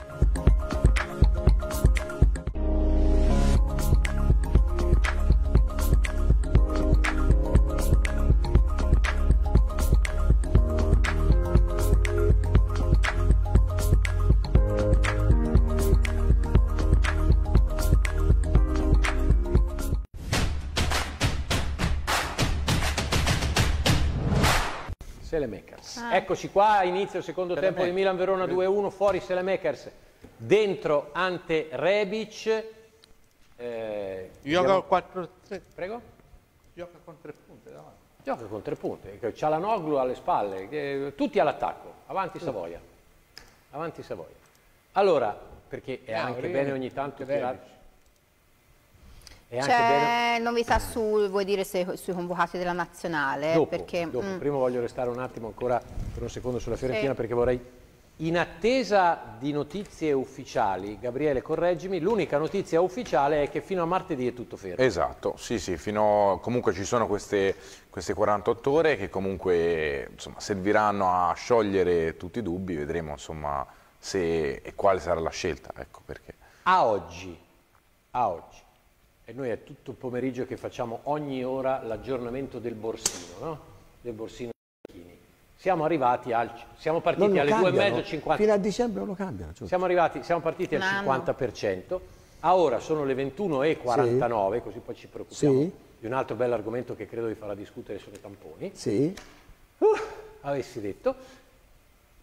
Speaker 1: Selemakers. Ah. Eccoci qua, inizio il secondo Selemakers. Tempo di Milan-Verona due a uno, fuori Selemakers, dentro Ante Rebic. Eh,
Speaker 3: Gioca a quattro tre.
Speaker 1: Prego?
Speaker 3: Gioca con tre punte davanti.
Speaker 1: Gioca con tre punte, Cialanoglu alle spalle, eh, tutti all'attacco, avanti Savoia. Avanti Savoia. Allora, perché è no, anche bene ogni tanto tirare...
Speaker 4: C'è novità su, vuoi dire, se, sui convocati della nazionale?
Speaker 1: Dopo,
Speaker 4: perché,
Speaker 1: dopo.
Speaker 4: Mm.
Speaker 1: Prima voglio restare un attimo ancora per un secondo sulla Fiorentina,
Speaker 4: sì.
Speaker 1: Perché vorrei, in attesa di notizie ufficiali, Gabriele correggimi, l'unica notizia ufficiale è che fino a martedì è tutto fermo.
Speaker 6: Esatto, sì sì, fino, comunque ci sono queste, queste quarantotto ore che comunque insomma, serviranno a sciogliere tutti i dubbi, vedremo insomma se e quale sarà la scelta, ecco perché.
Speaker 1: A oggi, a oggi. E noi è tutto il pomeriggio che facciamo ogni ora l'aggiornamento del borsino, no? Del borsino. Siamo arrivati al... Siamo partiti alle due e mezzo, cinquanta...
Speaker 2: Fino a dicembre non lo cambiano. Cioè.
Speaker 1: Siamo arrivati, siamo partiti al cinquanta per cento, a ora sono le ventuno e quarantanove, sì. Così poi ci preoccupiamo sì. Di un altro bel argomento che credo vi farà discutere sono i tamponi.
Speaker 2: Sì.
Speaker 1: Uh, avessi detto.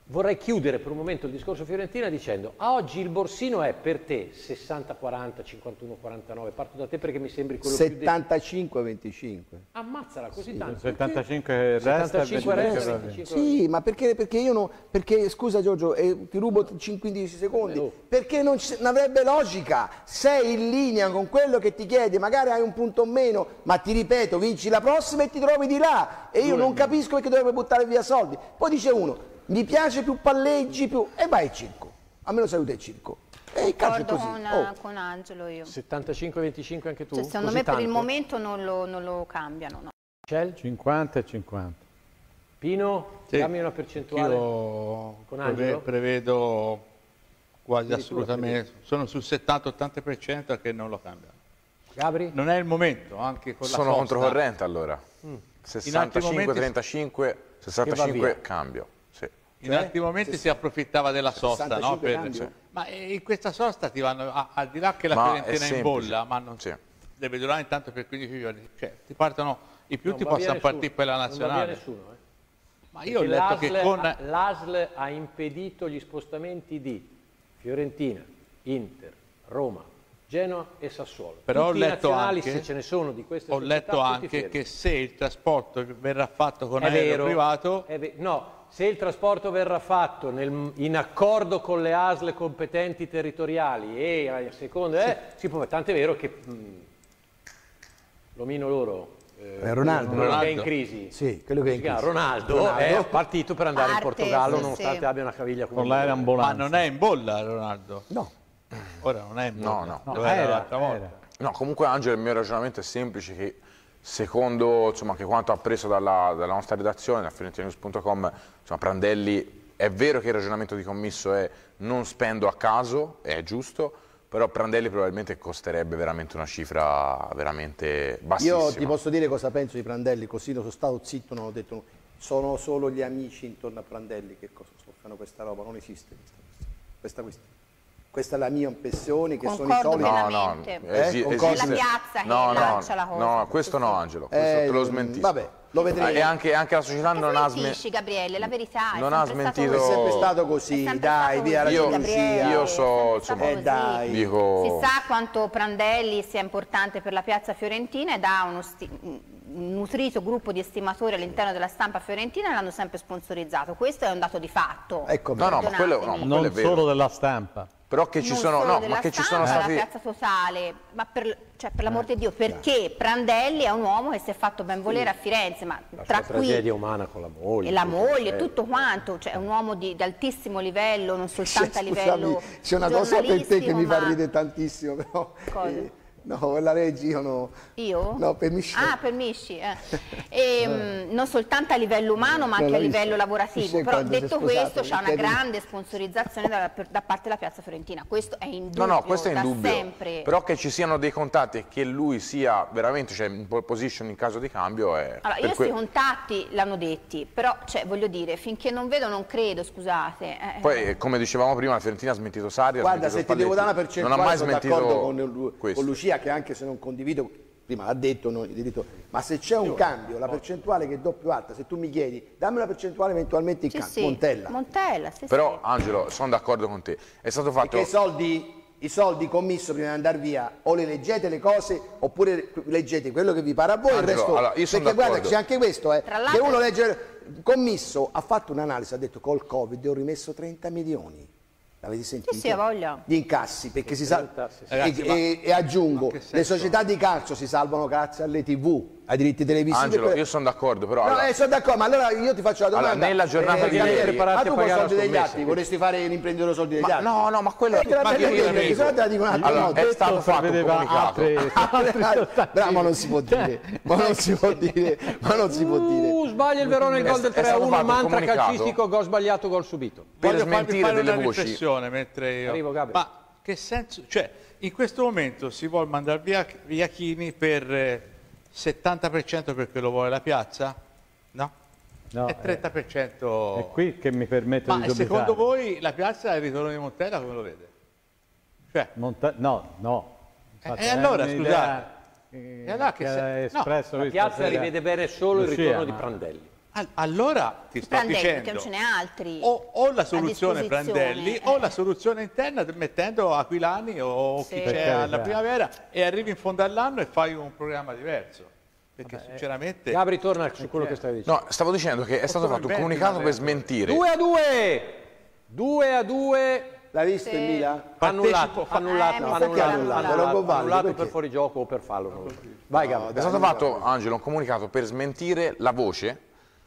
Speaker 1: vorrei chiudere per un momento il discorso Fiorentina dicendo: a oggi il borsino è per te sessanta quaranta, cinquantuno quarantanove, parto da te perché mi sembri quello
Speaker 2: settantacinque venticinque.
Speaker 1: più... Ammazzala così
Speaker 5: sì,
Speaker 1: tanto.
Speaker 5: settantacinque resta,
Speaker 1: settantacinque resta, venticinque.
Speaker 2: Sì, ma perché, perché io non... Perché, scusa Giorgio, eh, ti rubo quindici secondi, oh. perché non, ci, non avrebbe logica, sei in linea con quello che ti chiedi, magari hai un punto in meno, ma ti ripeto, vinci la prossima e ti trovi di là, e io non capisco perché dovrebbe buttare via soldi. Poi dice uno, mi piace più palleggi, più... e vai al circo, a me lo saluta il circo. E il calcio è così.
Speaker 4: Con,
Speaker 2: oh.
Speaker 4: con Angelo io.
Speaker 1: settantacinque venticinque anche tu?
Speaker 4: Cioè, secondo
Speaker 1: così
Speaker 4: me
Speaker 1: tanto?
Speaker 4: per il momento non lo, non lo cambiano. No.
Speaker 1: Cel?
Speaker 5: cinquanta e cinquanta.
Speaker 1: Pino,
Speaker 3: sì.
Speaker 1: dammi una percentuale.
Speaker 3: Io
Speaker 1: con Angelo?
Speaker 3: prevedo quasi assolutamente, sono sul settanta ottanta per cento che non lo cambiano.
Speaker 1: Gabri?
Speaker 3: Non è il momento, anche con la
Speaker 6: sono
Speaker 3: sosta.
Speaker 6: controcorrente allora.
Speaker 1: Mm.
Speaker 6: sessantacinque trentacinque, sessantacinque cambio. Sì.
Speaker 3: In altri momenti si approfittava della sosta, no? Per...
Speaker 6: sì.
Speaker 3: Ma in questa sosta ti vanno, a, al di là che la
Speaker 6: ma
Speaker 3: Fiorentina è in bolla, ma non sì. deve durare intanto per quindici giorni, cioè ti partono i più, non ti possono partire per la nazionale. Non va via nessuno, eh. Ma io
Speaker 1: perché
Speaker 3: ho letto che con...
Speaker 1: ha, l'A S L ha impedito gli spostamenti di Fiorentina, Inter, Roma, Genoa e Sassuolo.
Speaker 3: Però
Speaker 1: tutti
Speaker 3: ho letto
Speaker 1: nazionali,
Speaker 3: anche,
Speaker 1: se ce ne sono di queste
Speaker 3: ho
Speaker 1: società,
Speaker 3: letto anche che se il trasporto verrà fatto con aereo
Speaker 1: vero,
Speaker 3: privato...
Speaker 1: È vero, no, se il trasporto verrà fatto nel, in accordo con le A S L competenti territoriali e a seconda, eh, sì. si può, tant'è vero che mh, l'omino loro...
Speaker 2: Eh, Ronaldo,
Speaker 1: Ronaldo che è in crisi,
Speaker 2: sì, quello che è in crisi.
Speaker 1: Ronaldo,
Speaker 2: Ronaldo
Speaker 1: è partito per andare
Speaker 4: Parte,
Speaker 1: in Portogallo
Speaker 4: sì,
Speaker 1: nonostante
Speaker 4: sì.
Speaker 1: abbia una caviglia come
Speaker 5: con l'aeroambulanza.
Speaker 3: Ma non è in bolla Ronaldo?
Speaker 2: No.
Speaker 3: Ora non è in bolla.
Speaker 6: No, no.
Speaker 3: no era, era l'altra volta.
Speaker 6: Era. No, comunque Angelo, il mio ragionamento è semplice, che secondo insomma, che quanto appreso dalla, dalla nostra redazione, da Fiorentina News punto com, insomma, Prandelli, è vero che il ragionamento di commisso è non spendo a caso, è giusto, però Prandelli probabilmente costerebbe veramente una cifra veramente bassissima.
Speaker 2: Io ti posso dire cosa penso di Prandelli, così sono stato zitto, non ho detto nulla. Sono solo gli amici intorno a Prandelli che cosa fanno questa roba, non esiste questa, questa, questa. Questa è la mia impressione, che
Speaker 4: Concordo
Speaker 2: sono i soliti...
Speaker 6: No, no,
Speaker 2: eh?
Speaker 6: esi-
Speaker 2: Concordo.
Speaker 6: esiste.
Speaker 4: La piazza che
Speaker 6: no,
Speaker 4: lancia
Speaker 6: no,
Speaker 4: la cosa.
Speaker 6: no, questo no Angelo, questo
Speaker 2: Eh,
Speaker 6: te lo smentisco.
Speaker 2: Vabbè, lo vedremo.
Speaker 6: E anche, anche la società
Speaker 4: Che
Speaker 6: non ha
Speaker 4: smentisci,
Speaker 6: smentito.
Speaker 4: Gabriele, la verità è
Speaker 6: Non ha
Speaker 4: sempre stato
Speaker 6: smentito-
Speaker 2: È
Speaker 4: così.
Speaker 2: sempre stato
Speaker 4: È
Speaker 2: così,
Speaker 4: sempre
Speaker 2: dai,
Speaker 4: stato
Speaker 2: via la
Speaker 4: così,
Speaker 6: Io,
Speaker 4: Gabriele,
Speaker 6: io
Speaker 4: è
Speaker 6: so,
Speaker 4: sempre
Speaker 6: insomma,
Speaker 4: stato
Speaker 2: Eh, dai.
Speaker 6: dico...
Speaker 4: Si sa quanto Prandelli sia importante per la piazza fiorentina ed ha uno sti- un nutrito gruppo di estimatori all'interno della stampa fiorentina e l'hanno sempre sponsorizzato. Questo è un dato di fatto.
Speaker 2: Ecco,
Speaker 6: No, no, ma quello, no, ma quello
Speaker 5: Non
Speaker 6: è vero.
Speaker 5: solo della stampa.
Speaker 6: Però che ci
Speaker 4: Non
Speaker 6: sono,
Speaker 4: solo
Speaker 6: no,
Speaker 4: della
Speaker 6: ma che ci
Speaker 4: stampa,
Speaker 6: sono stati...
Speaker 4: la piazza totale, ma per, cioè, per l'amor di Dio, perché Prandelli è un uomo che si è fatto ben volere a Firenze, ma
Speaker 1: La
Speaker 4: tra
Speaker 1: sua
Speaker 4: qui
Speaker 1: tragedia umana con la moglie.
Speaker 4: e la
Speaker 1: tutto,
Speaker 4: moglie,
Speaker 1: eh.
Speaker 4: tutto quanto, cioè è un uomo di, di altissimo livello, non soltanto a
Speaker 2: Scusami,
Speaker 4: livello
Speaker 2: c'è una cosa per te che mi fa
Speaker 4: giornalistico,
Speaker 2: ridere tantissimo, però...
Speaker 4: Cosa?
Speaker 2: eh, no, la leggi io no...
Speaker 4: Io?
Speaker 2: No, per Michel.
Speaker 4: Ah, per Misci, eh. E, mh, non soltanto a livello umano ma
Speaker 2: Non
Speaker 4: anche a
Speaker 2: l'ho visto.
Speaker 4: livello lavorativo,
Speaker 2: Michel
Speaker 4: però
Speaker 2: quando si è
Speaker 4: detto
Speaker 2: sposato,
Speaker 4: questo c'è una
Speaker 2: chiedi-
Speaker 4: grande sponsorizzazione da, per- da parte della piazza fiorentina, questo è indubbio,
Speaker 6: No, no, questo è
Speaker 4: da
Speaker 6: indubbio.
Speaker 4: sempre.
Speaker 6: Però che ci siano dei contatti e che lui sia veramente, cioè, in pole position in caso di cambio è...
Speaker 4: Allora,
Speaker 6: per
Speaker 4: io
Speaker 6: que-
Speaker 4: questi contatti l'hanno detti, però cioè, voglio dire, finché non vedo non credo, scusate. eh.
Speaker 6: Poi, eh, come dicevamo prima, la Fiorentina ha smentito Sarri, ha
Speaker 2: Guarda,
Speaker 6: smentito
Speaker 2: se ti devo dare una
Speaker 6: Spalletti.
Speaker 2: percentuale,
Speaker 6: non ha mai
Speaker 2: sono
Speaker 6: smentito
Speaker 2: d'accordo con, Lu-
Speaker 6: questo.
Speaker 2: con Lucia, che anche se non condivido, prima l'ha detto, non, diritto, ma se c'è un cambio, la percentuale che è doppio alta, se tu mi chiedi, dammi una percentuale eventualmente in
Speaker 4: Sì,
Speaker 2: cambio,
Speaker 4: sì.
Speaker 2: Montella.
Speaker 4: Montella, sì,
Speaker 6: Però,
Speaker 4: sì.
Speaker 6: Angelo, sono d'accordo con te. È stato fatto...
Speaker 2: Perché i soldi, i soldi commisso prima di andare via, o le leggete le cose, oppure leggete quello che vi pare a voi,
Speaker 6: Angelo,
Speaker 2: il resto...
Speaker 6: allora, io sono
Speaker 2: perché guarda,
Speaker 6: d'accordo.
Speaker 2: c'è anche questo, eh,
Speaker 4: Tra
Speaker 2: che
Speaker 4: l'altro-
Speaker 2: uno legge... Commisso ha fatto un'analisi, ha detto col Covid ho rimesso trenta milioni. L'avete sentito?
Speaker 4: Sì, sì, ha voglia.
Speaker 2: Gli incassi, perché si sa...
Speaker 1: trenta, sì, sì.
Speaker 2: E,
Speaker 3: Ragazzi, ma-
Speaker 2: e- e aggiungo,
Speaker 3: ma che
Speaker 2: le
Speaker 3: senso?
Speaker 2: società di calcio si salvano grazie alle tivù, ai diritti televisivi.
Speaker 6: Angelo,
Speaker 2: e quelle-
Speaker 6: io sono d'accordo, però...
Speaker 2: No,
Speaker 6: allora-
Speaker 2: eh, sono d'accordo, ma allora io ti faccio la domanda.
Speaker 6: Allora, nella giornata di
Speaker 2: Gabriele,
Speaker 6: ieri-
Speaker 2: ma
Speaker 1: preparati
Speaker 2: tu
Speaker 1: a
Speaker 2: con i
Speaker 1: pagare
Speaker 2: soldi
Speaker 1: la
Speaker 2: degli
Speaker 1: scommessa,
Speaker 2: altri vorresti fare l'imprenditore soldi degli
Speaker 6: Ma,
Speaker 2: altri?
Speaker 6: no, no, ma quello...
Speaker 2: Eh, te la
Speaker 6: ma
Speaker 2: permetto,
Speaker 6: io-
Speaker 2: perché se no te la dico un attimo.
Speaker 6: Allora,
Speaker 2: no,
Speaker 6: è stato fatto un
Speaker 5: prevedeva
Speaker 6: comunicato.
Speaker 5: altre-
Speaker 2: Bravo, ma non si può dire, ma non si può dire, ma non si può dire.
Speaker 1: Uh, sbaglia il Verona il
Speaker 6: È-
Speaker 1: gol del
Speaker 6: è stato
Speaker 1: tre a uno,
Speaker 6: fatto un
Speaker 1: mantra
Speaker 6: comunicato.
Speaker 1: calcistico, gol sbagliato, gol subito.
Speaker 6: Per
Speaker 3: Voglio farvi
Speaker 6: smentire
Speaker 3: fare
Speaker 6: delle
Speaker 3: una
Speaker 6: voci.
Speaker 3: riflessione mentre io...
Speaker 1: Arrivo, Gabri.
Speaker 3: Ma che senso... Cioè, in questo momento si vuole mandare via, via Chini per eh, settanta per cento perché lo vuole la piazza? No?
Speaker 5: No,
Speaker 3: È trenta per cento...
Speaker 5: È qui che mi permetto
Speaker 3: Ma
Speaker 5: di dubitare.
Speaker 3: secondo voi la piazza è il ritorno di Montella come lo vede? Cioè,
Speaker 5: Monta- no, no. Infatti,
Speaker 3: e
Speaker 5: è
Speaker 3: allora,
Speaker 5: un'idea
Speaker 3: scusate,
Speaker 5: che-
Speaker 3: e allora che
Speaker 5: che
Speaker 3: se-
Speaker 5: ha
Speaker 3: no,
Speaker 5: espresso
Speaker 1: La
Speaker 5: questa
Speaker 1: piazza
Speaker 5: sera
Speaker 1: rivede bene solo il
Speaker 5: Lucia,
Speaker 1: ritorno di
Speaker 5: ma-
Speaker 1: Prandelli.
Speaker 3: Allora ti sto
Speaker 4: Prandelli,
Speaker 3: dicendo,
Speaker 4: perché non ce n'è altri
Speaker 3: o, o la soluzione Prandelli
Speaker 4: eh.
Speaker 3: o la soluzione interna mettendo Aquilani o
Speaker 4: Sì.
Speaker 3: chi
Speaker 4: Per
Speaker 3: c'è
Speaker 5: carità.
Speaker 3: alla primavera e arrivi in fondo all'anno e fai un programma diverso. Perché sinceramente...
Speaker 1: Gabri, torna su quello che stavi dicendo.
Speaker 6: No, stavo dicendo che è stato fatto un comunicato per smentire.
Speaker 1: due a due! due a due!
Speaker 2: L'hai visto in Milan?
Speaker 1: Annullato, annullato,
Speaker 2: Eh, mi sa che
Speaker 1: annullato,
Speaker 2: è annullato,
Speaker 1: annullato,
Speaker 2: non può valere,
Speaker 1: annullato
Speaker 2: perché?
Speaker 1: per fuorigioco o per fallo. non lo so. Vai Gabri.
Speaker 6: È stato fatto, Angelo, un comunicato per smentire la voce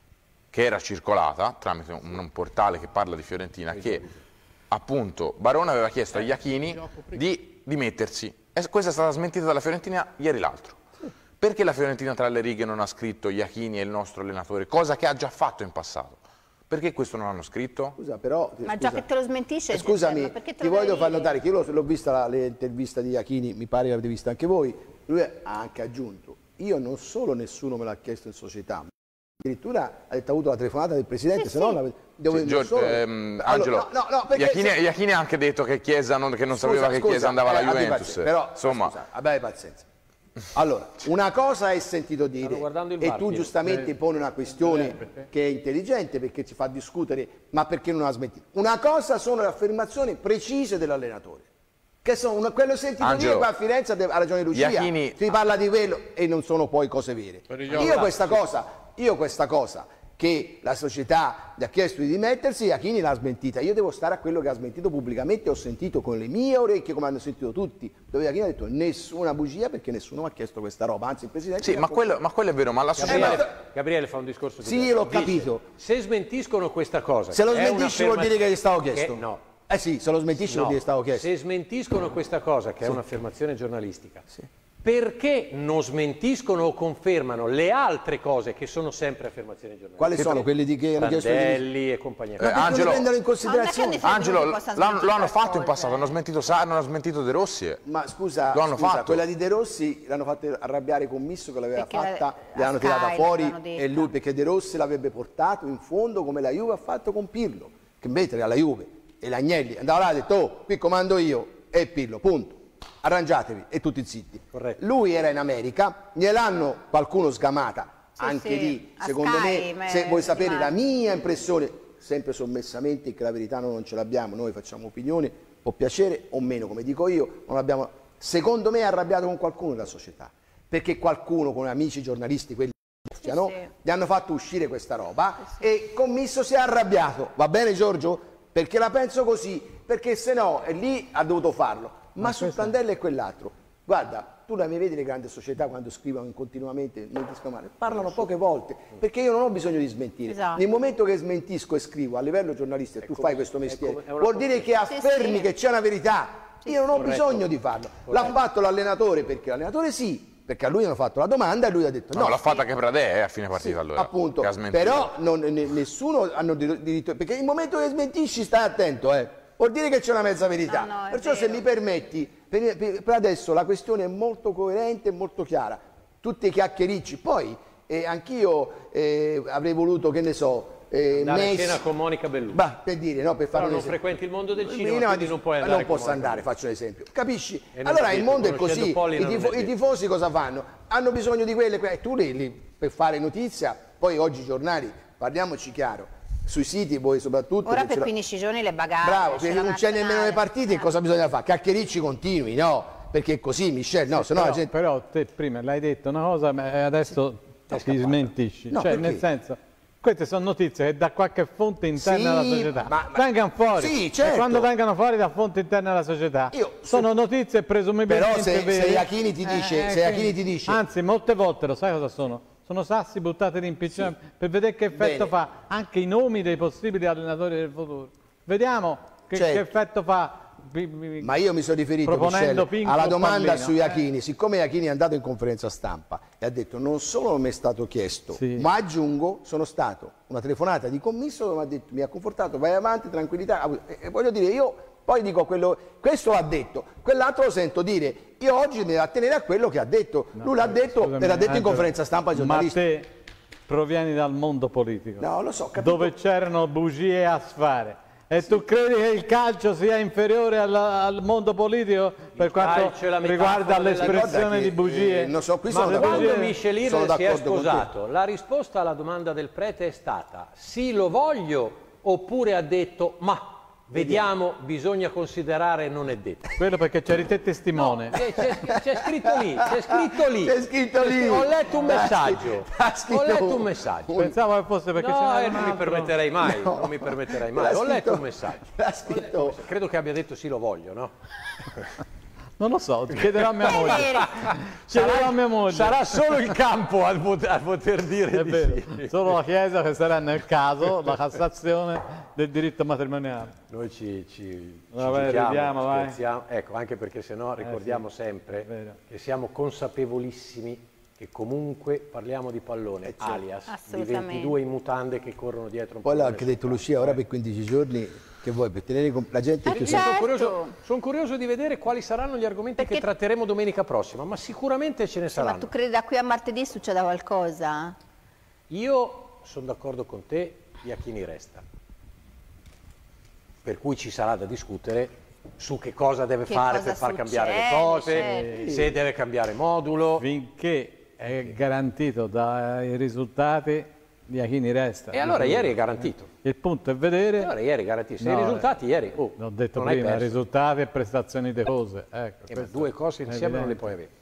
Speaker 6: che era circolata tramite un, un portale che parla di Fiorentina, che appunto Barone aveva chiesto a Iachini di dimettersi. E questa è stata smentita dalla Fiorentina ieri l'altro. Perché la Fiorentina tra le righe non ha scritto Iachini è il nostro allenatore, cosa che ha già fatto in passato? Perché questo non l'hanno scritto?
Speaker 2: Scusa, però...
Speaker 4: Ma
Speaker 2: scusa.
Speaker 4: già che te lo smentisce,
Speaker 2: Eh, scusami,
Speaker 4: ma perché te
Speaker 2: ti
Speaker 4: lo
Speaker 2: voglio
Speaker 4: devi
Speaker 2: far
Speaker 4: dire?
Speaker 2: notare che io l'ho vista la- l'intervista di Iachini, mi pare che l'avete vista anche voi, lui ha anche aggiunto, io non solo nessuno me l'ha chiesto in società, ma addirittura ha detto ha avuto la telefonata del presidente,
Speaker 4: Sì,
Speaker 2: se no
Speaker 4: sì.
Speaker 2: l'ave- dove
Speaker 6: Sì,
Speaker 2: non
Speaker 6: Giorgio,
Speaker 2: solo-
Speaker 6: ehm,
Speaker 2: Allora,
Speaker 6: Angelo,
Speaker 2: no, no, no, perché
Speaker 6: Iachini,
Speaker 2: se-
Speaker 6: Iachini ha anche detto che Chiesa non, che non
Speaker 2: Scusa,
Speaker 6: sapeva che
Speaker 2: scusa,
Speaker 6: Chiesa andava alla
Speaker 2: eh, abbi
Speaker 6: Juventus.
Speaker 2: pazienza, però,
Speaker 6: Insomma,
Speaker 2: scusa, abbi pazienza. Allora, una cosa hai sentito dire
Speaker 1: guardando il
Speaker 2: e
Speaker 1: V A R,
Speaker 2: tu
Speaker 1: Piero.
Speaker 2: giustamente
Speaker 5: Eh,
Speaker 2: poni una questione che è intelligente perché ci fa discutere, ma perché non ha smentito? Una cosa sono le affermazioni precise dell'allenatore, che sono una, quello sentito
Speaker 6: Angelo,
Speaker 2: dire qua a Firenze, ha ragione Lucia,
Speaker 6: Iachini-
Speaker 2: si parla di quello e non sono poi cose vere. Io questa cosa, io questa cosa che la società gli ha chiesto di dimettersi, Iachini l'ha smentita. Io devo stare a quello che ha smentito pubblicamente, ho sentito con le mie orecchie come hanno sentito tutti, dove Iachini ha detto nessuna bugia perché nessuno mi ha chiesto questa roba, anzi il Presidente...
Speaker 6: sì,
Speaker 2: mi ha
Speaker 6: ma quello, ma quello è vero, ma la società...
Speaker 1: Gabriele, Gabriele fa un discorso
Speaker 2: Sì,
Speaker 1: diverso.
Speaker 2: l'ho
Speaker 1: Dice,
Speaker 2: capito.
Speaker 1: se smentiscono questa cosa...
Speaker 2: Se lo
Speaker 1: che è
Speaker 2: smentisci vuol dire che gli stavo
Speaker 1: che-
Speaker 2: chiesto.
Speaker 1: no.
Speaker 2: Eh sì, se lo smentisci
Speaker 1: No,
Speaker 2: vuol dire che stavo chiesto.
Speaker 1: se smentiscono questa cosa, che è un'affermazione giornalistica, perché non smentiscono o confermano le altre cose che sono sempre affermazioni giornalistiche?
Speaker 2: Quali sono quelli di che hanno chiesto di-
Speaker 1: Prandelli e compagnia.
Speaker 6: Eh, Angelo,
Speaker 2: prendono in considerazione.
Speaker 6: Angelo l'hanno, lo hanno fatto in passato, hanno smentito Sarri, hanno smentito De Rossi. eh.
Speaker 2: Ma scusa,
Speaker 6: Lo hanno
Speaker 2: scusa,
Speaker 6: fatto.
Speaker 2: quella di De Rossi l'hanno fatta arrabbiare Commisso che l'aveva
Speaker 4: Perché
Speaker 2: fatta,
Speaker 4: la-
Speaker 2: l'hanno
Speaker 4: a
Speaker 2: tirata
Speaker 4: Sky
Speaker 2: fuori
Speaker 4: l'avevano detta.
Speaker 2: e lui perché De Rossi l'avrebbe portato in fondo come la Juve ha fatto con Pirlo, che mentre alla Juve e l'Agnelli andava là e ha detto oh, qui comando io e Pirlo, punto. Arrangiatevi e tutti zitti.
Speaker 1: Corretto.
Speaker 2: Lui era in America, gliel'hanno qualcuno sgamata,
Speaker 4: Sì,
Speaker 2: anche
Speaker 4: sì,
Speaker 2: lì,
Speaker 4: a
Speaker 2: secondo
Speaker 4: Sky,
Speaker 2: me,
Speaker 4: ma-
Speaker 2: se vuoi sapere la
Speaker 4: ma-
Speaker 2: mia impressione, sempre sommessamente che la verità noi non ce l'abbiamo, noi facciamo opinioni, può piacere o meno, come dico io, non abbiamo, secondo me è arrabbiato con qualcuno nella società, perché qualcuno con amici giornalisti, quelli
Speaker 4: Sì,
Speaker 2: no?
Speaker 4: sì.
Speaker 2: gli hanno fatto uscire questa roba e Commisso si è arrabbiato, va bene Giorgio? Perché la penso così, perché se no e lì ha dovuto farlo, ma, su Prandelli e quell'altro, guarda, tu la mi vedi le grandi società quando scrivono continuamente, smentiscono male, parlano poche volte, perché io non ho bisogno di smentire,
Speaker 4: Esatto.
Speaker 2: nel momento che smentisco e scrivo a livello giornalistico e tu
Speaker 1: come-
Speaker 2: fai questo
Speaker 1: è
Speaker 2: mestiere,
Speaker 1: come- è una
Speaker 2: vuol dire che
Speaker 4: Sì,
Speaker 2: affermi
Speaker 4: sì.
Speaker 2: che c'è una verità, io non ho
Speaker 1: Corretto.
Speaker 2: bisogno di farlo, l'ha fatto l'allenatore perché l'allenatore sì, perché a lui hanno fatto la domanda e lui ha detto
Speaker 6: No,
Speaker 2: no,
Speaker 6: l'ha fatta che Pradè eh, a fine partita allora.
Speaker 2: appunto,
Speaker 6: che ha smentito.
Speaker 2: però non- ne- nessuno hanno dir- diritto, perché il momento che smentisci stai attento, eh. vuol dire che c'è una mezza verità,
Speaker 4: No, no, è
Speaker 2: perciò se
Speaker 4: vero.
Speaker 2: mi permetti, per, per- per adesso la questione è molto coerente e molto chiara, tutti i chiacchiericci, poi eh, anch'io eh, avrei voluto, che ne so, eh,
Speaker 1: Andare a
Speaker 2: Messi-
Speaker 1: cena con Monica Bellucci.
Speaker 2: Bah, per dire, no, per fare
Speaker 1: Però
Speaker 2: un
Speaker 1: non
Speaker 2: esempio.
Speaker 1: frequenti il mondo del
Speaker 2: Mi
Speaker 1: cinema,
Speaker 2: viene
Speaker 1: quindi
Speaker 2: a
Speaker 1: non puoi
Speaker 2: dis-
Speaker 1: andare
Speaker 2: non
Speaker 1: con
Speaker 2: posso
Speaker 1: Monica
Speaker 2: andare, faccio un esempio. Capisci?
Speaker 1: E non
Speaker 2: Allora
Speaker 1: è
Speaker 2: il
Speaker 1: detto,
Speaker 2: mondo è
Speaker 1: conoscendo
Speaker 2: così,
Speaker 1: Pollina
Speaker 2: i,
Speaker 1: non è
Speaker 2: tifo- i
Speaker 1: detto.
Speaker 2: tifosi cosa fanno? Hanno bisogno di quelle, que- tu lì, lì per fare notizia, poi oggi i giornali, parliamoci chiaro, sui siti voi soprattutto...
Speaker 4: Ora
Speaker 2: che
Speaker 4: per
Speaker 2: ce la-
Speaker 4: quindici giorni le bagaglie.
Speaker 2: Bravo,
Speaker 4: c'è
Speaker 2: perché
Speaker 4: la
Speaker 2: non c'è nemmeno le
Speaker 4: nazionale.
Speaker 2: partite,
Speaker 4: Eh.
Speaker 2: cosa bisogna fare? Chiacchiericci continui, no? Perché è così, Michel, no, se no la
Speaker 5: però,
Speaker 2: gente...
Speaker 5: però te prima l'hai detto una cosa ma adesso ti smentisci.
Speaker 2: No,
Speaker 5: cioè,
Speaker 2: perché?
Speaker 5: nel senso, queste sono notizie che da qualche fonte interna
Speaker 2: Sì,
Speaker 5: alla società
Speaker 2: ma- ma-
Speaker 5: vengano fuori.
Speaker 2: Sì, certo.
Speaker 5: E quando vengono fuori da fonte interna alla società
Speaker 2: Io-
Speaker 5: sono notizie presumibilmente
Speaker 2: Però se-
Speaker 5: vere.
Speaker 2: se Iachini ti dice- se Iachini
Speaker 5: quindi-
Speaker 2: ti dice-
Speaker 5: Anzi, molte volte lo sai cosa sono? Sono sassi buttati in piscina per vedere che effetto
Speaker 2: Bene.
Speaker 5: fa anche i nomi dei possibili allenatori del futuro. Vediamo che,
Speaker 2: Certo.
Speaker 5: che effetto fa. vi- vi-
Speaker 2: Ma io mi sono riferito,
Speaker 5: proponendo
Speaker 2: Michele,
Speaker 5: Pinco
Speaker 2: alla
Speaker 5: o
Speaker 2: domanda
Speaker 5: Pallino.
Speaker 2: su Iachini. Siccome Iachini è andato in conferenza stampa e ha detto non solo non mi è stato chiesto,
Speaker 5: Sì.
Speaker 2: ma aggiungo, sono stato una telefonata di commisso dove mi ha detto, mi ha confortato, vai avanti, tranquillità. E, e voglio dire, io poi dico quello, questo l'ha detto, quell'altro lo sento dire, io oggi mi devo attenere a quello che ha detto. Lui l'ha detto,
Speaker 5: Scusami,
Speaker 2: e l'ha detto in
Speaker 5: Angelo,
Speaker 2: conferenza stampa ai giornalisti.
Speaker 5: Ma te provieni dal mondo politico,
Speaker 2: No, lo so, capito.
Speaker 5: dove c'erano bugie a sfare. E tu credi che il calcio sia inferiore al, al mondo politico per quanto riguarda l'espressione di bugie?
Speaker 2: Eh, non so, qui
Speaker 1: Ma
Speaker 2: sono
Speaker 1: quando Michelin si è sposato, la risposta alla domanda del prete è stata sì, lo voglio, oppure ha detto ma vediamo, bisogna considerare, non è detto.
Speaker 5: Quello perché c'eri te testimone.
Speaker 1: No, c'è scritto lì, c'è scritto lì.
Speaker 2: C'è scritto lì.
Speaker 1: Ho letto un messaggio. Ho letto un messaggio.
Speaker 5: Pensavo che fosse perché
Speaker 1: no,
Speaker 5: c'era
Speaker 1: eh,
Speaker 5: un
Speaker 1: non mi
Speaker 5: altro.
Speaker 1: permetterei mai,
Speaker 2: No.
Speaker 1: non mi permetterei mai. Ho letto un messaggio.
Speaker 2: L'ha scritto.
Speaker 1: Credo che abbia detto sì, lo voglio, no?
Speaker 5: Non lo so, chiederò a mia moglie. Chiederò a mia moglie.
Speaker 1: Sarà solo il campo a poter, a poter dire
Speaker 5: È
Speaker 1: di
Speaker 5: vero.
Speaker 1: sì.
Speaker 5: Solo la Chiesa che sarà nel caso la Cassazione del diritto matrimoniale.
Speaker 1: Noi ci, ci, ci
Speaker 5: Vabbè,
Speaker 1: giochiamo,
Speaker 5: ridiamo, vai.
Speaker 1: scherziamo. Ecco, anche perché sennò ricordiamo
Speaker 5: sì,
Speaker 1: sempre
Speaker 5: vero.
Speaker 1: che siamo consapevolissimi che comunque parliamo di pallone, alias di ventidue in mutande che corrono dietro un
Speaker 2: Poi l'ha
Speaker 1: pallone
Speaker 2: anche detto
Speaker 1: sul
Speaker 2: Lucia, ora per quindici giorni che vuoi, per tenere con- la gente
Speaker 4: Eh,
Speaker 2: più
Speaker 4: certo.
Speaker 1: Sono curioso, son curioso di vedere quali saranno gli argomenti
Speaker 4: Perché-
Speaker 1: che tratteremo domenica prossima, ma sicuramente ce ne
Speaker 4: Sì, ma
Speaker 1: saranno.
Speaker 4: tu credi da qui a martedì succeda qualcosa?
Speaker 1: Io sono d'accordo con te, Iachini resta. Per cui ci sarà da discutere su che cosa deve
Speaker 4: Che
Speaker 1: fare
Speaker 4: cosa
Speaker 1: per far cambiare le
Speaker 4: succede,
Speaker 1: cose,
Speaker 4: certo.
Speaker 1: se deve cambiare modulo.
Speaker 5: Finché è garantito dai risultati, Iachini resta.
Speaker 1: E allora ieri è garantito.
Speaker 5: Il punto è vedere.
Speaker 1: Allora ieri è garantito. Se
Speaker 5: No,
Speaker 1: i risultati ieri, oh,
Speaker 5: L'ho detto
Speaker 1: non hai
Speaker 5: prima,
Speaker 1: perso.
Speaker 5: risultati e prestazioni di cose. Ecco,
Speaker 1: Eh, ma
Speaker 5: questo
Speaker 1: due cose
Speaker 5: è
Speaker 1: insieme non le
Speaker 5: evidente.
Speaker 1: puoi avere.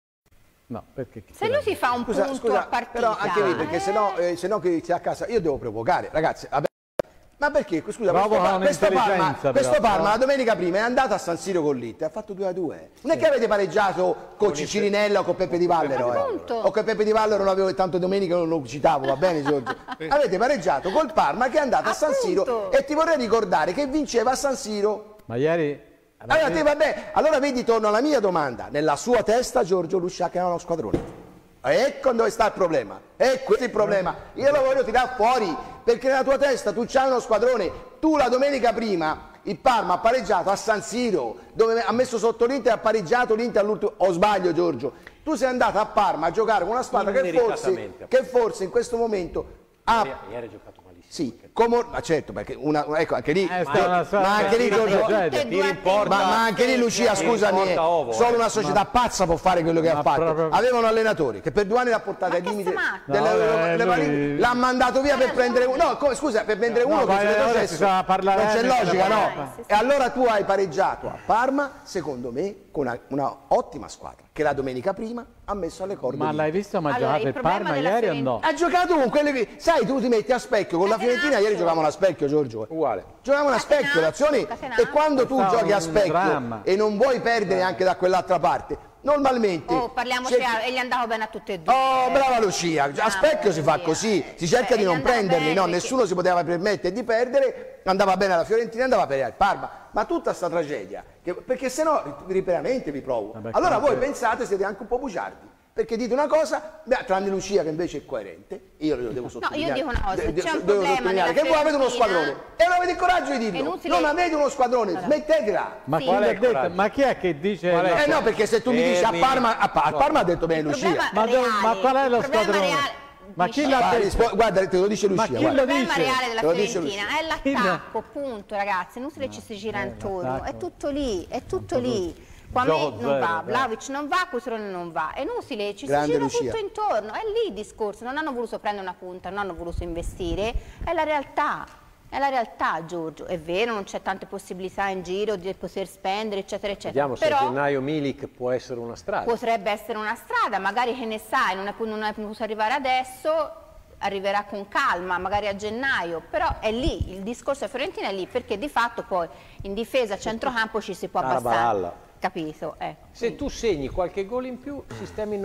Speaker 5: No, perché chi
Speaker 4: Se lui si fa un
Speaker 2: Scusa,
Speaker 4: punto
Speaker 2: scusa,
Speaker 4: a partita,
Speaker 2: però anche lì, perché sennò, eh, sennò che sia a casa, io devo provocare, ragazzi. vabbè. Ma perché? Scusa, questo,
Speaker 5: Provoca
Speaker 2: Par- questo
Speaker 5: un'intelligenza,
Speaker 2: Parma,
Speaker 5: però,
Speaker 2: questo Parma
Speaker 5: no?
Speaker 2: la domenica prima è andato a San Siro con l'Inter, ha fatto due a due. Non è che avete pareggiato con Cicirinella o con Peppe Di Vallero, eh.
Speaker 4: Appunto.
Speaker 2: O con Peppe Di Vallero non avevo tanto domenica, non lo citavo, va bene Giorgio? Avete pareggiato col Parma che è andato a San Siro
Speaker 4: Appunto.
Speaker 2: e ti vorrei ricordare che vinceva a San Siro.
Speaker 5: Ma ieri...
Speaker 2: Allora, te, vabbè, allora vedi, torno alla mia domanda. Nella sua testa Giorgio Lusciacchi era uno squadrone. Ecco dove sta il problema. E questo è il problema. Io lo voglio tirare fuori, perché nella tua testa tu c'hai uno squadrone. Tu la domenica prima il Parma ha pareggiato a San Siro, dove ha messo sotto l'Inter e ha pareggiato l'Inter all'ultimo. O sbaglio Giorgio? Tu sei andato a Parma a giocare con una squadra che forse,
Speaker 1: Immeritatamente.
Speaker 2: che forse in questo momento ha...
Speaker 1: Ieri, ieri ha giocato malissimo.
Speaker 2: Sì, come, ma certo, perché una, ecco, anche lì,
Speaker 5: Eh, sta una sorta
Speaker 2: ma anche lì,
Speaker 5: di
Speaker 2: Giorgio,
Speaker 5: tragedia.
Speaker 1: Ti rimporta,
Speaker 2: ma, ma anche lì Lucia,
Speaker 1: ti
Speaker 2: scusami,
Speaker 1: rimporta ovo,
Speaker 2: solo
Speaker 1: eh.
Speaker 2: una società pazza può fare quello che
Speaker 5: ma
Speaker 2: ha fatto.
Speaker 5: proprio-
Speaker 2: Aveva un allenatore che per due anni l'ha portato ai
Speaker 4: che
Speaker 2: limiti
Speaker 4: sei matto?
Speaker 2: delle
Speaker 5: No,
Speaker 2: Euro-
Speaker 5: eh,
Speaker 2: le
Speaker 5: lui-
Speaker 2: Vali- l'ha mandato via per prendere uno. No, come, scusa, per prendere
Speaker 5: No,
Speaker 2: uno che
Speaker 5: ma
Speaker 2: si
Speaker 5: ora
Speaker 2: vede
Speaker 5: si sta a parlare
Speaker 2: non c'è
Speaker 5: di-
Speaker 2: logica, no?
Speaker 4: Sì, sì, sì.
Speaker 2: E allora tu hai pareggiato a Parma, secondo me, con una, una ottima squadra, che la domenica prima ha messo alle corde.
Speaker 5: Ma
Speaker 2: lì.
Speaker 5: l'hai visto ma ha
Speaker 4: Allora,
Speaker 5: giocato
Speaker 4: il
Speaker 5: il
Speaker 4: problema
Speaker 5: Parma
Speaker 4: della
Speaker 5: ieri o
Speaker 4: Fiorentina-
Speaker 5: no?
Speaker 2: Ha giocato con quelle che... Sai, tu ti metti a specchio con la Fiorentina, ieri giocavamo a specchio, Giorgio.
Speaker 1: Uguale.
Speaker 2: Giocavamo a specchio, le azioni,
Speaker 4: Catenaccio.
Speaker 2: e quando tu
Speaker 5: Stava
Speaker 2: giochi a
Speaker 5: un
Speaker 2: specchio
Speaker 5: dramma.
Speaker 2: e non vuoi perdere anche da quell'altra parte, normalmente...
Speaker 4: Oh, parliamoci,
Speaker 2: cerchi-
Speaker 4: chiaro, e gli andava bene a tutte e due.
Speaker 2: Oh, brava Lucia, a
Speaker 4: Ah,
Speaker 2: specchio si fa
Speaker 4: via.
Speaker 2: così, si cerca
Speaker 4: Eh,
Speaker 2: di
Speaker 4: gli
Speaker 2: non
Speaker 4: andava
Speaker 2: prenderli,
Speaker 4: bene
Speaker 2: no?
Speaker 4: perché-
Speaker 2: Nessuno si poteva permettere di perdere, andava bene alla Fiorentina, andava bene al Parma, ma tutta sta tragedia, che- perché se no riperatamente vi provo.
Speaker 5: Vabbè,
Speaker 2: Allora voi
Speaker 5: comunque-
Speaker 2: pensate, siete anche un po' bugiardi. Perché dite una cosa, beh, tranne Lucia che invece è coerente, io lo devo sottolineare.
Speaker 4: dico una cosa,
Speaker 2: de- de-
Speaker 4: c'è un
Speaker 2: devo
Speaker 4: problema
Speaker 2: sottolineare
Speaker 4: nella
Speaker 2: che voi avete uno
Speaker 4: Fiorentina.
Speaker 2: squadrone e non avete il coraggio di
Speaker 4: È
Speaker 2: dirlo.
Speaker 4: inutile-
Speaker 2: Non avete uno squadrone, smettetela.
Speaker 5: Ma
Speaker 4: Sì.
Speaker 5: chi
Speaker 1: Qual è
Speaker 5: l'ha
Speaker 1: il
Speaker 5: detto?
Speaker 1: coraggio?
Speaker 5: Ma chi è che dice...
Speaker 1: Qual è?
Speaker 5: no?
Speaker 2: Eh no, perché se tu mi dici a
Speaker 1: Fermi.
Speaker 2: Parma, a, Pa- a Parma ha detto bene
Speaker 4: Il
Speaker 2: Lucia.
Speaker 4: problema
Speaker 5: Ma, dove-
Speaker 4: reale,
Speaker 5: ma qual è lo
Speaker 4: il problema
Speaker 5: squadrone?
Speaker 4: reale-
Speaker 5: Ma chi
Speaker 4: dice-
Speaker 5: l'ha
Speaker 2: Ah,
Speaker 5: detto?
Speaker 2: rispo- guarda, te lo dice Lucia.
Speaker 5: Ma chi
Speaker 2: guarda.
Speaker 5: lo
Speaker 4: Il problema
Speaker 5: dice?
Speaker 4: reale della
Speaker 2: Te lo dice
Speaker 4: Fiorentina è
Speaker 5: Chi
Speaker 4: l'attacco, punto, ragazzi. Non se le ci si gira intorno, è tutto lì, è tutto lì. Qua a me
Speaker 5: Gioco
Speaker 4: non
Speaker 5: zero,
Speaker 4: va,
Speaker 5: dai.
Speaker 4: Vlahovic non va, Cutrone non va. E non si le ci si
Speaker 2: Grande
Speaker 4: gira
Speaker 2: Lucia.
Speaker 4: tutto intorno. È lì il discorso. Non hanno voluto prendere una punta, non hanno voluto investire. È la realtà. È la realtà, Giorgio. È vero, non c'è tante possibilità in giro di poter spendere, eccetera, eccetera.
Speaker 1: Vediamo se a
Speaker 4: Però
Speaker 1: gennaio Milik può essere una strada.
Speaker 4: potrebbe essere una strada, magari che ne sai, non è, non è potuto arrivare adesso, arriverà con calma, magari a gennaio, però è lì, il discorso a Fiorentina è lì, perché di fatto poi in difesa a centrocampo ci si può abbassare,
Speaker 1: Tarabaralla.
Speaker 4: capito? Ecco.
Speaker 1: Se tu segni qualche gol in più, sistemi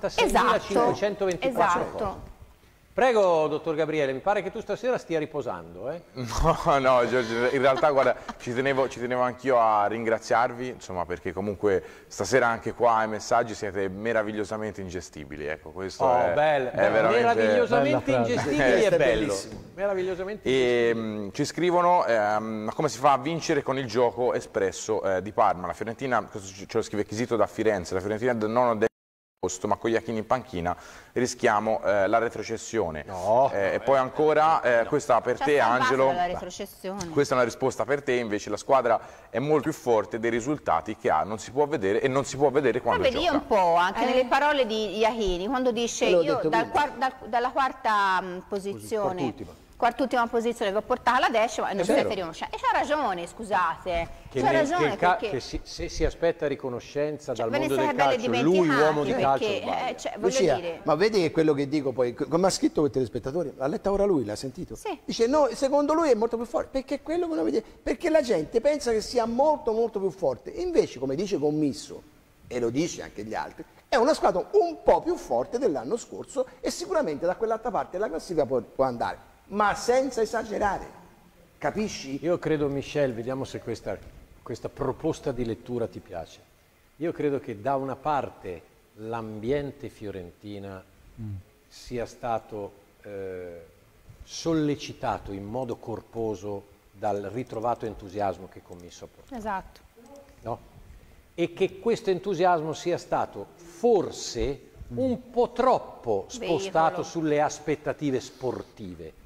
Speaker 1: novantaseimilacinquecentoventiquattro
Speaker 4: esatto,
Speaker 1: posti. Prego, dottor Gabriele, mi pare che tu stasera stia riposando, eh?
Speaker 6: No, no, Giorgio, in realtà guarda, ci tenevo, ci tenevo anch'io a ringraziarvi, insomma, perché comunque stasera anche qua ai messaggi siete meravigliosamente ingestibili, ecco, questo
Speaker 1: Oh,
Speaker 6: è,
Speaker 1: bello,
Speaker 6: è veramente...
Speaker 1: meravigliosamente
Speaker 5: Bella frase.
Speaker 1: ingestibili
Speaker 6: Eh,
Speaker 1: è
Speaker 2: è
Speaker 1: bello.
Speaker 2: bellissimo.
Speaker 1: Meravigliosamente
Speaker 6: E mh, ci scrivono ehm, come si fa a vincere con il gioco espresso eh, di Parma. La Fiorentina, questo ce lo scrive Chisito da Firenze, la Fiorentina del nono del ma con Iachini in panchina rischiamo eh, la retrocessione. No, eh, e poi ancora, eh, no. questa per te Angelo, questa è una risposta per te, invece la squadra è molto più forte dei risultati che ha, non si può vedere e non si può vedere quando
Speaker 4: Ma vedi,
Speaker 6: gioca.
Speaker 4: Io un po' anche eh. nelle parole di Iachini, quando dice io dal, dal, dalla quarta mh, posizione, quart'ultima posizione che ho portato alla decima e non siete riconoscenti. E c'ha ragione, scusate, c'ha ragione
Speaker 1: che,
Speaker 4: perché...
Speaker 1: che si, se si aspetta riconoscenza
Speaker 4: cioè,
Speaker 1: dal mondo del calcio, lui uomo di calcio
Speaker 4: eh, cioè,
Speaker 2: Lucia,
Speaker 4: dire...
Speaker 2: ma vedi che quello che dico poi, come ha scritto quel telespettatore, l'ha letta ora lui, l'ha sentito?
Speaker 4: Sì.
Speaker 2: Dice no, secondo lui è molto più forte, perché è quello che non vede, perché la gente pensa che sia molto molto più forte, invece come dice Commisso, e lo dice anche gli altri, è una squadra un po' più forte dell'anno scorso e sicuramente da quell'altra parte della classifica può, può andare. Ma senza esagerare, capisci?
Speaker 1: Io credo, Michel, vediamo se questa, questa proposta di lettura ti piace. Io credo che da una parte l'ambiente fiorentina mm. sia stato eh, sollecitato in modo corposo dal ritrovato entusiasmo che Commisso ha portato.
Speaker 4: Esatto.
Speaker 1: No? E che questo entusiasmo sia stato forse mm. un po' troppo spostato Veicolo. sulle aspettative sportive.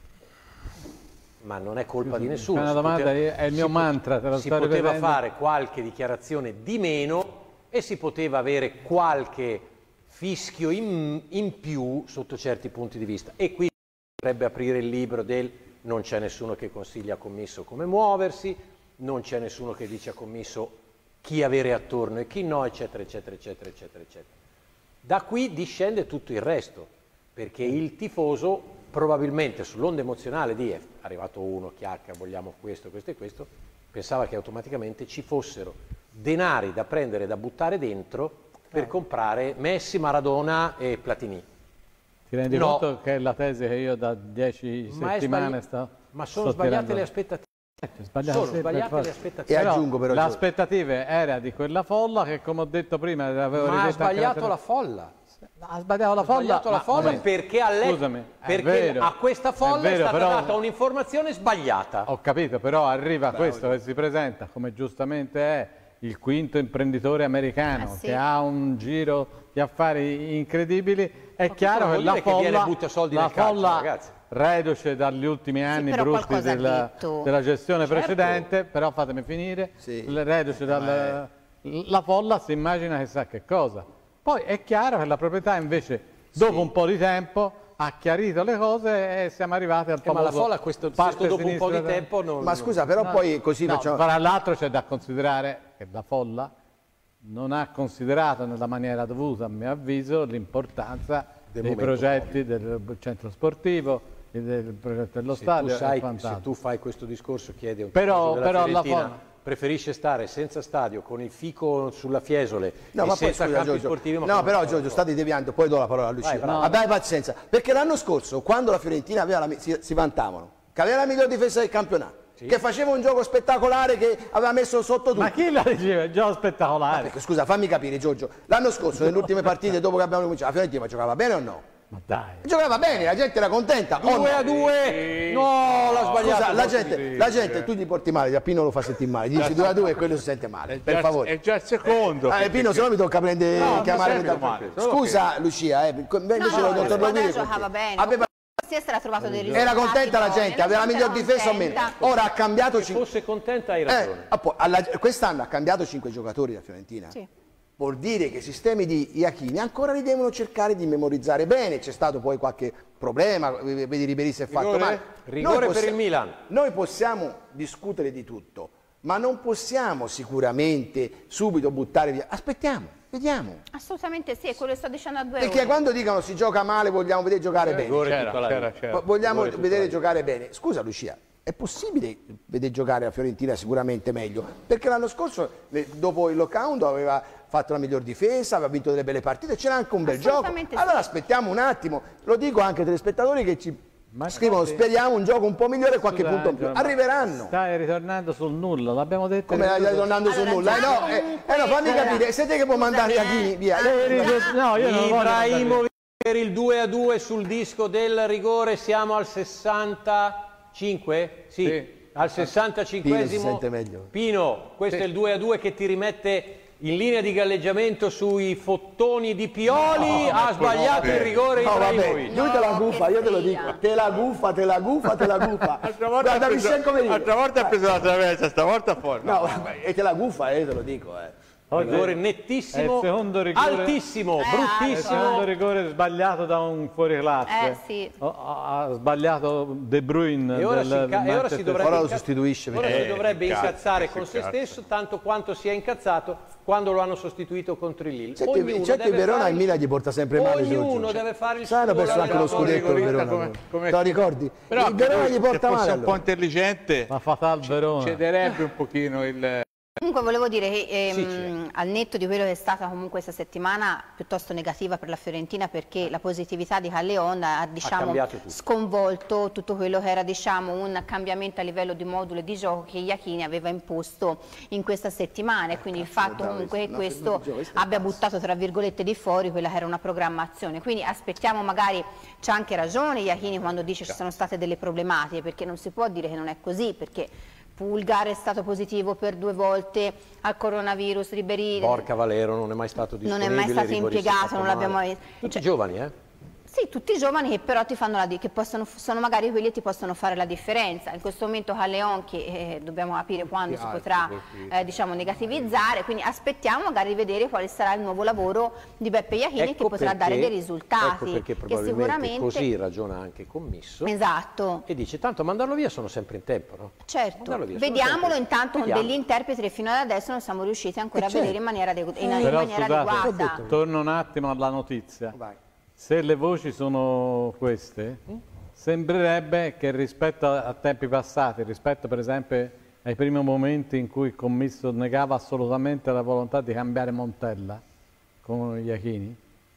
Speaker 1: Ma non è colpa Scusi, di nessuno.
Speaker 5: Una domanda, poteva, è il mio mantra. Te lo
Speaker 1: si poteva fare qualche dichiarazione di meno e si poteva avere qualche fischio in, in più sotto certi punti di vista. E qui potrebbe aprire il libro del non c'è nessuno che consiglia a Commisso come muoversi, non c'è nessuno che dice a Commisso chi avere attorno e chi no, eccetera, eccetera, eccetera, eccetera, eccetera. Da qui discende tutto il resto, perché il tifoso probabilmente sull'onda emozionale di è arrivato uno, chiacchiera, vogliamo questo, questo e questo, pensava che automaticamente ci fossero denari da prendere, da buttare dentro per comprare Messi, Maradona e Platini.
Speaker 5: Ti rendi
Speaker 1: no.
Speaker 5: conto che è la tesi che io da dieci
Speaker 1: ma
Speaker 5: settimane sto
Speaker 1: Ma sono sbagliate tirando... le aspettative.
Speaker 5: Sbagliate,
Speaker 1: sono
Speaker 5: sì,
Speaker 1: sbagliate le aspettative.
Speaker 2: E aggiungo però...
Speaker 5: L'aspettativa era di quella folla che, come ho detto prima, avevo
Speaker 1: ma ha sbagliato la folla.
Speaker 5: Ha sbagliato la folla,
Speaker 1: sbagliato la folla perché, a, lei,
Speaker 5: Scusami,
Speaker 1: perché
Speaker 5: vero,
Speaker 1: a questa folla è, vero, è stata
Speaker 5: però,
Speaker 1: data un'informazione sbagliata.
Speaker 5: Ho capito, però arriva
Speaker 2: Bravo.
Speaker 5: questo che si presenta, come giustamente è, il quinto imprenditore americano,
Speaker 4: eh sì.
Speaker 5: che ha un giro di affari incredibili. È
Speaker 1: ma
Speaker 5: chiaro che la
Speaker 1: che
Speaker 5: folla,
Speaker 1: butta soldi
Speaker 5: la
Speaker 1: nel calcio,
Speaker 5: folla
Speaker 1: ragazzi.
Speaker 5: reduce dagli ultimi anni
Speaker 4: sì,
Speaker 5: brutti della, della gestione
Speaker 1: certo.
Speaker 5: precedente, però fatemi finire,
Speaker 2: sì.
Speaker 5: reduce dalla, la folla si immagina chissà che cosa. Poi è chiaro che la proprietà invece dopo sì. un po' di tempo ha chiarito le cose e siamo arrivati al
Speaker 1: eh, ma la folla questo, questo dopo un po' di
Speaker 5: del...
Speaker 1: tempo non...
Speaker 2: Ma scusa, però no, poi così
Speaker 5: no,
Speaker 2: facciamo...
Speaker 5: Tra l'altro c'è da considerare che la folla non ha considerato nella maniera dovuta, a mio avviso, l'importanza dei progetti del centro sportivo, del progetto dello
Speaker 1: se
Speaker 5: stadio.
Speaker 1: Tu sai, se tu fai questo discorso chiedi a un
Speaker 5: però,
Speaker 1: della
Speaker 5: però la
Speaker 1: folla preferisce stare senza stadio, con il fico sulla Fiesole
Speaker 2: no,
Speaker 1: e
Speaker 2: ma
Speaker 1: senza
Speaker 2: poi, scusa,
Speaker 1: campi
Speaker 2: Giorgio,
Speaker 1: sportivi. Ma
Speaker 2: no, però Giorgio, state deviando, poi do la parola a Lucia.
Speaker 1: Vai,
Speaker 2: no. Abbiate pazienza, perché l'anno scorso, quando la Fiorentina aveva la, si, si vantavano, che aveva la miglior difesa del campionato, sì. che faceva un gioco spettacolare, che aveva messo sotto tutto.
Speaker 5: Ma chi la diceva? Il gioco spettacolare?
Speaker 2: Perché, scusa, fammi capire, Giorgio, l'anno scorso, nelle ultime partite, dopo che abbiamo cominciato, la Fiorentina giocava bene o no?
Speaker 5: Ma dai.
Speaker 2: Giocava bene, la gente era contenta.
Speaker 1: due a due, no, l'ha sbagliato.
Speaker 2: Scusa, la gente, la gente, tu gli porti male, a Pino lo fa sentire male, dici due a due e quello si sente male, per
Speaker 3: già,
Speaker 2: favore.
Speaker 3: È già il secondo.
Speaker 2: Eh, Pino, se no mi tocca prendere,
Speaker 3: no,
Speaker 2: chiamare da...
Speaker 3: male,
Speaker 2: Scusa che... Lucia, eh, invece
Speaker 4: no,
Speaker 2: lo dottor Rovini
Speaker 4: giocava bene.
Speaker 2: Aveva...
Speaker 4: Era, trovato dei risultati
Speaker 2: era contenta la gente, aveva la miglior difesa o meno. Ora ha cambiato...
Speaker 1: Se fosse contenta hai ragione.
Speaker 2: Eh, quest'anno ha cambiato cinque giocatori la Fiorentina.
Speaker 4: Sì.
Speaker 2: Vuol dire che i sistemi di Iachini ancora li devono cercare di memorizzare bene. C'è stato poi qualche problema, vedi Ribéry si è fatto male.
Speaker 1: Rigore per il Milan.
Speaker 2: Noi possiamo discutere di tutto, ma non possiamo sicuramente subito buttare via. Aspettiamo, vediamo.
Speaker 4: Assolutamente sì, è quello che sto dicendo a due
Speaker 2: Perché
Speaker 4: ore.
Speaker 2: quando dicono si gioca male vogliamo vedere giocare bene.
Speaker 3: C'era, c'era, c'era.
Speaker 2: Vogliamo vedere giocare bene. Scusa Lucia, è possibile vedere giocare la Fiorentina sicuramente meglio, perché l'anno scorso, dopo il lockout, aveva fatto la miglior difesa, aveva vinto delle belle partite, c'era anche un bel gioco. Sì. Allora aspettiamo un attimo, lo dico anche ai telespettatori che ci Ma scrivono, infatti, speriamo un gioco un po' migliore e qualche punto in più. Arriveranno.
Speaker 5: Stai ritornando sul nulla, l'abbiamo detto.
Speaker 2: Come stai ritornando sul nulla? Eh no, eh, eh no, fammi capire, siete che può mandare Iachini via?
Speaker 5: No, io non
Speaker 1: Ibrahimovic per il due a due sul disco del rigore, siamo al sessantacinque? Sì, sì. Al sessantacinquesimo.
Speaker 2: Pino,
Speaker 1: Pino, questo sì. è il due a due che ti rimette in linea di galleggiamento sui fottoni di Pioli,
Speaker 2: no,
Speaker 1: ha sbagliato il rigore
Speaker 2: no,
Speaker 1: Ibrahimovic.
Speaker 2: Lui te la gufa, io te lo dico, te la gufa, te la gufa, te la gufa.
Speaker 3: Altra volta ha preso, altra volta ha preso la traversa, stavolta fuori.
Speaker 2: No, vabbè, e te la gufa, eh, te lo dico, eh.
Speaker 1: Rigore nettissimo,
Speaker 5: il secondo rigore,
Speaker 1: altissimo,
Speaker 4: eh,
Speaker 1: bruttissimo.
Speaker 5: Il secondo rigore sbagliato da un fuoriclasse.
Speaker 4: Eh, sì.
Speaker 5: Ha, ha sbagliato De Bruyne.
Speaker 1: E ora,
Speaker 5: del
Speaker 1: si, e ora si dovrebbe,
Speaker 2: ora lo sostituisce.
Speaker 1: Ora
Speaker 2: eh,
Speaker 1: si dovrebbe
Speaker 3: incazzo,
Speaker 1: incazzare con se
Speaker 3: cazzo.
Speaker 1: stesso, tanto quanto si è incazzato quando lo hanno sostituito contro il Lille.
Speaker 2: C'è certo il Verona e il Milan gli porta sempre male.
Speaker 1: Ognuno deve fare il suo.
Speaker 2: Sai, hanno perso anche lo scudetto il Verona.
Speaker 3: Come, come...
Speaker 2: Te lo ricordi?
Speaker 3: Però
Speaker 2: il Verona gli porta
Speaker 3: se
Speaker 2: male.
Speaker 3: fosse un po' intelligente,
Speaker 5: ma fatal Verona.
Speaker 3: Cederebbe un pochino il...
Speaker 4: Comunque volevo dire che ehm,
Speaker 1: Sì, sì.
Speaker 4: al netto di quello che è stata comunque questa settimana piuttosto negativa per la Fiorentina, perché la positività di Callejon ha, diciamo,
Speaker 1: ha tutto.
Speaker 4: sconvolto tutto quello che era, diciamo, un cambiamento a livello di modulo di gioco che Iachini aveva imposto in questa settimana, e quindi il fatto comunque che questo abbia buttato tra virgolette di fuori quella che era una programmazione. Quindi aspettiamo, magari c'ha anche ragione Iachini quando dice ci sono state delle problematiche, perché non si può dire che non è così, perché Pulgar è stato positivo per due volte al coronavirus, Ribéry
Speaker 1: Borca Valero non è mai stato disponibile,
Speaker 4: non è mai stato
Speaker 1: rigorista
Speaker 4: impiegato, non l'abbiamo mai...
Speaker 1: Tutti
Speaker 4: cioè,
Speaker 1: giovani, eh?
Speaker 4: Sì, tutti giovani che però ti fanno la di- che possono, sono magari quelli che ti possono fare la differenza. In questo momento Callejon, che eh, dobbiamo capire quando si potrà eh, diciamo negativizzare, quindi aspettiamo magari di vedere quale sarà il nuovo lavoro di Beppe Iachini,
Speaker 1: Ecco
Speaker 4: che potrà
Speaker 1: perché-
Speaker 4: dare dei risultati.
Speaker 1: Ecco perché
Speaker 4: che
Speaker 1: probabilmente
Speaker 4: sicuramente...
Speaker 1: così ragiona anche Commisso.
Speaker 4: Esatto.
Speaker 1: E dice, tanto a mandarlo via sono sempre in tempo, no?
Speaker 4: Certo,
Speaker 1: Mandarlo via, sono
Speaker 4: vediamolo
Speaker 1: sempre-
Speaker 4: intanto con
Speaker 1: Vediamo.
Speaker 4: degli interpreti che fino ad adesso non siamo riusciti ancora
Speaker 1: Eh,
Speaker 4: a vedere
Speaker 1: certo.
Speaker 4: in maniera, adegu- in, in
Speaker 5: Però
Speaker 4: maniera
Speaker 5: scusate,
Speaker 4: adeguata.
Speaker 5: torno un attimo alla notizia.
Speaker 2: Vai.
Speaker 5: Se le voci sono queste, sembrerebbe che rispetto a, a tempi passati, rispetto per esempio ai primi momenti in cui il commisso negava assolutamente la volontà di cambiare Montella con Iachini,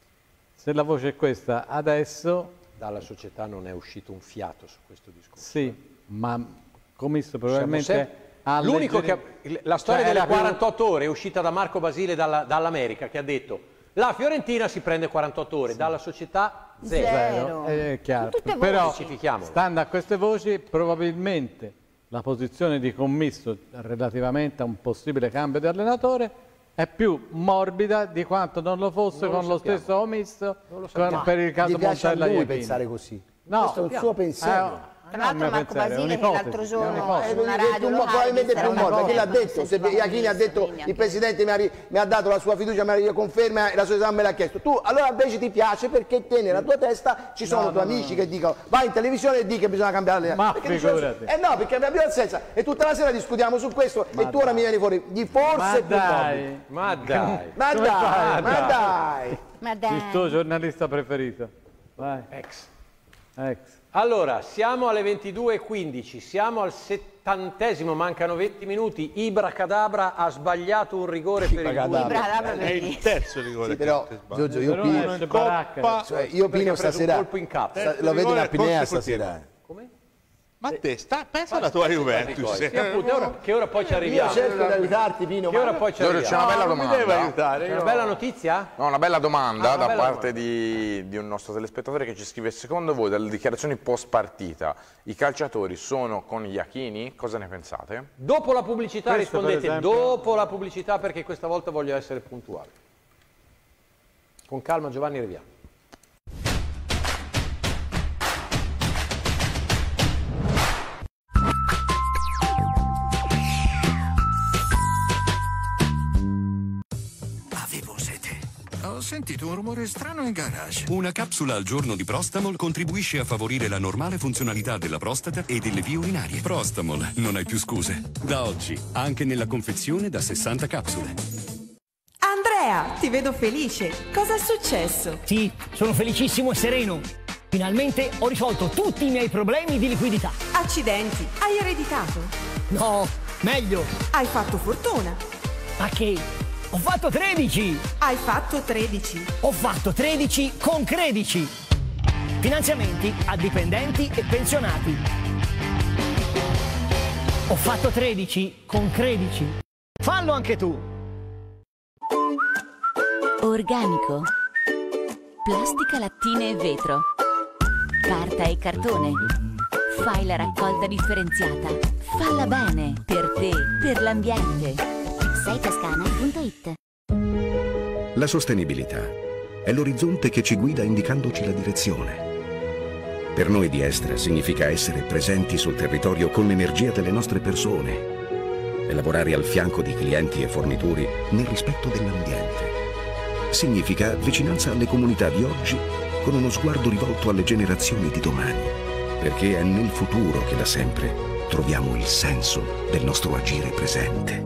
Speaker 5: se la voce è questa, adesso...
Speaker 1: Dalla società non è uscito un fiato su questo discorso.
Speaker 5: Sì, ma il commisso probabilmente...
Speaker 1: Siamo sempre-
Speaker 5: ha
Speaker 1: L'unico
Speaker 5: alleggerito-
Speaker 1: che... La storia
Speaker 5: Cioè,
Speaker 1: delle
Speaker 5: era più-
Speaker 1: quarantotto ore è uscita da Marco Basile dalla- dall'America, che ha detto la Fiorentina si prende quarantotto ore, dalla società zero.
Speaker 4: Zero.
Speaker 5: È chiaro.
Speaker 4: Sono tutte
Speaker 5: Però,
Speaker 4: voci.
Speaker 1: Specifichiamolo.
Speaker 5: stando a queste voci, probabilmente la posizione di commisso relativamente a un possibile cambio di allenatore è più morbida di quanto non lo fosse
Speaker 1: Non lo
Speaker 5: con lo
Speaker 1: sappiamo.
Speaker 5: stesso omisso
Speaker 1: Non lo
Speaker 5: con-
Speaker 1: sappiamo.
Speaker 5: per il caso
Speaker 2: Gli piace a
Speaker 5: Montella
Speaker 2: lui
Speaker 5: Iachini.
Speaker 2: pensare così.
Speaker 5: No,
Speaker 2: Questo è un suo pensiero.
Speaker 5: Eh,
Speaker 4: Tra l'altro
Speaker 5: non è
Speaker 4: Marco
Speaker 5: pensiero, è
Speaker 4: Basile che
Speaker 5: un'ipotesi,
Speaker 4: l'altro
Speaker 5: è
Speaker 4: giorno
Speaker 5: un'ipotesi.
Speaker 4: in una
Speaker 2: Eh,
Speaker 4: radio
Speaker 2: tu-
Speaker 4: locale
Speaker 2: probabilmente
Speaker 4: disse
Speaker 2: più
Speaker 4: una
Speaker 2: morta,
Speaker 4: cosa
Speaker 2: chi l'ha
Speaker 4: che
Speaker 2: detto? Se
Speaker 4: sentivamo
Speaker 2: Iachini ha detto
Speaker 4: quindi
Speaker 2: il
Speaker 4: anche-
Speaker 2: presidente mi ha, ri- mi ha dato la sua fiducia, mi ha riconferma e la società me l'ha chiesto. Tu allora invece ti piace perché te nella tua testa ci sono
Speaker 5: No,
Speaker 2: tuoi
Speaker 5: no,
Speaker 2: amici
Speaker 5: no.
Speaker 2: che dicono vai in televisione e di che bisogna cambiare le
Speaker 5: Ma
Speaker 2: perché dice-
Speaker 5: figurati.
Speaker 2: Eh no, perché abbiamo senza e tutta la sera discutiamo su questo
Speaker 5: Ma
Speaker 2: e tu ora
Speaker 5: dai.
Speaker 2: mi vieni fuori di
Speaker 5: Ma
Speaker 2: forse più morbido.
Speaker 5: dai,
Speaker 1: Ma dai.
Speaker 2: Ma
Speaker 5: Come
Speaker 2: dai,
Speaker 5: fai?
Speaker 2: ma dai.
Speaker 4: Ma dai.
Speaker 5: il tuo giornalista preferito. Vai.
Speaker 1: Ex.
Speaker 5: Ex.
Speaker 1: Allora, siamo alle ventidue e quindici, siamo al settantesimo, mancano venti minuti. Ibra Cadabra ha sbagliato un rigore per il
Speaker 2: Cadabra.
Speaker 1: due.
Speaker 4: Ibra Cadabra
Speaker 3: È
Speaker 4: per
Speaker 3: il terzo rigore
Speaker 2: Sì,
Speaker 3: che
Speaker 2: però
Speaker 3: si sbaglia.
Speaker 2: Giorgio io
Speaker 5: Verona
Speaker 2: Pino,
Speaker 5: esce baracca.
Speaker 3: Coppa.
Speaker 2: cioè, io
Speaker 1: Perché ha
Speaker 2: Pino
Speaker 1: preso un
Speaker 2: stasera
Speaker 1: colpo in capo.
Speaker 2: sta- lo vedo in
Speaker 3: rigore
Speaker 2: apnea
Speaker 3: consecutivo.
Speaker 2: stasera.
Speaker 1: Come?
Speaker 3: Ma te, sta, pensa alla tua Juventus.
Speaker 1: Sì, appunto, che ora, che ora poi ci
Speaker 2: Io
Speaker 1: arriviamo.
Speaker 2: cerco di aiutarti Pino,
Speaker 1: Che
Speaker 2: ma
Speaker 1: ora poi ci
Speaker 6: Giorgio, c'è
Speaker 1: arriviamo.
Speaker 6: una bella
Speaker 3: non mi
Speaker 6: domanda.
Speaker 3: deve aiutare.
Speaker 1: C'è
Speaker 3: io-
Speaker 1: una bella notizia?
Speaker 6: No, una bella domanda
Speaker 1: Ah, una
Speaker 6: da
Speaker 1: bella
Speaker 6: parte Di, di un nostro telespettatore che ci scrive: secondo voi dalle dichiarazioni post partita i calciatori sono con Iachini? Cosa ne pensate?
Speaker 1: Dopo la pubblicità
Speaker 5: Questo, per
Speaker 1: rispondete
Speaker 5: esempio-
Speaker 1: dopo la pubblicità, perché questa volta voglio essere puntuale. Con calma Giovanni, arriviamo.
Speaker 16: Avevo sete. Ho sentito un rumore strano in garage.
Speaker 17: Una capsula al giorno di Prostamol contribuisce a favorire la normale funzionalità della prostata e delle vie urinarie. Prostamol, non hai più scuse. Da oggi, anche nella confezione da sessanta capsule.
Speaker 7: Andrea, ti vedo felice. Cosa è successo?
Speaker 8: Sì, sono felicissimo e sereno. Finalmente ho risolto tutti i miei problemi di liquidità.
Speaker 7: Accidenti, hai ereditato?
Speaker 8: No, meglio.
Speaker 7: Hai fatto fortuna?
Speaker 8: Ma che? Ho fatto tredici!
Speaker 7: Hai fatto tredici.
Speaker 8: Ho fatto tredici con credici. Finanziamenti a dipendenti e pensionati. Ho fatto tredici con credici. Fallo anche tu!
Speaker 18: Organico. Plastica, lattine e vetro. Carta e cartone. Fai la raccolta differenziata. Falla bene, per te, per l'ambiente. sei toscana punto it
Speaker 10: La sostenibilità è l'orizzonte che ci guida indicandoci la direzione. Per noi di Estra significa essere presenti sul territorio con l'energia delle nostre persone e lavorare al fianco di clienti e fornitori nel rispetto dell'ambiente. Significa vicinanza alle comunità di oggi con uno sguardo rivolto alle generazioni di domani, perché è nel futuro che da sempre troviamo il senso del nostro agire presente.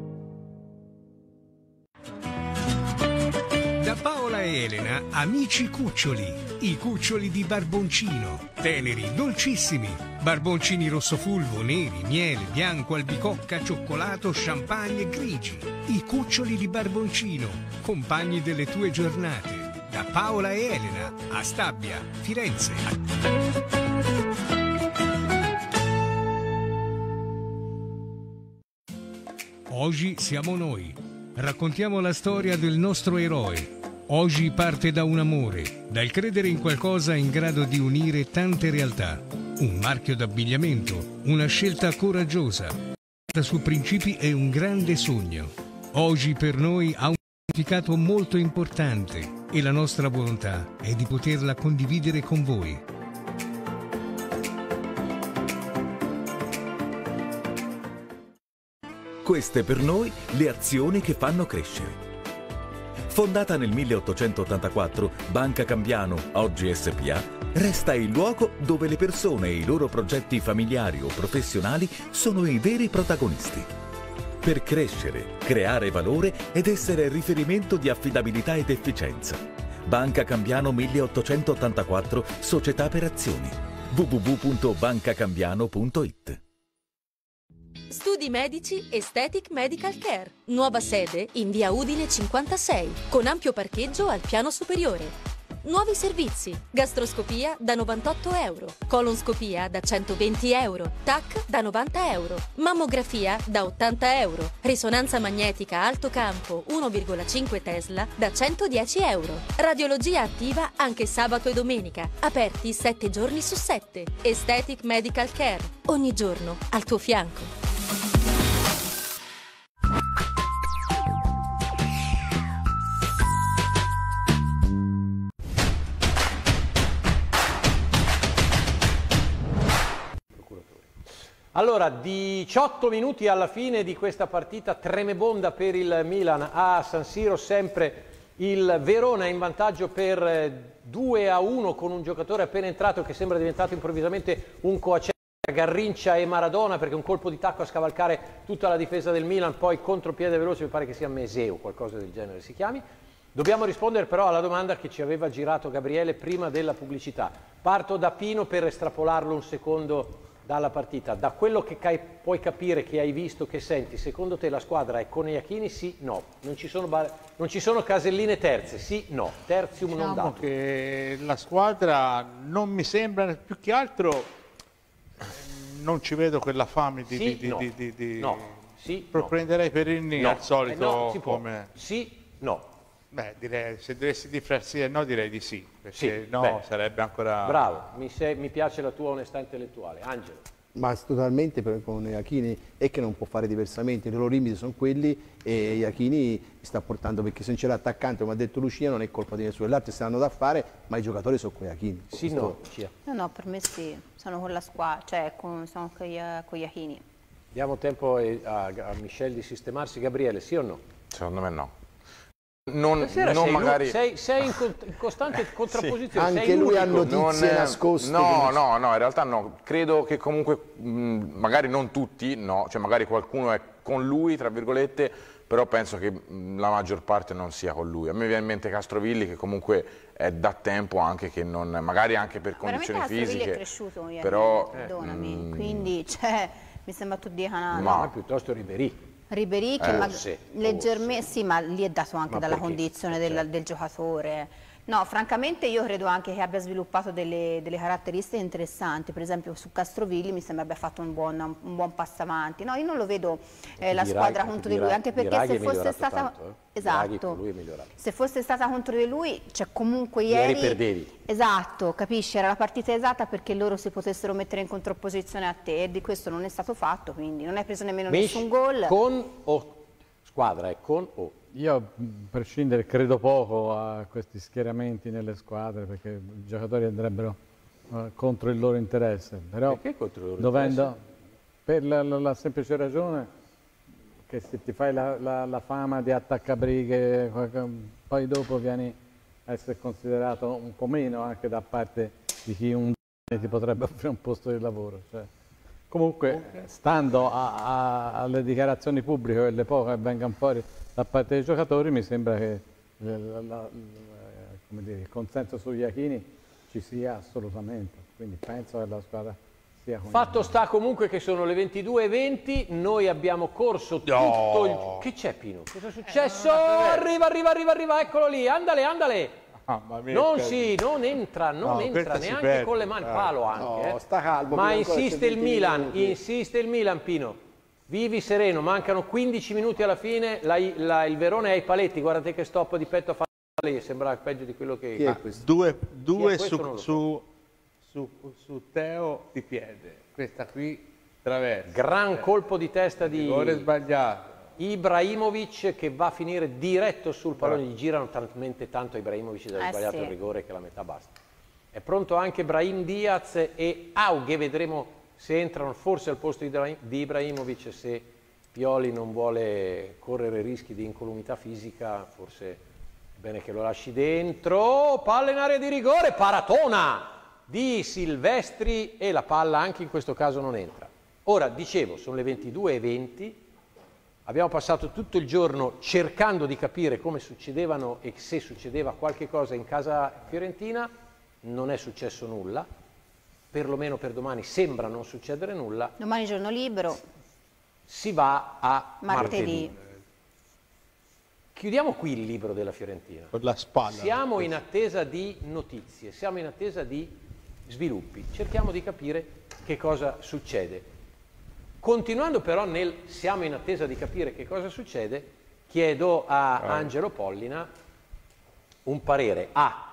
Speaker 11: Da Paola e Elena, amici cuccioli, i cuccioli di Barboncino, teneri, dolcissimi, barboncini rosso fulvo, neri, miele, bianco, albicocca, cioccolato, champagne e grigi, i cuccioli di Barboncino, compagni delle tue giornate. Da Paola e Elena, a Stabia, Firenze. Oggi siamo noi. Raccontiamo la storia del nostro eroe. Oggi parte da un amore, dal credere in qualcosa in grado di unire tante realtà. Un marchio d'abbigliamento, una scelta coraggiosa, su principi e un grande sogno. Oggi per noi ha un significato molto importante e la nostra volontà è di poterla condividere con voi.
Speaker 19: Queste per noi le azioni che fanno crescere. Fondata nel milleottocentottantaquattro, Banca Cambiano, oggi S P A, resta il luogo dove le persone e i loro progetti familiari o professionali sono i veri protagonisti. Per crescere, creare valore ed essere riferimento di affidabilità ed efficienza. Banca Cambiano milleottocentottantaquattro, Società per Azioni. w w w punto bancacambiano punto it.
Speaker 20: Studi medici Aesthetic Medical Care. Nuova sede in via Udine cinquantasei, con ampio parcheggio al piano superiore. Nuovi servizi: gastroscopia da novantotto euro, colonscopia da centoventi euro, T A C da novanta euro, mammografia da ottanta euro, risonanza magnetica alto campo uno virgola cinque Tesla da centodieci euro, radiologia attiva anche sabato e domenica, aperti sette giorni su sette. Aesthetic Medical Care, ogni giorno al tuo fianco.
Speaker 1: Allora, diciotto minuti alla fine di questa partita tremebonda per il Milan a San Siro, sempre il Verona in vantaggio per due a uno con un giocatore appena entrato che sembra diventato improvvisamente un coacervo, Garrincia e Maradona, perché un colpo di tacco a scavalcare tutta la difesa del Milan, poi contropiede veloce, mi pare che sia Meseo, qualcosa del genere si chiami. Dobbiamo rispondere però alla domanda che ci aveva girato Gabriele prima della pubblicità. Parto da Pino per estrapolarlo un secondo dalla partita. Da quello che ca puoi capire, che hai visto, che senti, secondo te la squadra è con Iachini? Sì, no. Non ci sono, non ci sono caselline terze? Sì, no. Terzium
Speaker 3: diciamo
Speaker 1: non dato.
Speaker 3: Che la squadra non mi sembra, più che altro non ci vedo quella fame di...
Speaker 1: Sì,
Speaker 3: di,
Speaker 1: no.
Speaker 3: di, di, di...
Speaker 1: no. Sì,
Speaker 3: Prenderei Perini
Speaker 1: no.
Speaker 3: al solito
Speaker 1: eh no, si
Speaker 3: come...
Speaker 1: può. Sì, no.
Speaker 3: Beh, direi, se dovessi dire fra sì e no, direi di sì, perché
Speaker 1: sì,
Speaker 3: no
Speaker 1: beh.
Speaker 3: sarebbe ancora...
Speaker 1: Bravo, mi, sei, mi piace la tua onestà intellettuale. Angelo.
Speaker 2: Ma totalmente per, con Iachini è che non può fare diversamente, i loro limiti sono quelli e Iachini sta portando, perché se non c'è l'attaccante, come ha detto Lucia, non è colpa di nessuno, gli altri stanno da fare, ma i giocatori sono con Iachini.
Speaker 1: Sì, no, Lucia.
Speaker 4: No, no, per me sì, sono con la squadra, cioè con, sono con Iachini.
Speaker 1: Diamo tempo a, a Michel di sistemarsi. Gabriele, sì o no?
Speaker 6: Secondo me no. Non, non
Speaker 1: sei,
Speaker 6: magari...
Speaker 1: sei, sei in, co in costante contrapposizione.
Speaker 2: Anche
Speaker 1: sei
Speaker 2: lui ha notizie
Speaker 6: non,
Speaker 2: nascoste.
Speaker 6: No, no, no, in realtà no. Credo che comunque, mh, magari non tutti, no, cioè magari qualcuno è con lui, tra virgolette, però penso che mh, la maggior parte non sia con lui. A me viene in mente Castrovilli, che comunque è da tempo anche che non, magari anche per condizioni fisiche.
Speaker 4: È cresciuto, io
Speaker 6: però,
Speaker 4: perdonami,
Speaker 6: mh,
Speaker 4: quindi cioè, mi sembra tu di canale.
Speaker 1: Ma, ma piuttosto Ribéry.
Speaker 4: Ribéry che
Speaker 1: eh, sì,
Speaker 4: leggermente, sì, ma lì è dato anche
Speaker 1: ma
Speaker 4: dalla
Speaker 1: perché?
Speaker 4: condizione del, del giocatore. No, francamente io credo anche che abbia sviluppato delle, delle caratteristiche interessanti, per esempio su Castrovilli mi sembra abbia fatto un buon, un buon passo avanti. No, io non lo vedo eh, la squadra contro di lui, anche perché se fosse stata...
Speaker 1: Tanto, eh?
Speaker 4: Esatto,
Speaker 1: lui è
Speaker 4: se fosse stata contro di lui, cioè comunque ieri...
Speaker 1: Ieri perdevi.
Speaker 4: Esatto, capisci, era la partita esatta perché loro si potessero mettere in controposizione a te e di questo non è stato fatto, quindi non hai preso nemmeno
Speaker 1: Mish,
Speaker 4: nessun gol.
Speaker 1: Con o squadra, è con o?
Speaker 5: Io, a prescindere, credo poco a questi schieramenti nelle squadre, perché i giocatori andrebbero uh, contro il loro interesse. Però,
Speaker 1: perché contro il loro
Speaker 5: dovendo,
Speaker 1: interesse?
Speaker 5: Per la, la, la semplice ragione che se ti fai la, la, la fama di attaccabrighe, poi dopo vieni a essere considerato un po' meno anche da parte di chi un ti potrebbe offrire un posto di lavoro. Cioè, comunque, okay. stando a, a, alle dichiarazioni pubbliche, quelle poche che vengano fuori da parte dei giocatori, mi sembra che la, la, la, come dire, il consenso su Iachini ci sia assolutamente. Quindi penso che la squadra sia come...
Speaker 1: Fatto sta comunque che sono le ventidue e venti, noi abbiamo corso tutto
Speaker 3: no.
Speaker 1: il... Che c'è, Pino? Cosa è successo? Eh, arriva, arriva, arriva, arriva, eccolo lì, andale, andale!
Speaker 3: Ah,
Speaker 1: non si, non entra, non
Speaker 3: no,
Speaker 1: entra neanche con le mani, palo anche.
Speaker 2: No, sta calmo,
Speaker 1: ma insiste il Milan,
Speaker 2: minuti.
Speaker 1: insiste il Milan, Pino. Vivi sereno, mancano quindici minuti alla fine, la, la, il Verona è ai paletti, guardate che stop di petto a fare lì, sembra peggio di quello che...
Speaker 3: Chi è questo? Due, due
Speaker 1: questo
Speaker 3: su, su, su, su Teo di piede, questa qui traversa.
Speaker 1: Gran
Speaker 3: eh.
Speaker 1: colpo di testa di...
Speaker 3: Rigore sbagliato.
Speaker 1: Ibrahimovic che va a finire diretto sul pallone, gli girano talmente tanto a Ibrahimovic da aver
Speaker 4: eh
Speaker 1: sbagliato
Speaker 4: sì.
Speaker 1: il rigore che la metà basta. È pronto anche Brahim Diaz e Aughe, vedremo se entrano forse al posto di Ibrahimovic, se Pioli non vuole correre rischi di incolumità fisica, forse è bene che lo lasci dentro. Palla in area di rigore, paratona di Silvestri e la palla anche in questo caso non entra. Ora, dicevo, sono le ventidue e venti. Abbiamo passato tutto il giorno cercando di capire come succedevano e se succedeva qualche cosa in casa fiorentina, non è successo nulla, perlomeno per domani sembra non succedere nulla.
Speaker 4: Domani giorno libero.
Speaker 1: Si va a martedì.
Speaker 4: martedì.
Speaker 1: Chiudiamo qui il libro della Fiorentina.
Speaker 3: Con la spalla.
Speaker 1: Siamo in attesa di notizie, siamo in attesa di sviluppi, cerchiamo di capire che cosa succede. Continuando però nel siamo in attesa di capire che cosa succede, chiedo a oh. Angelo Pollina un parere. A.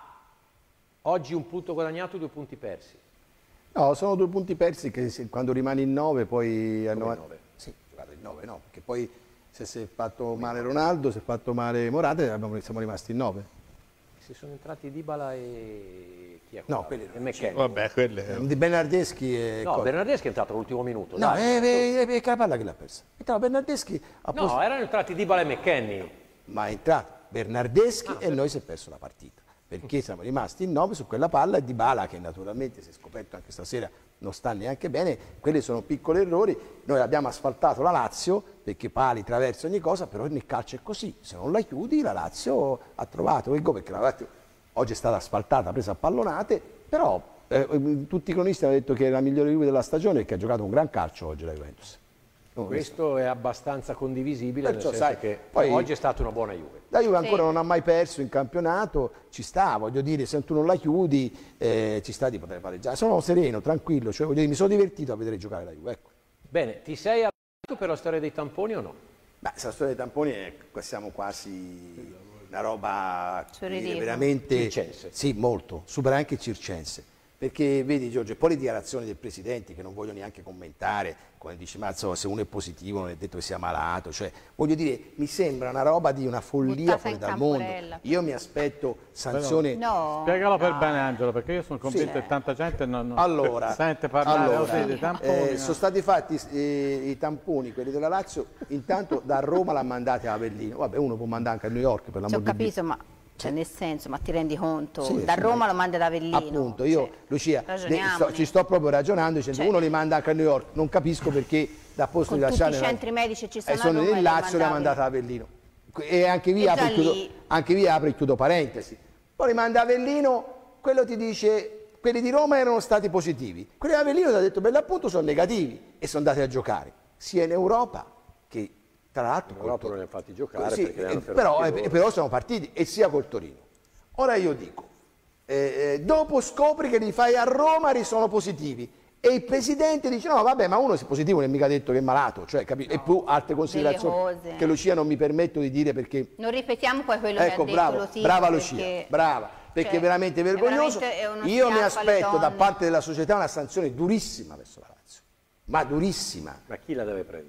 Speaker 1: Oggi un punto guadagnato, due punti persi.
Speaker 2: No, sono due punti persi che se, quando rimani in nove poi...
Speaker 1: Come
Speaker 2: nove?
Speaker 1: nove?
Speaker 2: Sì, vado in nove, no, perché poi se si è fatto male Ronaldo, se è fatto male Morata, abbiamo, siamo rimasti in nove.
Speaker 1: Se sono entrati Dybala e... chi è
Speaker 2: No, quelli
Speaker 1: e McKennie.
Speaker 3: Vabbè, quelle...
Speaker 2: Di Bernardeschi e...
Speaker 1: No, Bernardeschi è entrato all'ultimo minuto.
Speaker 2: No, è, è, è, è la palla che l'ha persa. Entrava Bernardeschi...
Speaker 1: No,
Speaker 2: posto...
Speaker 1: erano entrati Dybala e McKennie.
Speaker 2: Ma è entrato Bernardeschi
Speaker 1: ah,
Speaker 2: e noi si è perso la partita. Perché siamo rimasti in nove su quella palla e Dybala, che naturalmente si è scoperto anche stasera non sta neanche bene, quelli sono piccoli errori. Noi abbiamo asfaltato la Lazio perché pali, traverso ogni cosa, però nel calcio è così, se non la chiudi la Lazio ha trovato il gol, perché la Lazio oggi è stata asfaltata, presa a pallonate, però eh, tutti i cronisti hanno detto che è la migliore Juve della stagione e che ha giocato un gran calcio oggi la Juventus.
Speaker 1: No, questo è abbastanza condivisibile,
Speaker 2: perciò,
Speaker 1: nel senso
Speaker 2: sai,
Speaker 1: che
Speaker 2: poi,
Speaker 1: oggi è stata una buona Juve.
Speaker 2: La Juve ancora
Speaker 4: sì.
Speaker 2: non ha mai perso in campionato, ci sta, voglio dire, se tu non la chiudi eh, ci sta di poter pareggiare. Sono sereno, tranquillo, cioè, voglio dire, mi sono divertito a vedere giocare la Juve. Ecco.
Speaker 1: Bene, ti sei arrabbiato per la storia dei tamponi o no?
Speaker 2: Beh, la storia dei tamponi è, siamo quasi una roba
Speaker 4: Sorridito.
Speaker 2: veramente...
Speaker 1: Circense.
Speaker 2: Sì, molto, supera anche circense. Perché vedi Giorgio, poi le dichiarazioni del Presidente che non voglio neanche commentare, come dice Mazzo, se uno è positivo non è detto che sia malato, cioè voglio dire, mi sembra una roba di una follia fuori dal mondo. Io mi aspetto sanzioni...
Speaker 4: No,
Speaker 5: Spiegalo per
Speaker 4: no.
Speaker 5: bene Angelo, perché io sono convinto
Speaker 2: Sì.
Speaker 5: che tanta gente non, non
Speaker 2: Allora,
Speaker 5: sente parlare
Speaker 2: allora,
Speaker 5: così di tamponi.
Speaker 2: eh,
Speaker 5: no?
Speaker 2: sono stati fatti eh, i tamponi, quelli della Lazio, intanto da Roma l'ha mandati a Avellino, vabbè uno può mandare anche a New York per
Speaker 4: Ci ho
Speaker 2: l'amor di Dio.
Speaker 4: capito, ma cioè, nel senso, ma ti rendi conto?
Speaker 2: Sì,
Speaker 4: da
Speaker 2: sì,
Speaker 4: Roma
Speaker 2: ma-
Speaker 4: lo manda da Avellino.
Speaker 2: Appunto, io
Speaker 4: cioè,
Speaker 2: Lucia, de-
Speaker 4: ragioniamone.
Speaker 2: sto- ci sto proprio ragionando dicendo
Speaker 4: Cioè.
Speaker 2: uno li manda anche a New York, non capisco perché da posto
Speaker 4: Con
Speaker 2: di
Speaker 4: tutti
Speaker 2: lasciare
Speaker 4: i centri medici ci
Speaker 2: eh,
Speaker 4: sono a
Speaker 2: sono
Speaker 4: Roma e
Speaker 2: nel
Speaker 4: li
Speaker 2: Lazio li ha
Speaker 4: mandava-
Speaker 2: mandata a Avellino e anche
Speaker 4: E
Speaker 2: via,
Speaker 4: già
Speaker 2: apro e chiudo,
Speaker 4: lì-
Speaker 2: anche via apro e chiudo parentesi, poi li manda a Avellino, quello ti dice quelli di Roma erano stati positivi, quelli di Avellino ti ha detto per l'appunto sono negativi e sono andati a giocare sia in Europa che tra l'altro
Speaker 1: In Europa non li ha fatti giocare
Speaker 2: sì,
Speaker 1: perché li hanno
Speaker 2: eh,
Speaker 1: fermati
Speaker 2: però,
Speaker 1: loro.
Speaker 2: eh, però sono partiti e sia col Torino. Ora io dico, eh, eh, dopo scopri che li fai a Roma e sono positivi e il presidente dice no vabbè ma uno se è positivo non è mica detto che è malato, cioè, capi- no, e più altre considerazioni
Speaker 4: cose.
Speaker 2: che Lucia non mi permetto di dire perché...
Speaker 4: Non ripetiamo poi quello
Speaker 2: Ecco,
Speaker 4: che ha
Speaker 2: bravo,
Speaker 4: detto Lotito.
Speaker 2: brava
Speaker 4: perché-
Speaker 2: Lucia, brava, perché
Speaker 4: cioè,
Speaker 2: è veramente vergognoso.
Speaker 4: veramente è uno
Speaker 2: Io mi
Speaker 4: schiaffo alle
Speaker 2: aspetto da
Speaker 4: donne.
Speaker 2: parte della società una sanzione durissima verso la Lazio, ma durissima.
Speaker 1: Ma chi la deve prendere?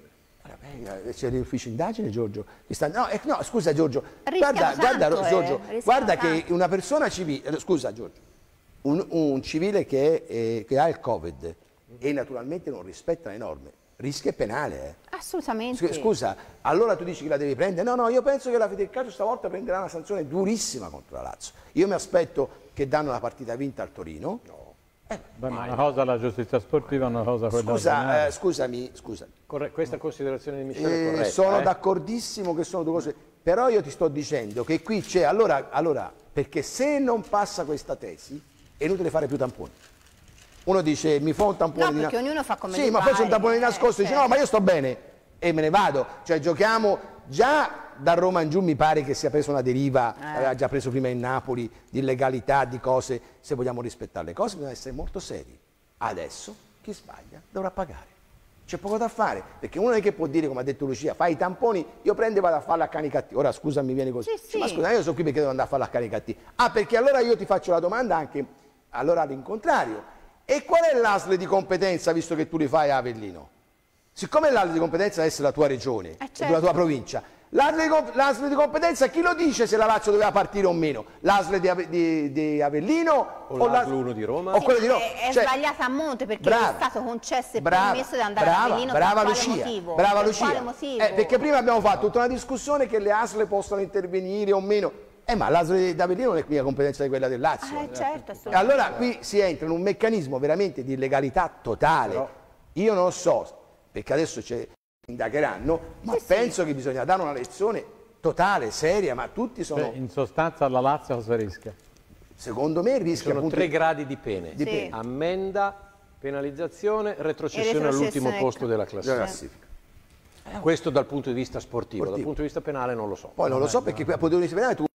Speaker 2: C'è l'ufficio indagine, Giorgio? Sta... No, eh, no, scusa Giorgio,
Speaker 4: Rischiamo
Speaker 2: guarda,
Speaker 4: tanto,
Speaker 2: guarda,
Speaker 4: eh.
Speaker 2: Giorgio, guarda
Speaker 4: tanto.
Speaker 2: che una persona civile, scusa Giorgio, un, un civile che, è, eh, che ha il Covid e naturalmente non rispetta le norme, rischia penale. Eh.
Speaker 4: Assolutamente.
Speaker 2: Scusa, allora tu dici che la devi prendere? No, no, io penso che la Federcalcio stavolta prenderà una sanzione durissima contro la Lazio. Io mi aspetto che danno la partita vinta al Torino. No.
Speaker 5: Eh, Beh, ma una cosa la giustizia sportiva, una cosa quella
Speaker 2: Scusa, eh, scusami, scusami.
Speaker 1: Corre questa considerazione di Michele è
Speaker 2: eh,
Speaker 1: corretta.
Speaker 2: Sono
Speaker 1: eh?
Speaker 2: d'accordissimo che sono due cose, però io ti sto dicendo che qui c'è, allora, allora, perché se non passa questa tesi è inutile fare più tamponi. Uno dice mi fa un tampone
Speaker 4: no,
Speaker 2: di
Speaker 4: perché ognuno fa come
Speaker 2: sì,
Speaker 4: gli
Speaker 2: ma
Speaker 4: pare,
Speaker 2: poi c'è un tampone di
Speaker 4: eh,
Speaker 2: nascosto e dice no, ma io sto bene e me ne vado. Cioè giochiamo già da Roma in giù, mi pare che sia preso una deriva,
Speaker 4: eh.
Speaker 2: aveva già preso prima in Napoli, di illegalità, di cose, se vogliamo rispettare le cose bisogna essere molto seri. Adesso chi sbaglia dovrà pagare. C'è poco da fare, perché uno non è che può dire, come ha detto Lucia, fai i tamponi, io prendo e vado a farlo a cani cattivi. Ora scusa, mi viene così.
Speaker 4: Sì, sì.
Speaker 2: Ma scusa, io sono qui perché devo andare a farlo a cani cattivi. Ah, perché allora io ti faccio la domanda anche, allora all'incontrario. E qual è l'A S L di competenza, visto che tu li fai a Avellino? Siccome l'A S L di competenza deve essere la tua regione,
Speaker 4: eh certo.
Speaker 2: la tua provincia, l'A S L di competenza chi lo dice se la Lazio doveva partire o meno? L'A S L di, Ave, di, di Avellino
Speaker 1: o, o l'A S L uno di Roma?
Speaker 2: O quello di Roma?
Speaker 4: È, è
Speaker 2: cioè,
Speaker 4: sbagliata a monte perché
Speaker 2: brava,
Speaker 4: è stato concesso e
Speaker 2: brava,
Speaker 4: permesso di andare
Speaker 2: brava,
Speaker 4: a Avellino
Speaker 2: brava
Speaker 4: per
Speaker 2: Lucia,
Speaker 4: quale motivo?
Speaker 2: Brava
Speaker 4: per
Speaker 2: Lucia.
Speaker 4: quale motivo?
Speaker 2: Eh, perché prima abbiamo fatto tutta una discussione che le A S L possono intervenire o meno. Eh, ma l'A S L di Avellino non è qui la competenza di quella del Lazio.
Speaker 4: Eh, certo,
Speaker 2: e allora qui si entra in un meccanismo veramente di illegalità totale. Però, io non so, perché adesso indagheranno, ma sì, penso sì. che bisogna dare una lezione totale, seria, ma tutti sono...
Speaker 5: Cioè, in sostanza la Lazio cosa rischia?
Speaker 2: Secondo me rischia
Speaker 1: sono
Speaker 2: appunto...
Speaker 1: tre gradi di pene.
Speaker 2: Di
Speaker 1: sì.
Speaker 2: pene.
Speaker 1: Penalizzazione, penalizzazione, retrocessione all'ultimo posto della classifica.
Speaker 2: Sì.
Speaker 1: Questo dal punto di vista sportivo,
Speaker 2: sportivo,
Speaker 1: dal punto di vista penale non lo so.
Speaker 2: Poi non lo so perché a punto di vista penale tu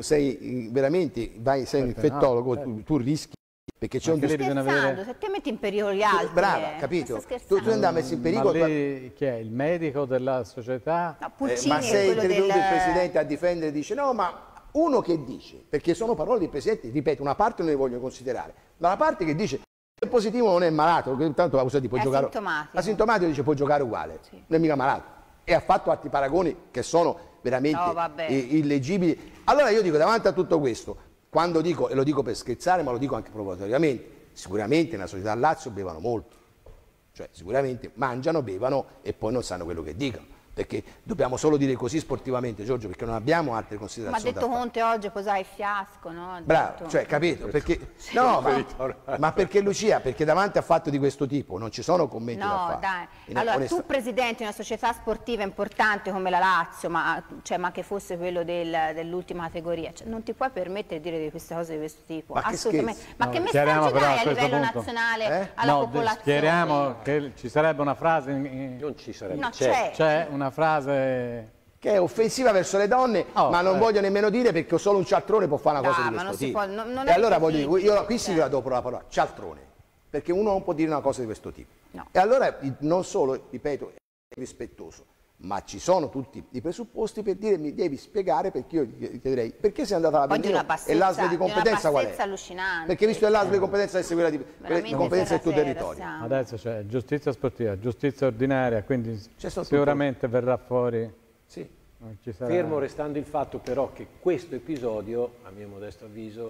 Speaker 2: sei veramente, vai, sei un infettologo, no, tu, tu rischi, perché c'è un
Speaker 4: scherzando, vedere... se te metti in pericolo gli altri.
Speaker 2: Brava,
Speaker 4: eh.
Speaker 2: capito? Tu, tu andavi messi in pericolo.
Speaker 5: Ma lì, chi è? Il medico della società?
Speaker 4: No, Puccini,
Speaker 2: eh, ma se intervenuto
Speaker 4: del...
Speaker 2: il Presidente a difendere dice no, ma uno che dice, perché sono parole del Presidente, ripeto, una parte non le voglio considerare, ma la parte che dice che il positivo non è malato, perché tanto ti puoi
Speaker 4: è
Speaker 2: giocare...
Speaker 4: asintomatico.
Speaker 2: Asintomatico dice puoi giocare uguale, sì. Non è mica malato. E ha fatto altri paragoni che sono veramente
Speaker 4: no,
Speaker 2: illeggibili. Allora io dico, davanti a tutto questo, quando dico, e lo dico per scherzare, ma lo dico anche provocatoriamente, sicuramente nella società Lazio bevono molto, cioè sicuramente mangiano, bevono e poi non sanno quello che dicono, perché dobbiamo solo dire così sportivamente, Giorgio, perché non abbiamo altre considerazioni.
Speaker 4: Ma ha detto Conte oggi posare il fiasco, no?
Speaker 2: Bravo, detto... cioè capito, perché sì. no, ma, ma perché Lucia, perché davanti a fatto di questo tipo non ci sono commenti
Speaker 4: no,
Speaker 2: da fare.
Speaker 4: Dai.
Speaker 2: In
Speaker 4: allora
Speaker 2: onesta...
Speaker 4: tu presidente di una società sportiva importante come la Lazio, ma, cioè, ma che fosse quello del, dell'ultima categoria, cioè, non ti puoi permettere di dire di queste cose di questo tipo,
Speaker 2: ma
Speaker 4: assolutamente.
Speaker 2: Che
Speaker 4: ma
Speaker 5: no,
Speaker 4: che messaggio dai a livello
Speaker 5: punto.
Speaker 4: nazionale
Speaker 2: eh?
Speaker 4: alla
Speaker 5: no,
Speaker 4: popolazione?
Speaker 5: Chiariamo che ci sarebbe una frase in, in...
Speaker 1: non ci sarebbe,
Speaker 4: no,
Speaker 1: c'è,
Speaker 5: c'è una frase
Speaker 2: che è offensiva verso le donne, oh, ma non eh. voglio nemmeno dire perché solo un cialtrone può fare una
Speaker 4: no,
Speaker 2: cosa di questo
Speaker 4: non
Speaker 2: tipo.
Speaker 4: Può, non, non
Speaker 2: e allora voglio dire, io qui sì la do la parola cialtrone, perché uno non può dire una cosa di questo tipo.
Speaker 4: No.
Speaker 2: E allora non solo, ripeto, è rispettoso, ma ci sono tutti i presupposti per dire mi devi spiegare, perché io ti chiederei perché sei andata alla Avellino e l'A S L di competenza qual è?
Speaker 4: Allucinante.
Speaker 2: Perché visto che l'A S L di competenza è quella di, di competenza del tuo
Speaker 4: sera,
Speaker 2: territorio.
Speaker 4: siamo.
Speaker 5: Adesso c'è giustizia sportiva, giustizia ordinaria, quindi sicuramente tutto. verrà fuori.
Speaker 2: Sì.
Speaker 1: Fermo restando il fatto però che questo episodio, a mio modesto avviso,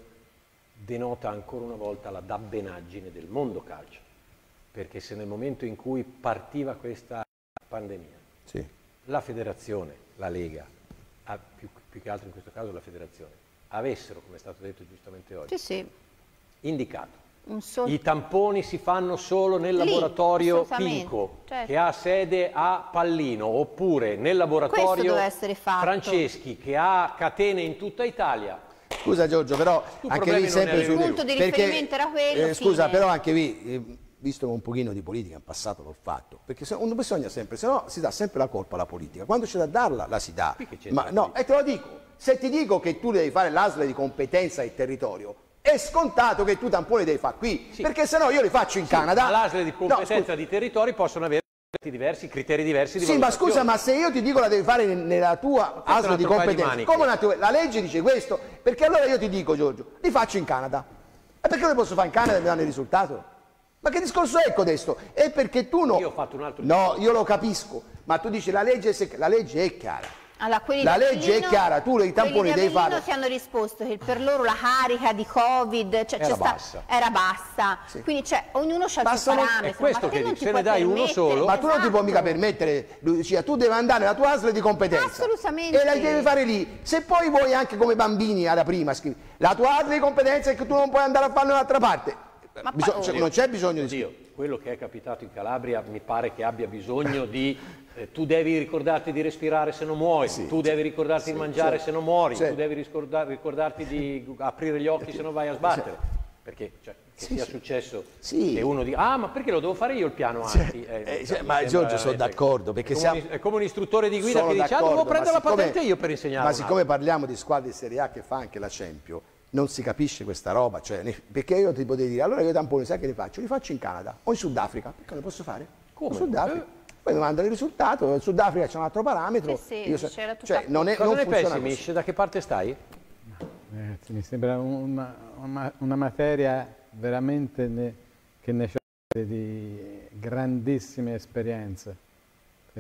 Speaker 1: denota ancora una volta la dabbenaggine del mondo calcio, perché se nel momento in cui partiva questa pandemia,
Speaker 2: sì.
Speaker 1: la federazione, la Lega, più, più che altro in questo caso la federazione, avessero, come è stato detto giustamente oggi,
Speaker 4: sì, sì.
Speaker 1: indicato
Speaker 4: Sol...
Speaker 1: i tamponi si fanno solo nel
Speaker 4: Lì,
Speaker 1: laboratorio Pinco,
Speaker 4: certo.
Speaker 1: che ha sede a Pallino, oppure nel laboratorio Franceschi, che ha catene in tutta Italia.
Speaker 2: Scusa Giorgio, però anche lì sempre
Speaker 4: il punto di riferimento era quello.
Speaker 2: Eh, scusa, però anche lì, eh, visto un pochino di politica in passato l'ho fatto, perché se, non bisogna sempre, se no si dà sempre la colpa alla politica. Quando c'è da darla, la si dà. Ma no, e te lo dico, se ti dico che tu devi fare l'A S L di competenza e territorio, è scontato che tu tamponi devi fare qui, sì. perché se no io li faccio in sì, Canada.
Speaker 1: Ma l'A S L di competenza no, di territori possono avere diversi criteri diversi di
Speaker 2: sì, ma scusa, ma se io ti dico la devi fare nella tua A S L di competenza, di come una tua, la legge dice questo, perché allora io ti dico Giorgio, li faccio in Canada. E perché lo posso fare in Canada e mi danno il risultato? Ma che discorso è codesto? È perché tu no...
Speaker 1: Io ho fatto un altro
Speaker 2: No, io lo capisco, ma tu dici la legge, se... la legge è chiara.
Speaker 4: Allora,
Speaker 2: la legge
Speaker 4: Avellino,
Speaker 2: è chiara, tu i tamponi devi fare.
Speaker 4: Ti hanno risposto che per loro la carica di Covid cioè,
Speaker 1: era,
Speaker 4: sta,
Speaker 1: bassa.
Speaker 4: era bassa, sì. Quindi cioè, ognuno ha il suo parametro.
Speaker 1: È questo che dici, se ne dai uno solo.
Speaker 2: Ma tu non ti puoi mica permettere, Lucia, tu devi andare nella tua A S L di competenza.
Speaker 4: Assolutamente.
Speaker 2: E la devi fare lì. Se poi vuoi anche come bambini alla prima, scrivi, la tua A S L di competenza è che tu non puoi andare a farlo un'altra parte.
Speaker 1: Ma
Speaker 2: Biso
Speaker 1: poi,
Speaker 2: cioè, non c'è bisogno di...
Speaker 1: Dio, quello che è capitato in Calabria mi pare che abbia bisogno di... Eh, tu devi ricordarti di respirare se non muori, sì, tu devi ricordarti sì, di mangiare sì, se non muori, sì. tu devi ricordar ricordarti di aprire gli occhi se non vai a sbattere. Sì. Perché cioè, che sì, sia sì. successo sì. che uno dica ah ma perché lo devo fare io il piano anti?
Speaker 2: Eh, eh, cioè, ma Giorgio sono d'accordo perché
Speaker 1: è,
Speaker 2: siamo...
Speaker 1: è come un istruttore di guida che dice ah devo prendere la patente io per insegnare.
Speaker 2: Ma siccome parliamo di squadre di Serie A che fa anche la Champions, non si capisce questa roba, cioè, perché io ti potevo dire allora io i tamponi sai che li faccio? Li faccio in Canada o in Sudafrica, perché lo posso fare?
Speaker 1: Come?
Speaker 2: In Sudafrica. Eh. Poi mi mandano il risultato, in Sudafrica c'è un altro parametro.
Speaker 4: Sì, sì,
Speaker 2: io so,
Speaker 4: c'era tutta...
Speaker 2: cioè, non è,
Speaker 1: Cosa
Speaker 2: non
Speaker 1: ne pensi,
Speaker 2: così.
Speaker 1: Mish? Da che parte stai?
Speaker 5: Ragazzi, mi sembra una, una, una materia veramente ne, che necessita di grandissime esperienze. Per,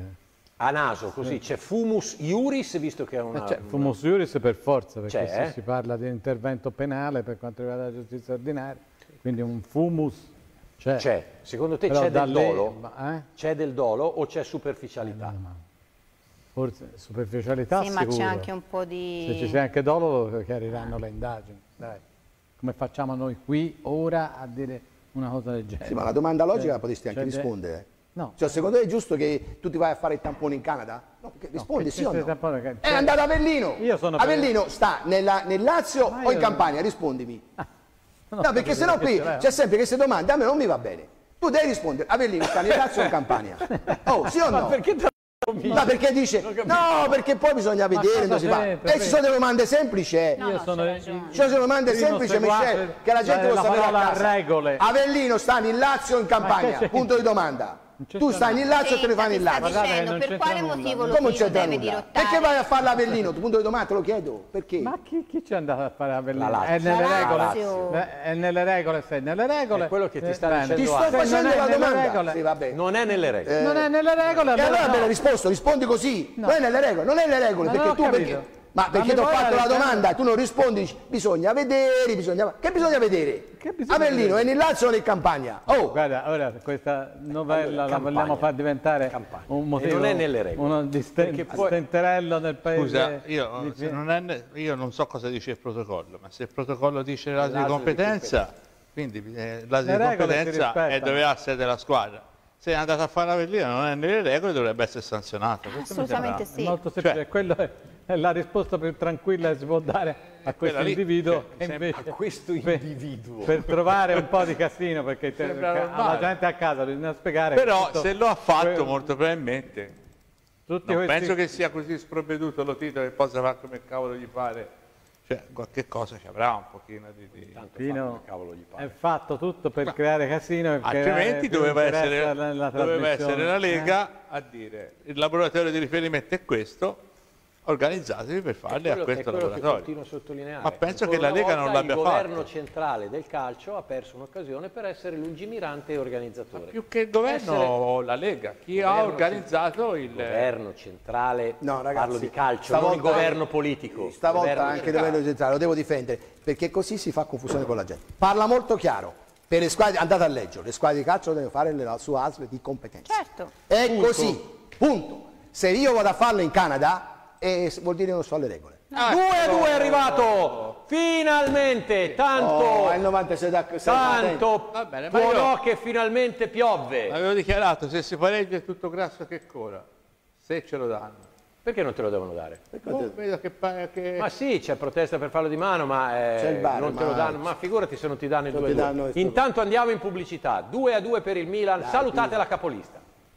Speaker 1: a naso, così, c'è fumus iuris, visto che è una...
Speaker 5: C'è fumus iuris per forza, perché
Speaker 1: eh?
Speaker 5: si parla di intervento penale per quanto riguarda la giustizia ordinaria, quindi un fumus...
Speaker 1: C'è, secondo te c'è del dolo? Eh? C'è del dolo o c'è superficialità?
Speaker 5: Eh, no. Forse superficialità
Speaker 4: sì,
Speaker 5: sicuro.
Speaker 4: Ma c'è anche un po' di...
Speaker 5: Se ci sia anche dolo chiariranno le indagini. Dai. Come facciamo noi qui ora a dire una cosa del genere?
Speaker 2: Sì, ma la domanda logica cioè, la potresti anche rispondere.
Speaker 5: No.
Speaker 2: Cioè, secondo te è giusto che tu ti vai a fare il tampone in Canada? No, rispondi no, sì o no?
Speaker 5: Che...
Speaker 2: È andato a Avellino.
Speaker 5: Io sono
Speaker 2: Avellino
Speaker 5: per...
Speaker 2: sta nella, nel Lazio ma o in Campania? Rispondimi. Ah. No, no, perché sennò qui c'è sempre queste domande, a me non mi va bene. Tu devi rispondere, Avellino sta nel Lazio o in Campania? Oh, sì o no?
Speaker 1: Ma perché te
Speaker 2: no, perché dice, no, perché poi bisogna vedere dove si va. E ci sono delle domande semplici, eh.
Speaker 5: No, Io
Speaker 2: no,
Speaker 5: sono,
Speaker 2: ci sono delle domande semplici, Michele, che la gente lo sapeva a casa.
Speaker 5: Regole.
Speaker 2: Avellino sta nel Lazio o in Campania? Punto di domanda. Tu stai in Lazio e te ne fai in Lazio.
Speaker 4: Dicendo, per quale motivo lo
Speaker 2: deve dirottare? Perché vai a fare l'Avellino? Tu punto di domanda te lo chiedo. Perché?
Speaker 5: Ma chi, chi ci è andato a fare l'Avellino? È nelle regole. È nelle regole, sei nelle regole.
Speaker 1: È quello che ti sta dicendo.
Speaker 2: Ti sto facendo la domanda.
Speaker 1: Sì, vabbè. Non è nelle regole.
Speaker 5: Non è nelle regole.
Speaker 2: E allora me l'hai risposto, rispondi così. Non è nelle regole, non è nelle regole, perché tu perché Ma perché ti ho fatto la domanda e tu non rispondi, dici, bisogna vedere, bisogna... Che bisogna vedere? Che bisogna Avellino vedere? È nel Lazio o nel Campania? Oh.
Speaker 5: Guarda, ora questa novella allora, la vogliamo far diventare Campania. Un motivo,
Speaker 1: e non è nelle regole.
Speaker 5: Uno di sten poi... stenterello nel paese.
Speaker 3: Scusa, io, di... non è, io non so cosa dice il protocollo, ma se il protocollo dice l'asilo di competenza, quindi eh, l'asilo di competenza è dove ha sede la squadra. Se è andato a fare l'Avellino non è nelle regole, dovrebbe essere sanzionato. Questo
Speaker 4: assolutamente sì.
Speaker 5: È molto semplice, cioè, quello è, è la risposta più tranquilla che si può dare a questo lì, individuo.
Speaker 1: Cioè, e invece, a questo individuo.
Speaker 5: Per, per trovare un po' di casino, perché te, alla gente a casa bisogna spiegare.
Speaker 3: Però
Speaker 5: tutto,
Speaker 3: se lo ha fatto quello, molto probabilmente,
Speaker 5: tutti
Speaker 3: non
Speaker 5: questi...
Speaker 3: penso che sia così sprovveduto lo titolo che possa fare come cavolo gli pare. Cioè, qualche cosa ci avrà un pochino di... di...
Speaker 5: Pino, cavolo gli pare. È fatto tutto per Ma, creare casino.
Speaker 3: Altrimenti doveva essere, la, doveva essere la Lega eh? a dire il laboratorio di riferimento è questo, organizzatevi per farli a questo laboratorio.
Speaker 1: Che sottolineare.
Speaker 3: Ma penso che la Lega non l'abbia fatto.
Speaker 1: Il governo centrale del calcio ha perso un'occasione per essere lungimirante e organizzatore.
Speaker 3: Ma più che il governo, essere... la Lega, chi ha organizzato il...
Speaker 1: il governo centrale,
Speaker 2: no, ragazzi,
Speaker 1: parlo di calcio,
Speaker 2: stavolta,
Speaker 1: non il governo politico.
Speaker 2: Stavolta
Speaker 1: governo
Speaker 2: anche il governo centrale lo devo difendere, perché così si fa confusione con la gente. Parla molto chiaro. Per le squadre, andate a leggere, le squadre di calcio devono fare la sua A S L di competenza.
Speaker 4: Certo.
Speaker 2: È punto. Così, punto. Se io vado a farlo in Canada, e vuol dire che non so le regole.
Speaker 1: due a due è arrivato finalmente, tanto
Speaker 2: oh, il novantasei da,
Speaker 1: tanto va bene, ma io, che finalmente piove.
Speaker 3: Avevo dichiarato, se si pareggia è tutto grasso che cola, se ce lo danno.
Speaker 1: Perché non te lo devono dare?
Speaker 3: Oh, vedo che, che...
Speaker 1: Ma sì, c'è protesta per fallo di mano, ma eh, bar, non te lo danno. Ma figurati se non ti danno il due a due. Intanto andiamo in pubblicità. due a due per il Milan. Dai, salutate Pino. La capolista.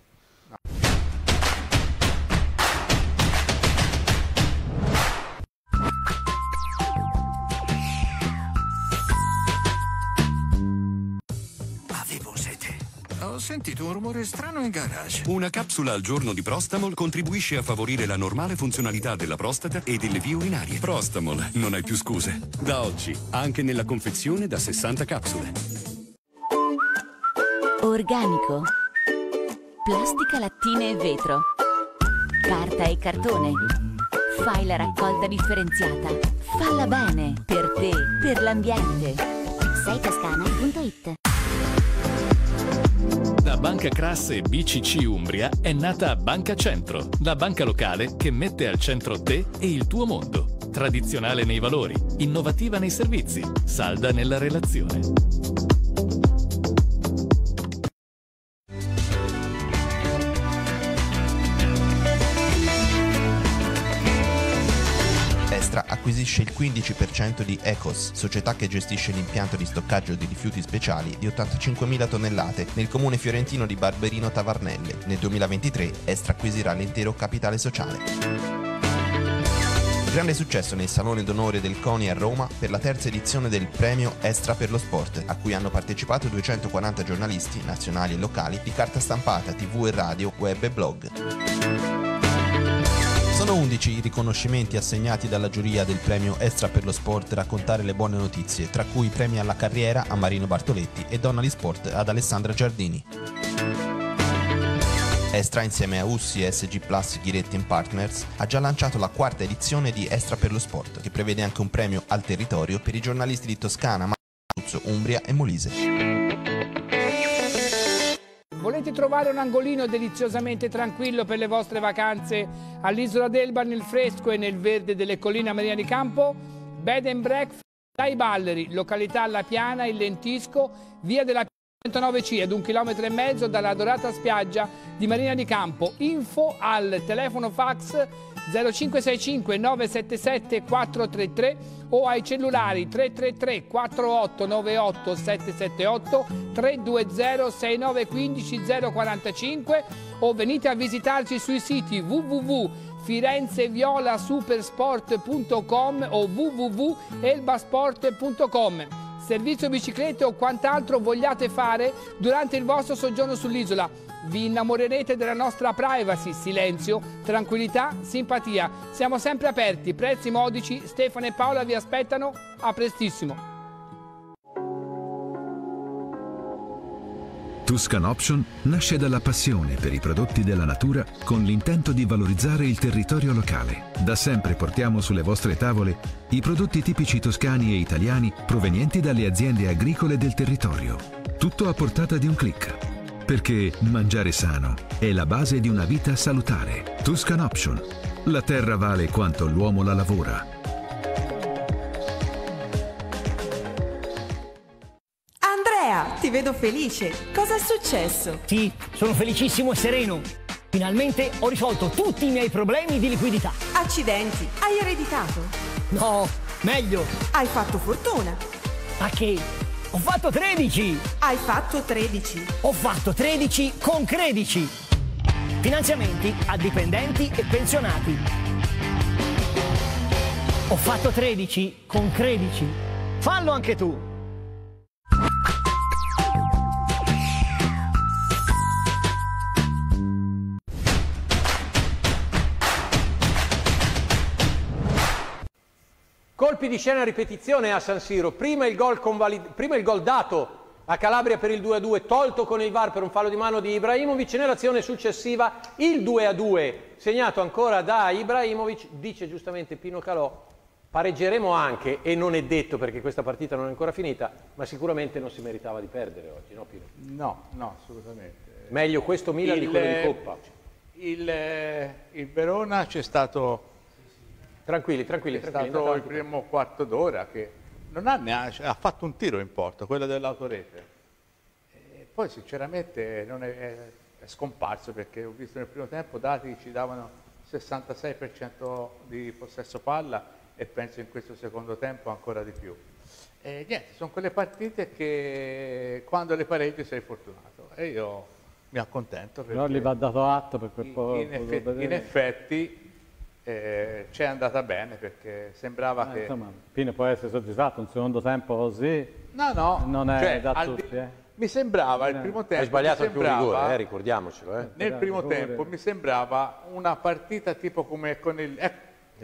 Speaker 16: Ho sentito un rumore strano in garage.
Speaker 17: Una capsula al giorno di Prostamol contribuisce a favorire la normale funzionalità della prostata e delle vie urinarie. Prostamol, non hai più scuse. Da oggi, anche nella confezione da sessanta capsule.
Speaker 18: Organico. Plastica, lattine e vetro. Carta e cartone. Fai la raccolta differenziata. Falla bene, per te, per l'ambiente. sei toscana punto it.
Speaker 9: Da Banca Cras e B C C Umbria è nata Banca Centro, la banca locale che mette al centro te e il tuo mondo. Tradizionale nei valori, innovativa nei servizi, salda nella relazione.
Speaker 21: Estra acquisisce il quindici per cento di Ecos, società che gestisce l'impianto di stoccaggio di rifiuti speciali di ottantacinquemila tonnellate nel comune fiorentino di Barberino Tavarnelle. Nel duemilaventitré Estra acquisirà l'intero capitale sociale. Grande successo nel Salone d'Onore del CONI a Roma per la terza edizione del Premio Estra per lo Sport, a cui hanno partecipato duecentoquaranta giornalisti, nazionali e locali, di carta stampata, tv e radio, web e blog. Sono undici i riconoscimenti assegnati dalla giuria del Premio Estra per lo Sport Raccontare le buone notizie, tra cui premi alla carriera a Marino Bartoletti e Donna Sport ad Alessandra Giardini. Estra, insieme a U S I e S G Plus Ghiretti and Partners, ha già lanciato la quarta edizione di Estra per lo Sport, che prevede anche un premio al territorio per i giornalisti di Toscana, Abruzzo, Umbria e Molise.
Speaker 22: Volete trovare un angolino deliziosamente tranquillo per le vostre vacanze all'isola d'Elba nel fresco e nel verde delle colline Marina di Campo? Bed and Breakfast dai Balleri, località alla Piana, il Lentisco, via della centonove C, ad un chilometro e mezzo dalla dorata spiaggia di Marina di Campo. Info al telefono fax zero cinque sei cinque nove sette sette quattro tre tre o ai cellulari tre tre tre quattro otto nove otto sette sette otto, tre due zero sei nove uno cinque zero quattro cinque o venite a visitarci sui siti w w w punto firenzeviolasupersport punto com o w w w punto elbasport punto com. Servizio biciclette o quant'altro vogliate fare durante il vostro soggiorno sull'isola. Vi innamorerete della nostra privacy, silenzio, tranquillità, simpatia. Siamo sempre aperti, prezzi modici. Stefano e Paola vi aspettano. A prestissimo.
Speaker 23: Tuscan Option nasce dalla passione per i prodotti della natura con l'intento di valorizzare il territorio locale. Da sempre portiamo sulle vostre tavole i prodotti tipici toscani e italiani provenienti dalle aziende agricole del territorio. Tutto a portata di un click. Perché mangiare sano è la base di una vita salutare. Tuscan Option. La terra vale quanto l'uomo la lavora.
Speaker 7: Ti vedo felice. Cosa è successo?
Speaker 8: Sì, sono felicissimo e sereno. Finalmente ho risolto tutti i miei problemi di liquidità.
Speaker 7: Accidenti, hai ereditato?
Speaker 8: No, meglio.
Speaker 7: Hai fatto fortuna.
Speaker 8: Ma che? Ho fatto tredici.
Speaker 7: Hai fatto tredici.
Speaker 8: Ho fatto tredici con credici. Finanziamenti a dipendenti e pensionati. Ho fatto tredici con credici. Fallo anche tu.
Speaker 1: Colpi di scena a ripetizione a San Siro, prima il gol, convalid- prima il gol dato a Calabria per il due a due, tolto con il V A R per un fallo di mano di Ibrahimovic, nell'azione successiva il due a due, segnato ancora da Ibrahimovic. Dice giustamente Pino Calò, pareggeremo anche, e non è detto perché questa partita non è ancora finita, ma sicuramente non si meritava di perdere oggi, no Pino?
Speaker 3: No, no, assolutamente.
Speaker 1: Meglio questo Milan il, di quello di Coppa.
Speaker 3: Il, il Verona c'è stato...
Speaker 1: Tranquilli, tranquilli,
Speaker 3: è
Speaker 1: tranquilli.
Speaker 3: stato il primo quarto d'ora che non ha neanche, ha fatto un tiro in porta, quello dell'autorete. E poi sinceramente non è, è, è scomparso, perché ho visto nel primo tempo dati ci davano sessantasei per cento di possesso palla e penso in questo secondo tempo ancora di più. E niente, sono quelle partite che quando le pareggi sei fortunato e io mi accontento.
Speaker 5: Però gli va dato atto per quel po'.
Speaker 3: In, effetti, in effetti Eh, c'è andata bene, perché sembrava
Speaker 5: eh,
Speaker 3: che...
Speaker 5: Insomma, Pino può essere soddisfatto, un secondo tempo così
Speaker 3: no, no,
Speaker 5: non è
Speaker 3: cioè,
Speaker 5: da
Speaker 3: al...
Speaker 5: tutti. Eh.
Speaker 3: Mi sembrava il primo tempo...
Speaker 1: Hai sbagliato
Speaker 3: mi
Speaker 1: il primo rigore, eh, ricordiamocelo. Eh.
Speaker 3: Nel primo tempo mi sembrava una partita tipo come con il... Ecco,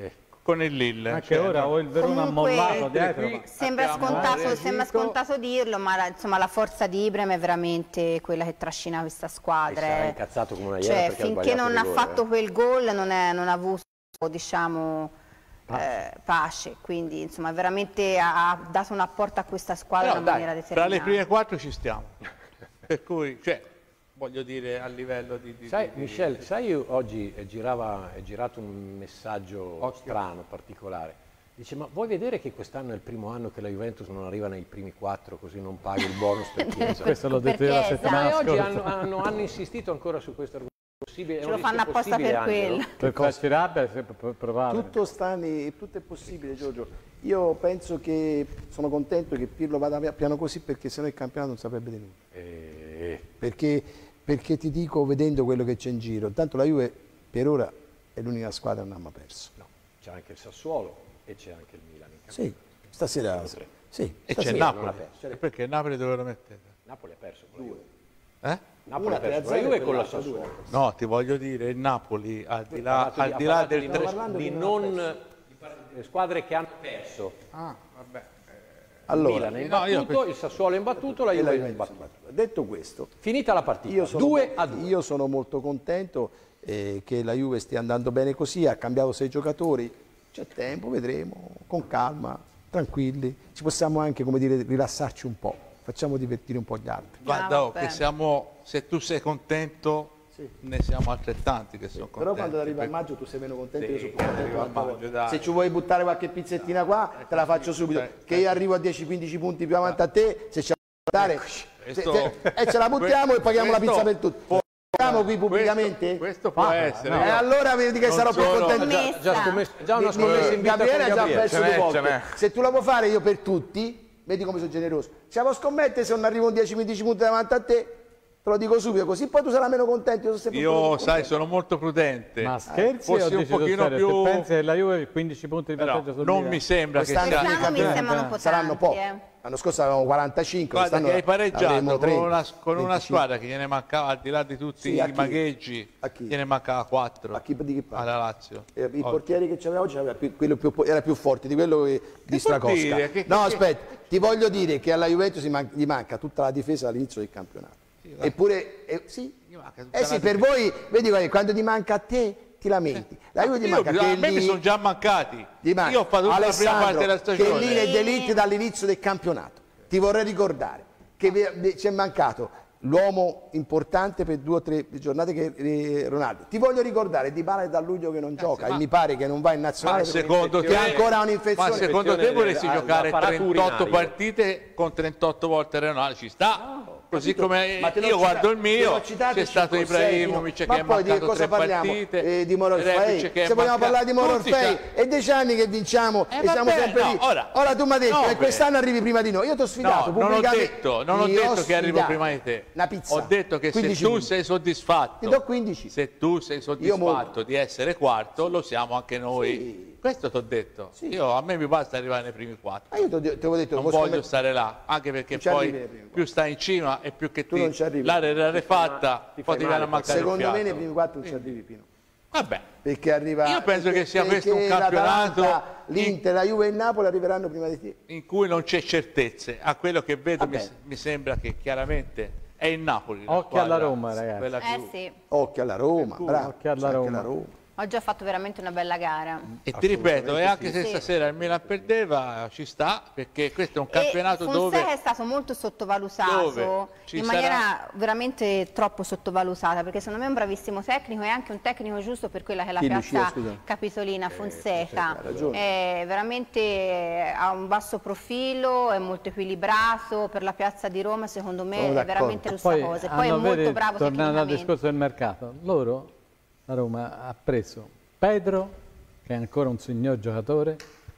Speaker 3: con il Lille.
Speaker 5: Anche
Speaker 3: cioè,
Speaker 5: ora
Speaker 3: no.
Speaker 5: o il Verona ha mollato dietro. Ma...
Speaker 4: Sembra scontato, sembra scontato dirlo, ma la, insomma, la forza di Ibrahim è veramente quella che trascina questa squadra.
Speaker 1: E sarà
Speaker 4: eh.
Speaker 1: incazzato come una
Speaker 4: cioè,
Speaker 1: iena perché
Speaker 4: finché
Speaker 1: ha
Speaker 4: non ha
Speaker 1: gol,
Speaker 4: fatto
Speaker 1: eh.
Speaker 4: quel gol non, è, non ha avuto, diciamo, pace. Eh, pace. Quindi insomma veramente ha, ha dato un apporto a questa squadra
Speaker 3: Però,
Speaker 4: in una
Speaker 3: dai,
Speaker 4: maniera
Speaker 3: tra
Speaker 4: determinata.
Speaker 3: le prime quattro ci stiamo. Per cui, cioè, voglio dire a livello di... di
Speaker 1: Sai,
Speaker 3: di,
Speaker 1: Michel,
Speaker 3: di...
Speaker 1: sai io oggi è, girava, è girato un messaggio
Speaker 3: Occhio.
Speaker 1: strano, particolare. Dice, ma vuoi vedere che quest'anno è il primo anno che la Juventus non arriva nei primi quattro, così non paghi il bonus per Chiesa?
Speaker 5: Questo l'ho detto io la settimana
Speaker 1: E oggi
Speaker 5: scorsa.
Speaker 1: hanno, hanno, hanno insistito ancora su questo argomento. Possibile,
Speaker 4: Ce lo fanno apposta per quello.
Speaker 5: Per farci rabbia, è probabile.
Speaker 2: Tutto, sta nei, tutto è possibile, Giorgio. Io penso che sono contento che Pirlo vada piano così, perché sennò il campionato non saprebbe di nulla.
Speaker 1: Eh.
Speaker 2: Perché, perché ti dico, vedendo quello che c'è in giro, tanto la Juve per ora è l'unica squadra che non ha mai perso.
Speaker 1: No, c'è anche il Sassuolo e c'è anche il Milan. In
Speaker 2: sì, stasera sì.
Speaker 3: E
Speaker 2: stasera
Speaker 3: c'è Napoli. E perché Napoli dove lo mettete?
Speaker 1: Napoli ha perso con la Juve.
Speaker 3: Eh?
Speaker 1: Napoli ha perso con la Juve e con la Sassuolo.
Speaker 3: No, ti voglio dire, il Napoli, al di là, al
Speaker 1: Ha
Speaker 3: di là
Speaker 1: parlato
Speaker 3: del...
Speaker 1: di,
Speaker 3: tre-
Speaker 1: non, di non di squadre che hanno perso.
Speaker 3: Ah, vabbè.
Speaker 2: Allora,
Speaker 1: il Milan è
Speaker 3: no, io
Speaker 1: imbattuto, il Sassuolo è imbattuto, la
Speaker 2: E la
Speaker 1: Juve è
Speaker 2: Juve
Speaker 1: imbattuta.
Speaker 2: Detto questo,
Speaker 1: Finita la partita,
Speaker 2: io sono,
Speaker 1: due a due.
Speaker 2: Io sono molto contento eh, che la Juve stia andando bene così, ha cambiato sei giocatori, c'è tempo, vedremo, con calma, tranquilli, ci possiamo anche, come dire, rilassarci un po', facciamo divertire un po' gli altri.
Speaker 3: Guarda,
Speaker 4: Ah,
Speaker 3: oh, che siamo, se tu sei contento,
Speaker 2: Sì.
Speaker 3: ne siamo altrettanti che sono contenti.
Speaker 2: Però quando arriva a
Speaker 3: per-
Speaker 2: maggio tu sei meno contento,
Speaker 3: Sì,
Speaker 2: io sono più
Speaker 3: quando
Speaker 2: contento.
Speaker 3: arriva a
Speaker 2: un'altra
Speaker 3: maggio,
Speaker 2: volta.
Speaker 3: dai.
Speaker 2: Se ci vuoi buttare qualche pizzettina qua, te la faccio subito.
Speaker 3: certo,
Speaker 2: Che io arrivo a dieci quindici punti più avanti a te, se ci buttare,
Speaker 3: Questo-
Speaker 2: se- se- e ce la buttiamo e paghiamo la
Speaker 3: questo
Speaker 2: pizza per tutti. Siamo qui pubblicamente?
Speaker 3: Questo può
Speaker 2: Ah,
Speaker 3: essere.
Speaker 2: no. E allora vedi che
Speaker 3: Non
Speaker 2: sarò più
Speaker 3: solo-
Speaker 2: contento.
Speaker 1: Già, già, scommesso- già una
Speaker 2: Mi-
Speaker 1: scommessa
Speaker 2: mi-
Speaker 1: in vita
Speaker 2: Gabriele
Speaker 1: con
Speaker 2: ha già
Speaker 1: Gabriele.
Speaker 2: perso
Speaker 6: Ce
Speaker 2: due
Speaker 6: n'è,
Speaker 2: volte.
Speaker 6: ce n'è.
Speaker 2: Se tu la puoi fare io per tutti, vedi come sono generoso. Ci può scommettere se non arrivo un dieci quindici punti davanti a te, te lo dico subito, così poi tu sarai meno contento. Io, sono sempre
Speaker 3: Io,
Speaker 2: contento.
Speaker 3: sai, sono molto prudente.
Speaker 5: Ma scherzi o
Speaker 3: Fossi un
Speaker 5: dici sul
Speaker 3: pochino
Speaker 5: serio?
Speaker 3: più...
Speaker 5: Se pensi che la Juve quindici punti di
Speaker 3: Però
Speaker 5: vantaggio sul
Speaker 3: non
Speaker 5: Milan?
Speaker 3: mi sembra che
Speaker 2: Quest'anno
Speaker 3: sia...
Speaker 2: nel
Speaker 4: Quest'anno mi
Speaker 2: campionato
Speaker 4: sembrano un po'
Speaker 2: saranno
Speaker 4: tanti,
Speaker 2: pochi.
Speaker 4: eh.
Speaker 2: L'anno scorso avevamo quarantacinque,
Speaker 3: Guarda che hai
Speaker 2: quest'anno
Speaker 3: pareggiato
Speaker 2: avremo
Speaker 3: con
Speaker 2: trenta,
Speaker 3: una, con una
Speaker 2: venticinque.
Speaker 3: squadra che gliene mancava, al di là di tutti
Speaker 2: Sì, a
Speaker 3: i
Speaker 2: chi?
Speaker 3: magheggi,
Speaker 2: A chi?
Speaker 3: gliene mancava quattro
Speaker 2: A chi di chi parla?
Speaker 3: alla Lazio.
Speaker 2: Eh, I
Speaker 3: Oggi.
Speaker 2: portieri che c'aveva oggi aveva più- quello più- era più forte di quello che, di
Speaker 3: vuol
Speaker 2: Stracosca.
Speaker 3: dire? Che-
Speaker 2: no,
Speaker 3: che-
Speaker 2: aspetta, ti voglio dire che alla Juventus gli man- gli manca tutta la difesa all'inizio del campionato.
Speaker 3: vai.
Speaker 2: Eppure, eh, sì,
Speaker 3: Gli manca tutta
Speaker 2: eh
Speaker 3: la
Speaker 2: sì, per
Speaker 3: difesa.
Speaker 2: voi, vedi guarda, quando ti manca a te, ti lamenti. La Juve ti
Speaker 3: Io-
Speaker 2: manca
Speaker 3: a
Speaker 2: che
Speaker 3: me mi
Speaker 2: lì-
Speaker 3: sono già mancati.
Speaker 2: ti manca.
Speaker 3: Io ho fatto tutta la prima parte della
Speaker 2: Alessandro,
Speaker 3: stagione.
Speaker 2: che lì è d'elite dall'inizio del campionato. Ti vorrei ricordare che vi- ci è mancato l'uomo importante per due o tre giornate che è Ronaldo. Ti voglio ricordare Dybala è da luglio che non gioca
Speaker 3: ma-
Speaker 2: e mi pare che non va in nazionale
Speaker 3: Ma
Speaker 2: perché
Speaker 3: secondo
Speaker 2: che
Speaker 3: te,
Speaker 2: ha ancora un'infezione.
Speaker 3: ma secondo te vorresti
Speaker 1: alla-
Speaker 3: giocare
Speaker 1: alla paratura
Speaker 3: trentotto
Speaker 1: in aria.
Speaker 3: partite con trentotto volte Ronaldo? Ci sta. Così
Speaker 2: Capito?
Speaker 3: come
Speaker 2: Ma te l'ho
Speaker 3: io
Speaker 2: cita-
Speaker 3: guardo il
Speaker 2: te
Speaker 3: mio,
Speaker 2: l'ho citato
Speaker 3: c'è stato
Speaker 2: cinque o sei,
Speaker 3: Ibrahimovic
Speaker 2: no?
Speaker 3: che è
Speaker 2: Ma poi di
Speaker 3: mancato
Speaker 2: cosa
Speaker 3: tre
Speaker 2: parliamo?
Speaker 3: partite,
Speaker 2: Eh, di Mororfei.
Speaker 3: Rebic che è
Speaker 2: Se vogliamo
Speaker 3: mancato-
Speaker 2: parlare di
Speaker 3: tutti
Speaker 2: Mororfei,
Speaker 3: c'ha-
Speaker 2: è dieci anni che vinciamo
Speaker 3: Eh,
Speaker 2: e siamo
Speaker 3: vabbè,
Speaker 2: sempre
Speaker 3: no,
Speaker 2: lì.
Speaker 3: ora-
Speaker 2: tu mi hai detto
Speaker 3: no,
Speaker 2: che
Speaker 3: beh.
Speaker 2: quest'anno arrivi prima di noi. Io ti ho sfidato
Speaker 3: No, non ho
Speaker 2: pubblicamente.
Speaker 3: detto, non ho
Speaker 2: Ti
Speaker 3: detto che arrivo
Speaker 2: sfidato.
Speaker 3: prima di te.
Speaker 2: Una pizza.
Speaker 3: Ho detto che se
Speaker 2: quindici
Speaker 3: tu
Speaker 2: punti.
Speaker 3: sei soddisfatto,
Speaker 2: Ti do quindici.
Speaker 3: se tu sei soddisfatto di essere quarto, lo siamo anche noi.
Speaker 2: Sì.
Speaker 3: Questo ti ho detto. Io, a me mi basta arrivare nei primi quattro.
Speaker 2: Ma io ti ho de- te l'avevo detto,
Speaker 3: Non
Speaker 2: posso
Speaker 3: voglio
Speaker 2: scommettere-
Speaker 3: stare là, anche perché
Speaker 2: Non ci arrivi
Speaker 3: poi
Speaker 2: nei primi
Speaker 3: più stai in cima e più che
Speaker 2: Tu non
Speaker 3: ti
Speaker 2: ci arrivi.
Speaker 3: l'area è rarefatta,
Speaker 1: ti
Speaker 3: poi
Speaker 1: fai
Speaker 3: ti viene a
Speaker 1: male,
Speaker 3: mancare il
Speaker 2: Secondo me nei
Speaker 3: fiato.
Speaker 2: primi quattro non ci arrivi Pino.
Speaker 3: Vabbè,
Speaker 2: Perché arriva.
Speaker 3: Io penso
Speaker 2: perché-
Speaker 3: che sia questo un
Speaker 2: perché
Speaker 3: campionato
Speaker 2: l'Atalanta, l'Inter, la Juve e il Napoli arriveranno prima di te.
Speaker 3: in cui non c'è certezze. A quello che vedo mi,
Speaker 2: Vabbè.
Speaker 3: mi sembra che chiaramente è il Napoli. la
Speaker 5: Occhio alla
Speaker 3: squadra,
Speaker 5: Roma, ragazzi.
Speaker 3: quella
Speaker 4: Eh
Speaker 3: più-
Speaker 4: sì,
Speaker 2: Occhio alla Roma, bravo.
Speaker 5: occhio alla
Speaker 2: c'è anche
Speaker 5: Roma.
Speaker 2: la Roma.
Speaker 4: oggi ha fatto veramente una bella gara.
Speaker 3: E ti ripeto, e anche se
Speaker 4: Sì.
Speaker 3: stasera il Milan perdeva, ci sta, perché questo è un campionato
Speaker 4: e Fonseca
Speaker 3: dove...
Speaker 4: è stato molto sottovalutato
Speaker 3: Dove ci
Speaker 4: in
Speaker 3: sarà-
Speaker 4: maniera veramente troppo sottovalutata, perché secondo me è un bravissimo tecnico e anche un tecnico giusto per quella che è la
Speaker 2: Chi,
Speaker 4: piazza
Speaker 2: Lucia, scusa?
Speaker 4: capitolina. Fonseca
Speaker 2: ha ragione.
Speaker 4: è veramente eh, ha un basso profilo, è molto equilibrato, per la piazza di Roma secondo me
Speaker 2: Sono
Speaker 4: è
Speaker 2: d'accordo.
Speaker 4: veramente lo
Speaker 5: Poi,
Speaker 4: sta cosa, e poi è
Speaker 5: hanno,
Speaker 4: molto
Speaker 5: vedi,
Speaker 4: bravo
Speaker 5: tornando al
Speaker 4: tecnicamente.
Speaker 5: discorso del mercato, loro, la Roma ha preso Pedro, che è ancora un signor giocatore,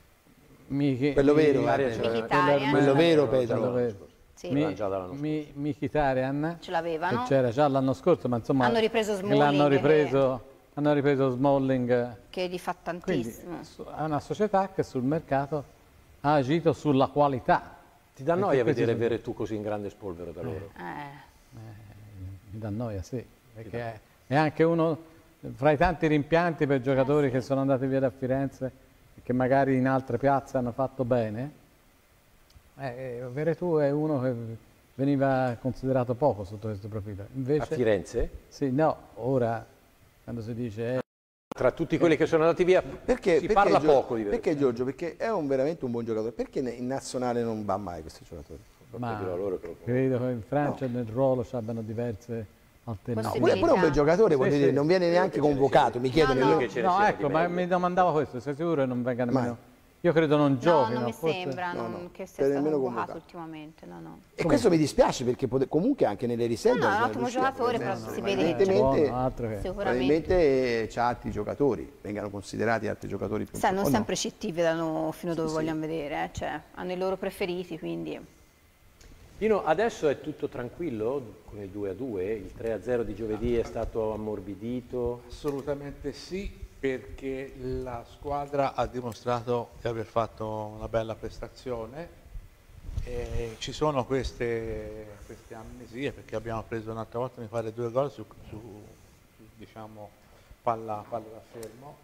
Speaker 5: Michi-
Speaker 2: Quello vero,
Speaker 5: Mi-
Speaker 2: eh.
Speaker 5: quello
Speaker 4: Mkhitaryan.
Speaker 5: ormai-
Speaker 2: Quello vero,
Speaker 5: quello
Speaker 2: Pedro.
Speaker 5: vero.
Speaker 4: Sì.
Speaker 5: Mi-
Speaker 1: già dall'anno
Speaker 5: Mi- Mkhitaryan,
Speaker 4: Ce l'avevano.
Speaker 5: che c'era già l'anno scorso, ma insomma
Speaker 4: Hanno ripreso
Speaker 5: che
Speaker 4: Smalling,
Speaker 5: l'hanno
Speaker 4: che-
Speaker 5: ripreso, hanno ripreso Smalling,
Speaker 4: che gli fa
Speaker 5: quindi
Speaker 4: tantissimo.
Speaker 5: su- è una società che sul mercato ha agito sulla qualità.
Speaker 1: Ti dà noia
Speaker 5: Perché questi
Speaker 1: vedere
Speaker 5: sono-
Speaker 1: Veretù così in grande spolvero da loro?
Speaker 4: Eh.
Speaker 5: Mi dà noia, sì, perché è, è anche uno fra i tanti rimpianti per giocatori che sono andati via da Firenze, che magari in altre piazze hanno fatto bene, eh, Veretù è uno che veniva considerato poco sotto questo profilo. Invece,
Speaker 1: a Firenze?
Speaker 5: Sì, no, ora quando si dice... Eh,
Speaker 1: tra tutti quelli che sono andati via
Speaker 2: perché,
Speaker 1: si
Speaker 2: perché
Speaker 1: parla
Speaker 2: Giorgio,
Speaker 1: poco di Veretù.
Speaker 2: Perché Giorgio? Perché è un, veramente un buon giocatore. Perché in nazionale non va mai questo giocatore?
Speaker 5: Ma credo che in Francia no. nel ruolo ci abbiano diverse alternative.
Speaker 2: No, pure un bel giocatore, sì, sì. Dire, non viene neanche convocato, mi chiedono.
Speaker 5: No, no.
Speaker 2: Io...
Speaker 5: no ecco, ma mi domandavo questo, sei sicuro che non venga nemmeno... Io credo non giochi.
Speaker 4: No, non mi
Speaker 5: forse...
Speaker 4: sembra
Speaker 2: no,
Speaker 4: non
Speaker 2: no.
Speaker 4: che sia stato convocato ultimamente, no, no.
Speaker 2: E questo mi dispiace perché comunque anche nelle riserve...
Speaker 4: No, no, è un ottimo giocatore, però si vede
Speaker 2: evidentemente,
Speaker 4: che
Speaker 2: probabilmente c'ha altri giocatori, vengano considerati altri giocatori più
Speaker 4: importanti. Non sempre C T vedano fino a dove sì, vogliono sì. vedere, eh? Cioè, hanno i loro preferiti, quindi...
Speaker 1: Pino, adesso è tutto tranquillo con il due a due? Il tre a zero di giovedì è stato ammorbidito?
Speaker 3: Assolutamente sì, perché la squadra ha dimostrato di aver fatto una bella prestazione. E ci sono queste, queste amnesie, perché abbiamo preso un'altra volta mi pare due gol su, su, su diciamo, palla, palla da fermo.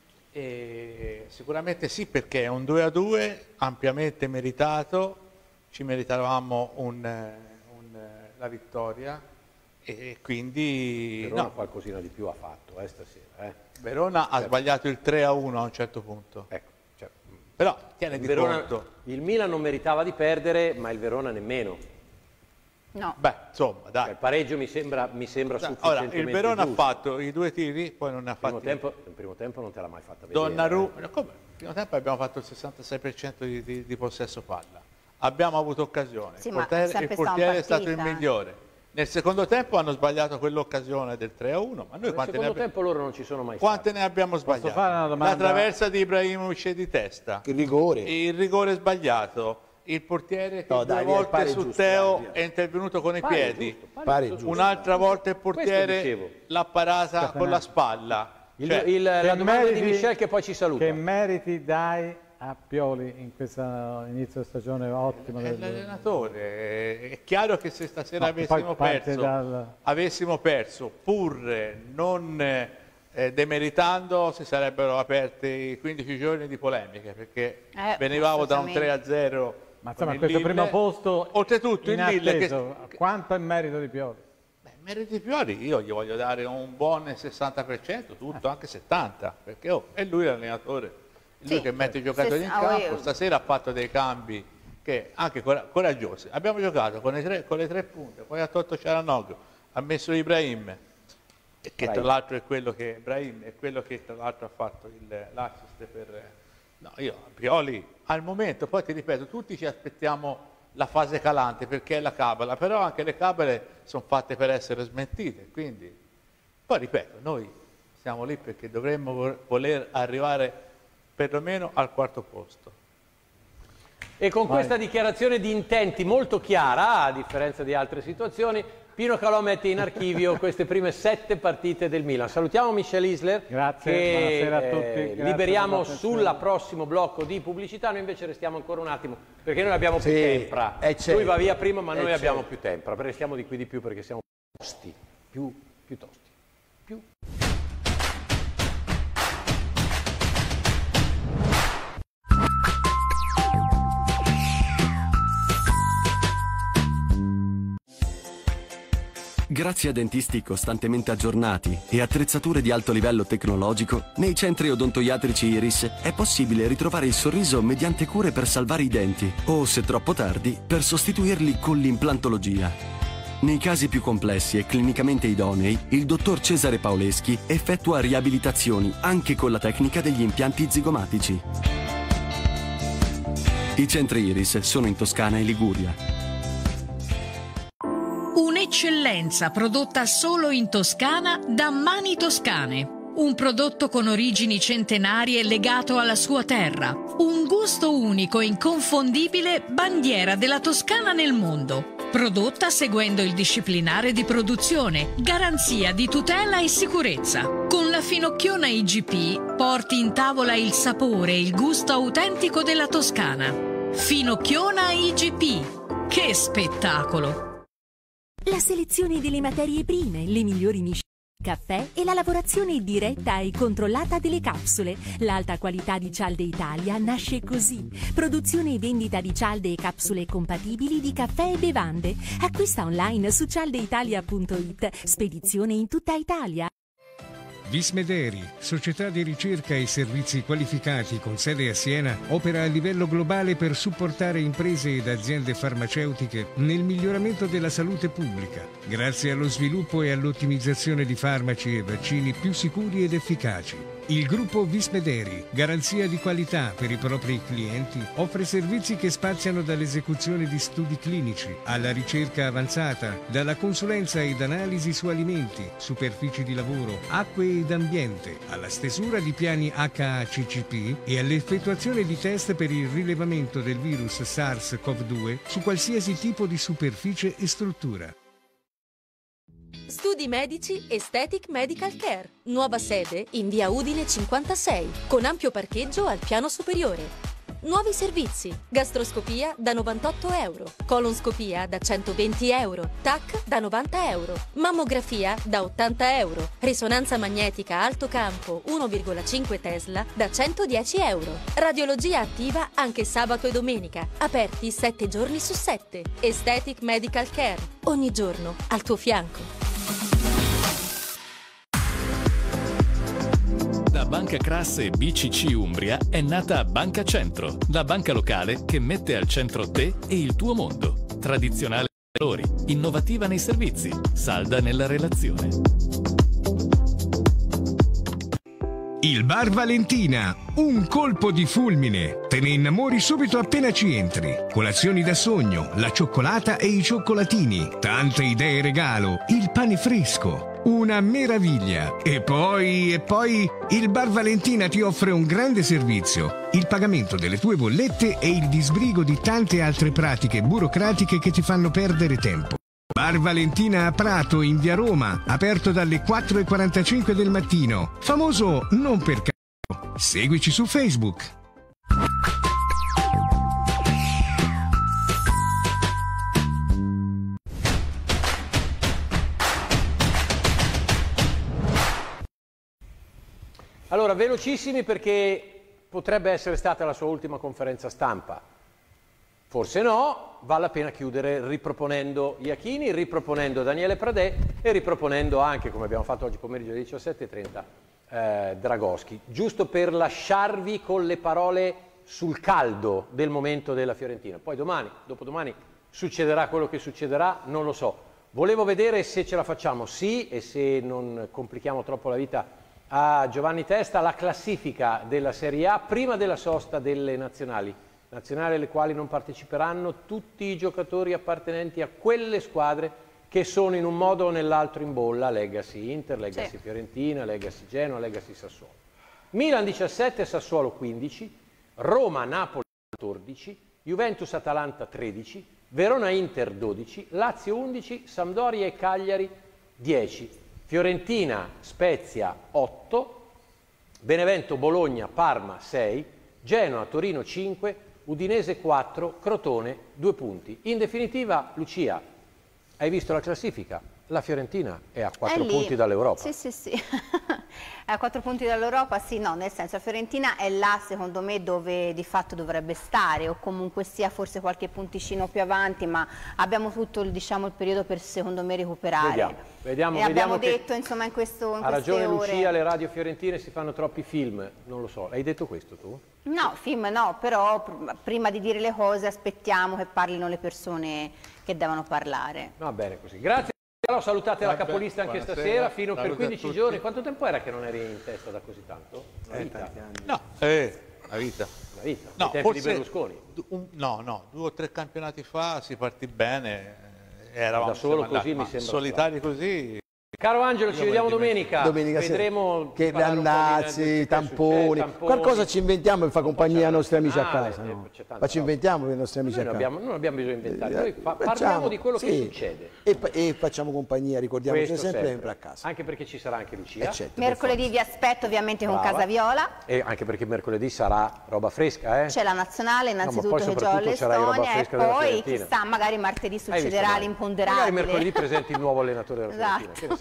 Speaker 3: E sicuramente sì, perché è un due a due ampiamente meritato. Ci meritavamo un, un, la vittoria e quindi...
Speaker 1: Verona
Speaker 3: no.
Speaker 1: qualcosina di più ha fatto eh, stasera. Eh.
Speaker 3: Verona certo. ha sbagliato il tre a uno a un certo punto.
Speaker 1: Ecco, cioè,
Speaker 3: però tiene di
Speaker 1: Verona,
Speaker 3: conto.
Speaker 1: Il Milan non meritava di perdere, ma il Verona nemmeno.
Speaker 4: No.
Speaker 3: Beh, insomma, dai.
Speaker 1: Il pareggio mi sembra, mi sembra sufficientemente
Speaker 3: Ora, il Verona
Speaker 1: giusto.
Speaker 3: ha fatto i due tiri, poi non ne ha fatti...
Speaker 1: Il primo tempo, il primo tempo non te l'ha mai fatta vedere.
Speaker 3: Donnarumma,
Speaker 1: eh.
Speaker 3: come? Il primo tempo abbiamo fatto il sessantasei per cento di, di, di possesso palla. Abbiamo avuto occasione,
Speaker 4: sì,
Speaker 3: il portiere, il portiere è stato il
Speaker 4: eh.
Speaker 3: migliore. Nel secondo tempo hanno sbagliato quell'occasione del tre a uno, ma noi
Speaker 1: nel
Speaker 3: quante
Speaker 1: secondo
Speaker 3: ne
Speaker 1: tempo loro non ci sono mai
Speaker 3: quante
Speaker 1: stati.
Speaker 3: ne abbiamo sbagliate?
Speaker 5: Fare una domanda?
Speaker 3: La traversa di Ibrahimovic di testa,
Speaker 2: il rigore,
Speaker 3: il rigore sbagliato, il portiere che
Speaker 2: no,
Speaker 3: due
Speaker 2: dai,
Speaker 3: volte su
Speaker 2: giusto,
Speaker 3: Teo
Speaker 2: dai,
Speaker 3: è intervenuto con i
Speaker 1: pare
Speaker 3: piedi,
Speaker 1: giusto,
Speaker 3: un'altra volta il portiere l'ha parata con la spalla.
Speaker 1: Il,
Speaker 3: cioè,
Speaker 1: il, la domanda
Speaker 5: meriti,
Speaker 1: di Michel che poi ci saluta.
Speaker 5: Che meriti dai a Pioli in questo inizio di stagione ottimo?
Speaker 3: È l'allenatore, è chiaro che se stasera
Speaker 5: no,
Speaker 3: avessimo perso,
Speaker 5: dal...
Speaker 3: avessimo perso pur non eh, demeritando, si sarebbero aperti quindici giorni di polemiche, perché
Speaker 4: eh,
Speaker 3: venivamo da un tre a zero.
Speaker 5: Ma insomma questo
Speaker 3: Lille.
Speaker 5: primo posto
Speaker 3: oltretutto il Lille
Speaker 5: che... quanto è merito di Pioli?
Speaker 3: Beh, merito di Pioli io gli voglio dare un buon sessanta per cento, tutto, anche settanta per cento, perché oh, è lui l'allenatore. Lui sì, che mette i giocatori in campo, stasera ha fatto dei cambi che anche coraggiosi. Abbiamo giocato con, tre, con le tre punte, poi ha tolto Cialanoglu, ha messo Ibrahim, che tra l'altro è quello che Ibrahim è quello che tra l'altro ha fatto l'assist per... No, io, Pioli, al momento, poi ti ripeto, tutti ci aspettiamo la fase calante perché è la cabala, però anche le cabale sono fatte per essere smentite, quindi... Poi ripeto, noi siamo lì perché dovremmo voler arrivare perlomeno al quarto posto.
Speaker 1: E con
Speaker 5: Vai.
Speaker 1: questa dichiarazione di intenti molto chiara, a differenza di altre situazioni, Pino Calò mette in archivio queste prime sette partite del Milan. Salutiamo Michel Isler,
Speaker 5: grazie,
Speaker 1: che
Speaker 5: buonasera a tutti.
Speaker 1: eh,
Speaker 5: Grazie
Speaker 1: liberiamo sul prossimo blocco di pubblicità. Noi invece restiamo ancora un attimo, perché noi abbiamo più
Speaker 2: sì,
Speaker 1: tempra.
Speaker 2: certo.
Speaker 1: Lui va via prima, ma
Speaker 2: è
Speaker 1: noi
Speaker 2: certo.
Speaker 1: abbiamo più tempra. Restiamo di qui di più perché siamo tosti, più, più tosti. Più...
Speaker 12: Grazie a dentisti costantemente aggiornati e attrezzature di alto livello tecnologico, nei centri odontoiatrici Iris è possibile ritrovare il sorriso mediante cure per salvare i denti o, se troppo tardi, per sostituirli con l'implantologia. Nei casi più complessi e clinicamente idonei, il dottor Cesare Paoleschi effettua riabilitazioni anche con la tecnica degli impianti zigomatici. I centri Iris sono in Toscana e Liguria.
Speaker 13: Un'eccellenza prodotta solo in Toscana da Mani Toscane. Un prodotto con origini centenarie legato alla sua terra. Un gusto unico e inconfondibile, bandiera della Toscana nel mondo. Prodotta seguendo il disciplinare di produzione, garanzia di tutela e sicurezza. Con la finocchiona I G P porti in tavola il sapore e il gusto autentico della Toscana. Finocchiona I G P. Che spettacolo!
Speaker 14: La selezione delle materie prime, le migliori miscele
Speaker 10: caffè e la lavorazione diretta e controllata delle capsule. L'alta qualità di Cialde Italia nasce così. Produzione e vendita di cialde e capsule compatibili di caffè e bevande. Acquista online su cialdeitalia punto it. Spedizione in tutta Italia.
Speaker 11: Vismederi, società di ricerca e servizi qualificati con sede a Siena, opera a livello globale per supportare imprese ed aziende farmaceutiche nel miglioramento della salute pubblica, grazie allo sviluppo e all'ottimizzazione di farmaci e vaccini più sicuri ed efficaci. Il gruppo Vismederi, garanzia di qualità per i propri clienti, offre servizi che spaziano dall'esecuzione di studi clinici alla ricerca avanzata, dalla consulenza ed analisi su alimenti, superfici di lavoro, acque ed ambiente, alla stesura di piani H A C C P e all'effettuazione di test per il rilevamento del virus SARS CoV due su qualsiasi tipo di superficie e struttura.
Speaker 20: Studi medici Aesthetic Medical Care. Nuova sede in via Udine cinquantasei, con ampio parcheggio al piano superiore. Nuovi servizi. Gastroscopia da novantotto euro. Colonscopia da centoventi euro. T A C da novanta euro. Mammografia da ottanta euro. Risonanza magnetica alto campo uno virgola cinque Tesla da centodieci euro. Radiologia attiva anche sabato e domenica. Aperti sette giorni su sette. Aesthetic Medical Care. Ogni giorno al tuo fianco.
Speaker 9: Da Banca Cras e B C C Umbria è nata Banca Centro, la banca locale che mette al centro te e il tuo mondo. Tradizionale nei valori, innovativa nei servizi, salda nella relazione.
Speaker 11: Il Bar Valentina, un colpo di fulmine. Te ne innamori subito appena ci entri. Colazioni da sogno, la cioccolata e i cioccolatini, tante idee regalo, il pane fresco. Una meraviglia! E poi, e poi, il Bar Valentina ti offre un grande servizio, il pagamento delle tue bollette e il disbrigo di tante altre pratiche burocratiche che ti fanno perdere tempo. Bar Valentina a Prato, in via Roma, aperto dalle quattro e quarantacinque del mattino. Famoso non per caso. Seguici su Facebook.
Speaker 1: Allora, velocissimi perché potrebbe essere stata la sua ultima conferenza stampa. Forse no, vale la pena chiudere riproponendo Iachini, riproponendo Daniele Pradè e riproponendo anche, come abbiamo fatto oggi pomeriggio alle diciassette e trenta, eh, Dragoschi. Giusto per lasciarvi con le parole sul caldo del momento della Fiorentina. Poi domani, dopodomani, succederà quello che succederà, non lo so. Volevo vedere se ce la facciamo, sì, e se non complichiamo troppo la vita a Giovanni Testa, la classifica della Serie A prima della sosta delle nazionali, nazionali alle quali non parteciperanno tutti i giocatori appartenenti a quelle squadre che sono in un modo o nell'altro in bolla, Legacy Inter, Legacy sì. Fiorentina, Legacy Genoa, Legacy Sassuolo. Milan diciassette, Sassuolo quindici, Roma Napoli quattordici, Juventus Atalanta tredici, Verona Inter dodici, Lazio undici, Sampdoria e Cagliari dieci. Fiorentina, Spezia otto, Benevento, Bologna, Parma sei, Genoa, Torino cinque, Udinese quattro, Crotone due punti. In definitiva, Lucia, hai visto la classifica? La Fiorentina è a quattro punti dall'Europa.
Speaker 4: Sì, sì, sì. È a quattro punti dall'Europa, sì, no, nel senso la Fiorentina è là secondo me dove di fatto dovrebbe stare o comunque sia forse qualche punticino più avanti, ma abbiamo tutto il, diciamo, il periodo per secondo me recuperare.
Speaker 1: Vediamo, vediamo,
Speaker 4: e
Speaker 1: vediamo
Speaker 4: abbiamo detto insomma in questo in
Speaker 1: ha ragione
Speaker 4: ore.
Speaker 1: Lucia, le radio fiorentine si fanno troppi film, non lo so. Hai detto questo tu?
Speaker 4: No, film no, però pr prima di dire le cose aspettiamo che parlino le persone che devono parlare.
Speaker 1: Va bene così, grazie. Allora, salutate la capolista anche
Speaker 3: buonasera,
Speaker 1: stasera, fino per
Speaker 3: salute
Speaker 1: quindici giorni. Quanto tempo era che non eri in testa da così tanto? Una
Speaker 3: Eh,
Speaker 1: vita?
Speaker 3: tanti anni. No, eh, la vita.
Speaker 1: La vita,
Speaker 3: No,
Speaker 1: ai tempi
Speaker 3: forse
Speaker 1: di Berlusconi.
Speaker 3: du- un- no, no, due o tre campionati fa si partì bene, eh, eravamo
Speaker 1: Da solo
Speaker 3: insomma,
Speaker 1: così
Speaker 3: là,
Speaker 1: mi
Speaker 3: ma
Speaker 1: sembra
Speaker 3: solitari così.
Speaker 1: Caro Angelo, ci
Speaker 3: Io
Speaker 1: vediamo
Speaker 3: me li
Speaker 1: domenica.
Speaker 2: Domenica
Speaker 1: Vedremo
Speaker 2: che
Speaker 1: parlare un po' di-
Speaker 2: randazzi,
Speaker 1: di-
Speaker 2: tamponi.
Speaker 1: tamponi.
Speaker 2: Qualcosa ci inventiamo per fare compagnia ai nostri amici a
Speaker 1: giornale,
Speaker 2: casa. No?
Speaker 1: c'è tanta
Speaker 2: Ma ci
Speaker 1: roba.
Speaker 2: inventiamo per i nostri amici
Speaker 1: Noi
Speaker 2: a
Speaker 1: non
Speaker 2: casa.
Speaker 1: abbiamo, non abbiamo bisogno di inventare, noi fa-
Speaker 2: Facciamo,
Speaker 1: parliamo di quello che
Speaker 2: sì.
Speaker 1: succede.
Speaker 2: E, e facciamo compagnia, ricordiamoci
Speaker 1: Questo
Speaker 2: sempre,
Speaker 1: sempre.
Speaker 2: sempre a casa.
Speaker 1: Anche perché ci sarà anche Lucia.
Speaker 2: Eh, certo,
Speaker 4: Mercoledì vi aspetto ovviamente con
Speaker 1: Brava.
Speaker 4: Casa Viola.
Speaker 1: E anche perché mercoledì sarà roba fresca, eh?
Speaker 4: C'è la nazionale innanzitutto
Speaker 1: poi
Speaker 4: che gioca
Speaker 1: soprattutto c'era roba
Speaker 4: all'Estonia e
Speaker 1: fresca della
Speaker 4: poi
Speaker 1: Fiorentina.
Speaker 4: chissà magari martedì
Speaker 1: Hai visto,
Speaker 4: succederà
Speaker 1: Mario?
Speaker 4: l'imponderabile.
Speaker 1: Magari mercoledì presenti il nuovo allenatore della
Speaker 4: Esatto.
Speaker 1: Fiorentina. Che ne sai?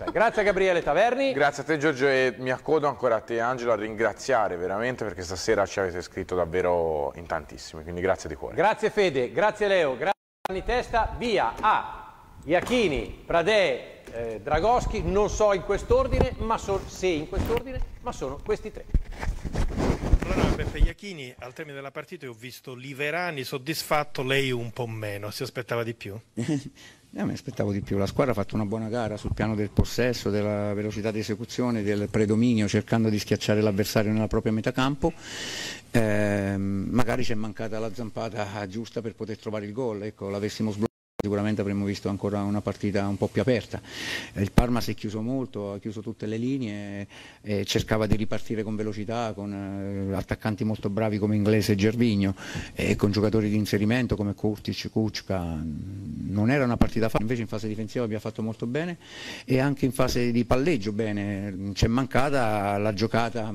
Speaker 1: sei. Grazie a Gabriele Taverni.
Speaker 6: Grazie a te Giorgio e mi accodo ancora a te Angelo a ringraziare veramente perché stasera ci avete scritto davvero in tantissimi, quindi grazie di cuore.
Speaker 1: Grazie Fede, grazie Leo, grazie Gianni Testa, via a Iachini, Pradè, eh, Dragoschi, non so in quest'ordine, ma so, se in quest'ordine, ma sono questi tre.
Speaker 14: Allora Beppe Iachini, al termine della partita ho visto Liverani soddisfatto, lei un po' meno, si aspettava di più?
Speaker 15: Io mi aspettavo di più, la squadra ha fatto una buona gara sul piano del possesso, della velocità di esecuzione, del predominio, cercando di schiacciare l'avversario nella propria metà campo. Eh, magari ci è mancata la zampata giusta per poter trovare il gol, ecco, l'avessimo sbloccato sicuramente avremmo visto ancora una partita un po' più aperta. Il Parma si è chiuso molto, ha chiuso tutte le linee e cercava di ripartire con velocità, con attaccanti molto bravi come Inglese e Gervinho e con giocatori di inserimento come Kurtic, Kuczka. Non era una partita facile, invece in fase difensiva abbiamo fatto molto bene e anche in fase di palleggio bene. Ci è mancata la giocata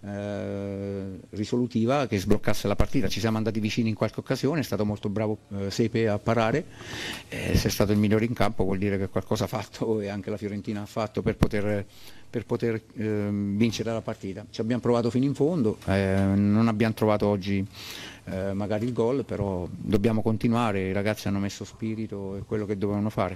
Speaker 15: Eh, risolutiva che sbloccasse la partita. Ci siamo andati vicini in qualche occasione, è stato molto bravo eh, Sepe a parare, eh, se è stato il migliore in campo vuol dire che qualcosa ha fatto e anche la Fiorentina ha fatto per poter, per poter eh, vincere la partita. Ci abbiamo provato fino in fondo, eh, non abbiamo trovato oggi eh, magari il gol, però dobbiamo continuare, i ragazzi hanno messo spirito e quello che dovevano fare.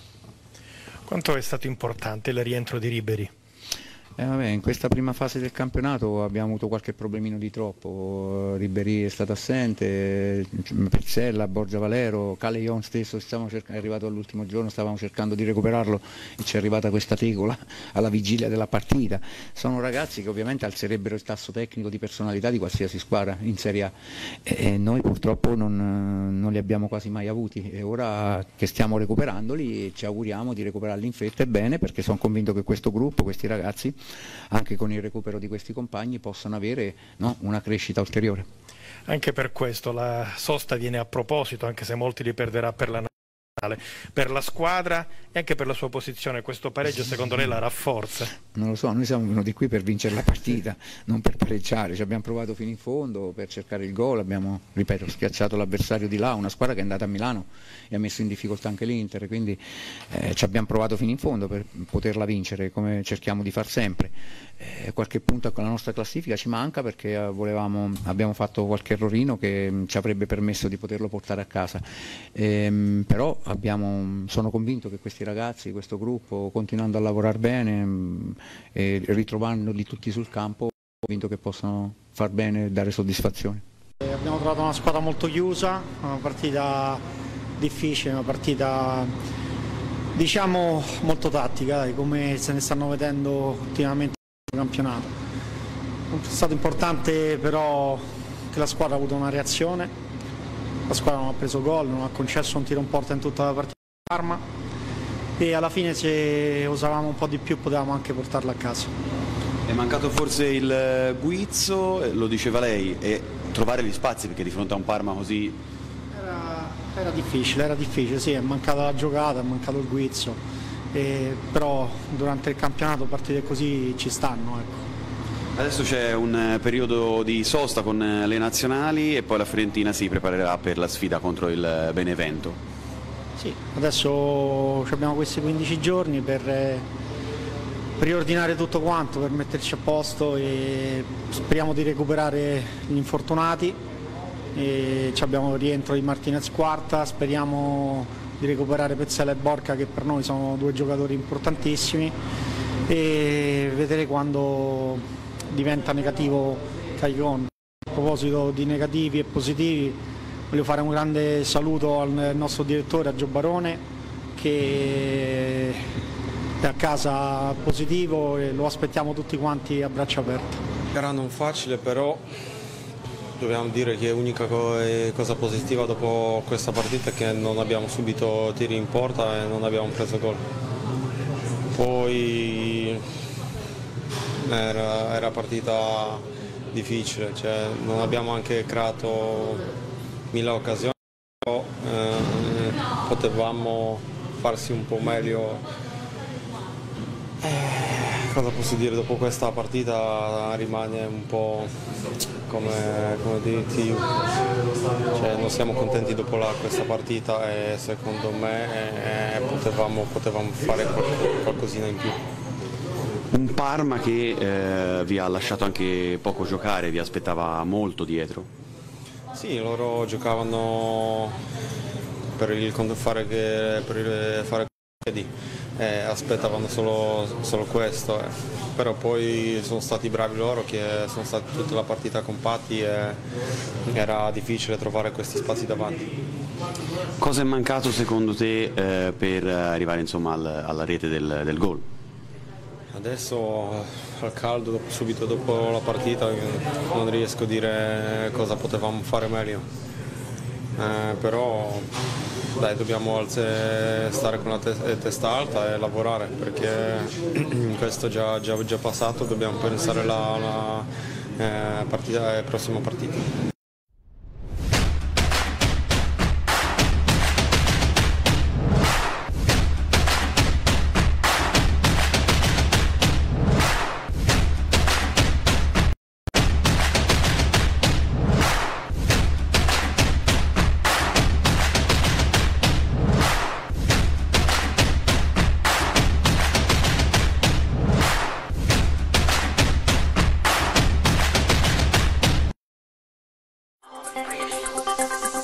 Speaker 14: Quanto è stato importante il rientro di Ribéry?
Speaker 15: Eh vabbè, in questa prima fase del campionato abbiamo avuto qualche problemino di troppo, Ribéry è stato assente, Pezzella, Borgia Valero, Calejon stesso è arrivato all'ultimo giorno, stavamo cercando di recuperarlo e ci è arrivata questa tegola alla vigilia della partita. Sono ragazzi che ovviamente alzerebbero il tasso tecnico di personalità di qualsiasi squadra in Serie A e noi purtroppo non, non li abbiamo quasi mai avuti e ora che stiamo recuperandoli ci auguriamo di recuperarli in fretta e bene perché sono convinto che questo gruppo, questi ragazzi anche con il recupero di questi compagni possano avere no, una crescita ulteriore.
Speaker 14: Anche per questo la sosta viene a proposito, anche se molti li perderà per la nazionale, per la squadra e anche per la sua posizione. Questo pareggio secondo lei la rafforza?
Speaker 15: Non lo so, noi siamo venuti qui per vincere la partita, non per pareggiare, ci abbiamo provato fino in fondo per cercare il gol, abbiamo, ripeto, schiacciato l'avversario di là, una squadra che è andata a Milano e ha messo in difficoltà anche l'Inter, quindi eh, ci abbiamo provato fino in fondo per poterla vincere come cerchiamo di far sempre. Eh, qualche punto con la nostra classifica ci manca perché eh, volevamo, abbiamo fatto qualche errorino che mh, ci avrebbe permesso di poterlo portare a casa, ehm, però abbiamo, sono convinto che questi ragazzi, questo gruppo, continuando a lavorare bene mh, e ritrovandoli tutti sul campo, sono convinto che possano far bene e dare soddisfazione.
Speaker 19: Eh, abbiamo trovato una squadra molto chiusa, una partita difficile, una partita diciamo molto tattica, dai, come se ne stanno vedendo ultimamente nel campionato. È stato importante però che la squadra ha avuto una reazione, la squadra non ha preso gol, non ha concesso un tiro in porta in tutta la partita di Parma e alla fine se osavamo un po' di più potevamo anche portarla a casa.
Speaker 24: È mancato forse il guizzo, lo diceva lei, e trovare gli spazi perché di fronte a un Parma così...
Speaker 19: Era, era difficile, era difficile, sì, è mancata la giocata, è mancato il guizzo, e, però durante il campionato partite così ci stanno. Ecco.
Speaker 24: Adesso c'è un periodo di sosta con le nazionali e poi la Fiorentina si preparerà per la sfida contro il Benevento.
Speaker 19: Sì, adesso abbiamo questi quindici giorni per... per riordinare tutto quanto, per metterci a posto e speriamo di recuperare gli infortunati. E abbiamo il rientro di Martinez quarta, speriamo di recuperare Pezzella e Borca che per noi sono due giocatori importantissimi e vedere quando diventa negativo Calejon. A proposito di negativi e positivi voglio fare un grande saluto al nostro direttore, a Gio Barone, che è a casa positivo e lo aspettiamo tutti quanti a braccia aperte.
Speaker 25: Era non facile, però dobbiamo dire che l'unica cosa positiva dopo questa partita è che non abbiamo subito tiri in porta e non abbiamo preso gol. Poi era, era partita difficile, cioè non abbiamo anche creato mille occasioni, però eh, potevamo farsi un po' meglio. Eh, cosa posso dire, dopo questa partita rimane un po' come, come dirti, cioè, non siamo contenti dopo la, questa partita e secondo me eh, potevamo, potevamo fare qualc- qualcosina in più.
Speaker 24: Un Parma che eh, vi ha lasciato anche poco giocare, vi aspettava molto dietro.
Speaker 25: Sì, loro giocavano per il fare, per il fare eh, aspettavano solo, solo questo, eh. Però poi sono stati bravi loro che sono stati tutta la partita compatti e era difficile trovare questi spazi davanti.
Speaker 24: Cosa è mancato secondo te eh, per arrivare insomma al, alla rete del, del gol?
Speaker 25: Adesso al caldo, dopo, subito dopo la partita, non riesco a dire cosa potevamo fare meglio, eh, però dai, dobbiamo stare con la te- testa alta e lavorare, perché questo è già, già, già passato, dobbiamo pensare alla, alla eh, partita, alla prossima partita.
Speaker 16: Thank you.